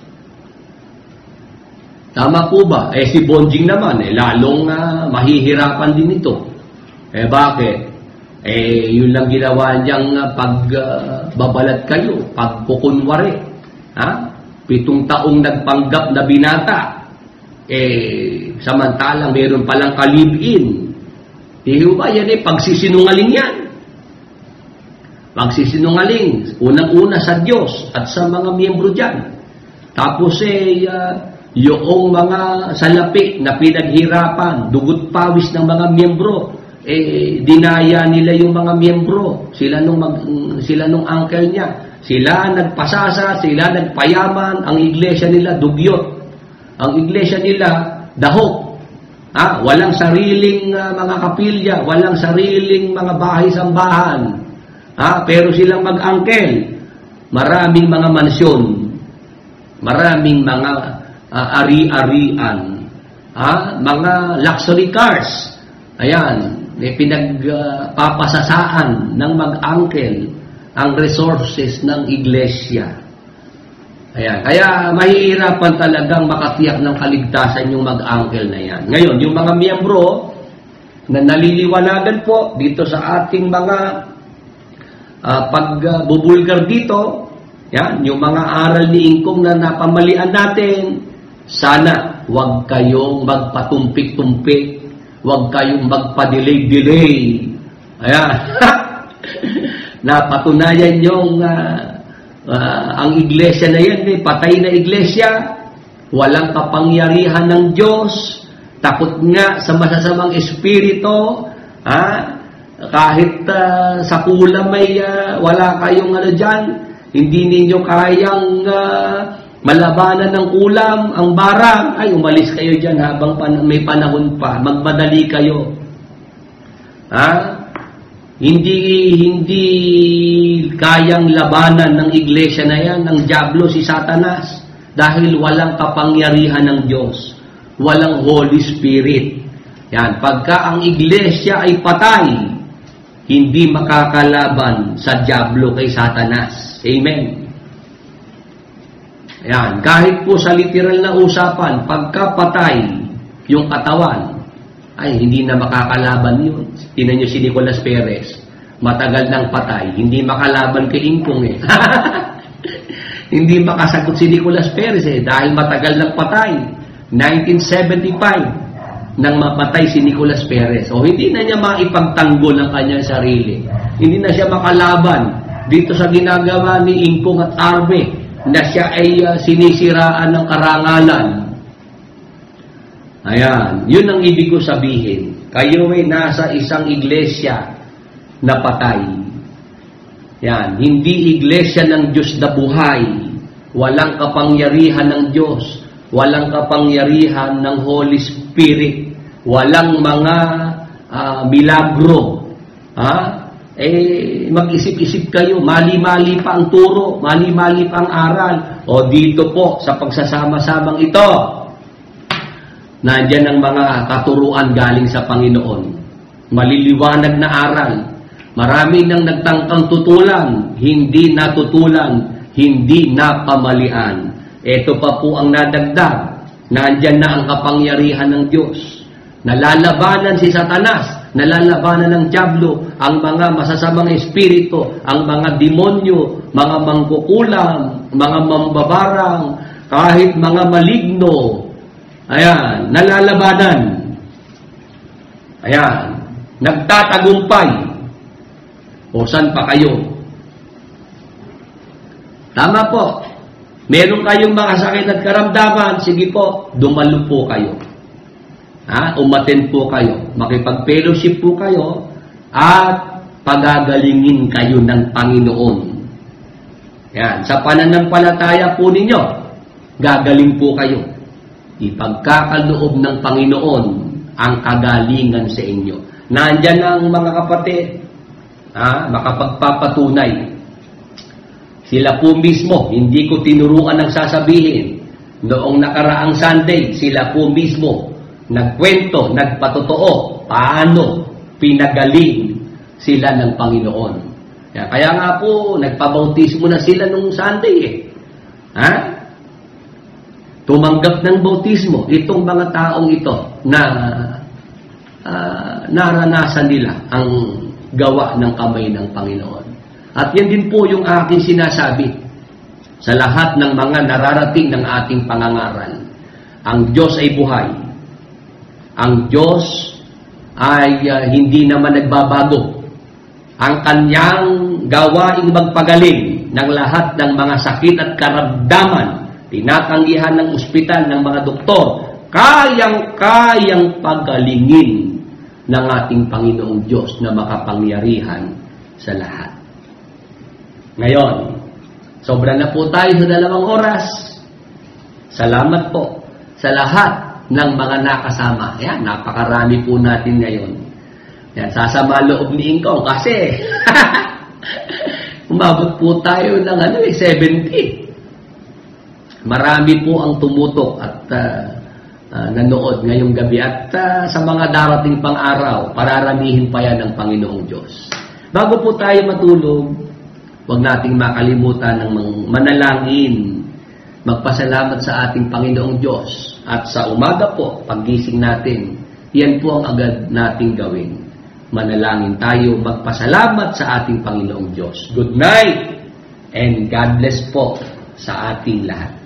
Tama po ba? Eh si Bonjing naman, eh, lalong uh, mahihirapan din ito. Eh bakit? Eh yun lang ginawa niyang uh, pagbabalat uh, kayo, pagkukunwari. Ha? Pitong taong nagpanggap na binata. Eh samantalang mayroon palang ka-live-in. Eh ba yan eh, pagsisinungaling yan. Pagsisinungaling, unang-una sa Diyos at sa mga miyembro dyan. Tapos eh, uh, yung mga salapi na pinaghirapan, dugot pawis ng mga miyembro, eh, dinaya nila yung mga miyembro. Sila nung, mag, sila nung uncle niya. Sila nagpasasa, sila nagpayaman, ang iglesia nila dugyot. Ang iglesia nila dahok. Ah, walang sariling uh, mga kapilya, walang sariling mga bahay-sambahan. Ah, pero silang mag-angkel. Maraming mga mansyon. Maraming mga uh, ari-arian. Ah, mga luxury cars. Ayan, may pinagpapasasaan uh, ng mag-angkel ang resources ng iglesia. Ayan, kaya mahihirapan talagang makatiyak ng kaligtasan yung mag-angkel na yan. Ngayon, yung mga miyembro na naliliwanagan po dito sa ating mga Uh, pagbubulgar uh, dito, yan, yung mga aral ni Ingkong na napamalian natin, sana huwag kayong magpatumpik-tumpik, huwag kayong magpa-delay-delay. Ayan. Napatunayan yung uh, uh, ang iglesia na yan, eh, patay na iglesia, walang kapangyarihan ng Diyos, takot nga sa masasamang espiritu, ha? Kahit uh, sa kulam may uh, wala kayong ano dyan, hindi ninyo kayang uh, malabanan ng kulam, ang barang, ay umalis kayo dyan habang pan may panahon pa, magmadali kayo. Ha? Hindi hindi kayang labanan ng iglesia na yan, ng diablo si Satanas, dahil walang kapangyarihan ng Diyos, walang Holy Spirit. Yan, pagka ang iglesia ay patay, hindi makakalaban sa dyablo kay Satanas. Amen. Ayan, kahit po sa literal na usapan, pagkapatay yung katawan, ay hindi na makakalaban yun. Tingnan nyo si Nicolas Perez, matagal nang patay, hindi makalaban kay Ingkong eh. Hindi makasagot si Nicolas Perez eh, dahil matagal nang patay. nineteen seventy-five nang mapatay si Nicolas Perez. O hindi na niya maipagtanggol ang kanyang sarili. Hindi na siya makalaban dito sa ginagawa ni Ingkong at Arme na siya ay uh, sinisiraan ng karangalan. Ayan, yun ang ibig ko sabihin. Kayo ay nasa isang iglesia na patay. Yan, hindi iglesia ng Diyos na buhay. Walang kapangyarihan ng Diyos. Walang kapangyarihan ng Holy Spirit. Walang mga uh, milagro. Ha? Eh, mag-isip-isip kayo. Mali-mali pa ang turo. Mali-mali pa ang aral. O dito po, sa pagsasama-samang ito, nandiyan ang mga katuruan galing sa Panginoon. Maliliwanag na aral. Marami nang nagtangkang tutulan, hindi natutulan, hindi napamalian. Ito pa po ang nadagdag. Nandiyan na ang kapangyarihan ng Diyos. Nalalabanan si Satanas, nalalabanan ng dyablo, ang mga masasamang espiritu, ang mga demonyo, mga mangkukulam, mga mambabarang, kahit mga maligno. Ayan, nalalabanan. Ayan, nagtatagumpay. O saan pa kayo? Tama po. Meron kayong mga sakit at karamdaman, sige po, dumalo po kayo. Ha? Umaten po kayo. Makipag-fellowship po kayo at pagagalingin kayo ng Panginoon. Yan. Sa pananampalataya po ninyo, gagaling po kayo. Ipagkakaloob ng Panginoon ang kagalingan sa inyo. Nandyan ang mga kapatid, ha, makapagpapatunay. Sila po mismo, hindi ko tinuruan ng sasabihin. Noong nakaraang Sunday, sila po mismo nagkwento, nagpatotoo, paano pinagaling sila ng Panginoon. Kaya, kaya nga po, nagpabautismo na sila nung Sunday eh. Ha? Tumanggap ng bautismo itong mga taong ito na uh, naranasan nila ang gawa ng kamay ng Panginoon. At yan din po yung aking sinasabi sa lahat ng mga nararating ng ating pangangaral. Ang Diyos ay buhay. Ang Diyos ay uh, hindi naman nagbabago. Ang kanyang gawaing magpagaling ng lahat ng mga sakit at karamdaman, tinatanggihan ng ospital ng mga doktor, kayang-kayang pagalingin ng ating Panginoong Diyos na makapangyarihan sa lahat. Ngayon, sobra na po tayo sa dalawang oras. Salamat po sa lahat ng mga nakasama. Yan, napakarami po natin ngayon. Yan, sasama loob ni Ingkong kasi umabot po tayo ng ano, eh, seventy. Marami po ang tumutok at uh, uh, nanood ngayong gabi at uh, sa mga darating pang araw, pararamihin pa yan ng Panginoong Diyos. Bago po tayo matulog, huwag nating makalimutan ng manalangin, magpasalamat sa ating Panginoong Diyos. At sa umaga po, paggising natin, yan po ang agad nating gawin. Manalangin tayo, magpasalamat sa ating Panginoong Diyos. Good night and God bless po sa ating lahat.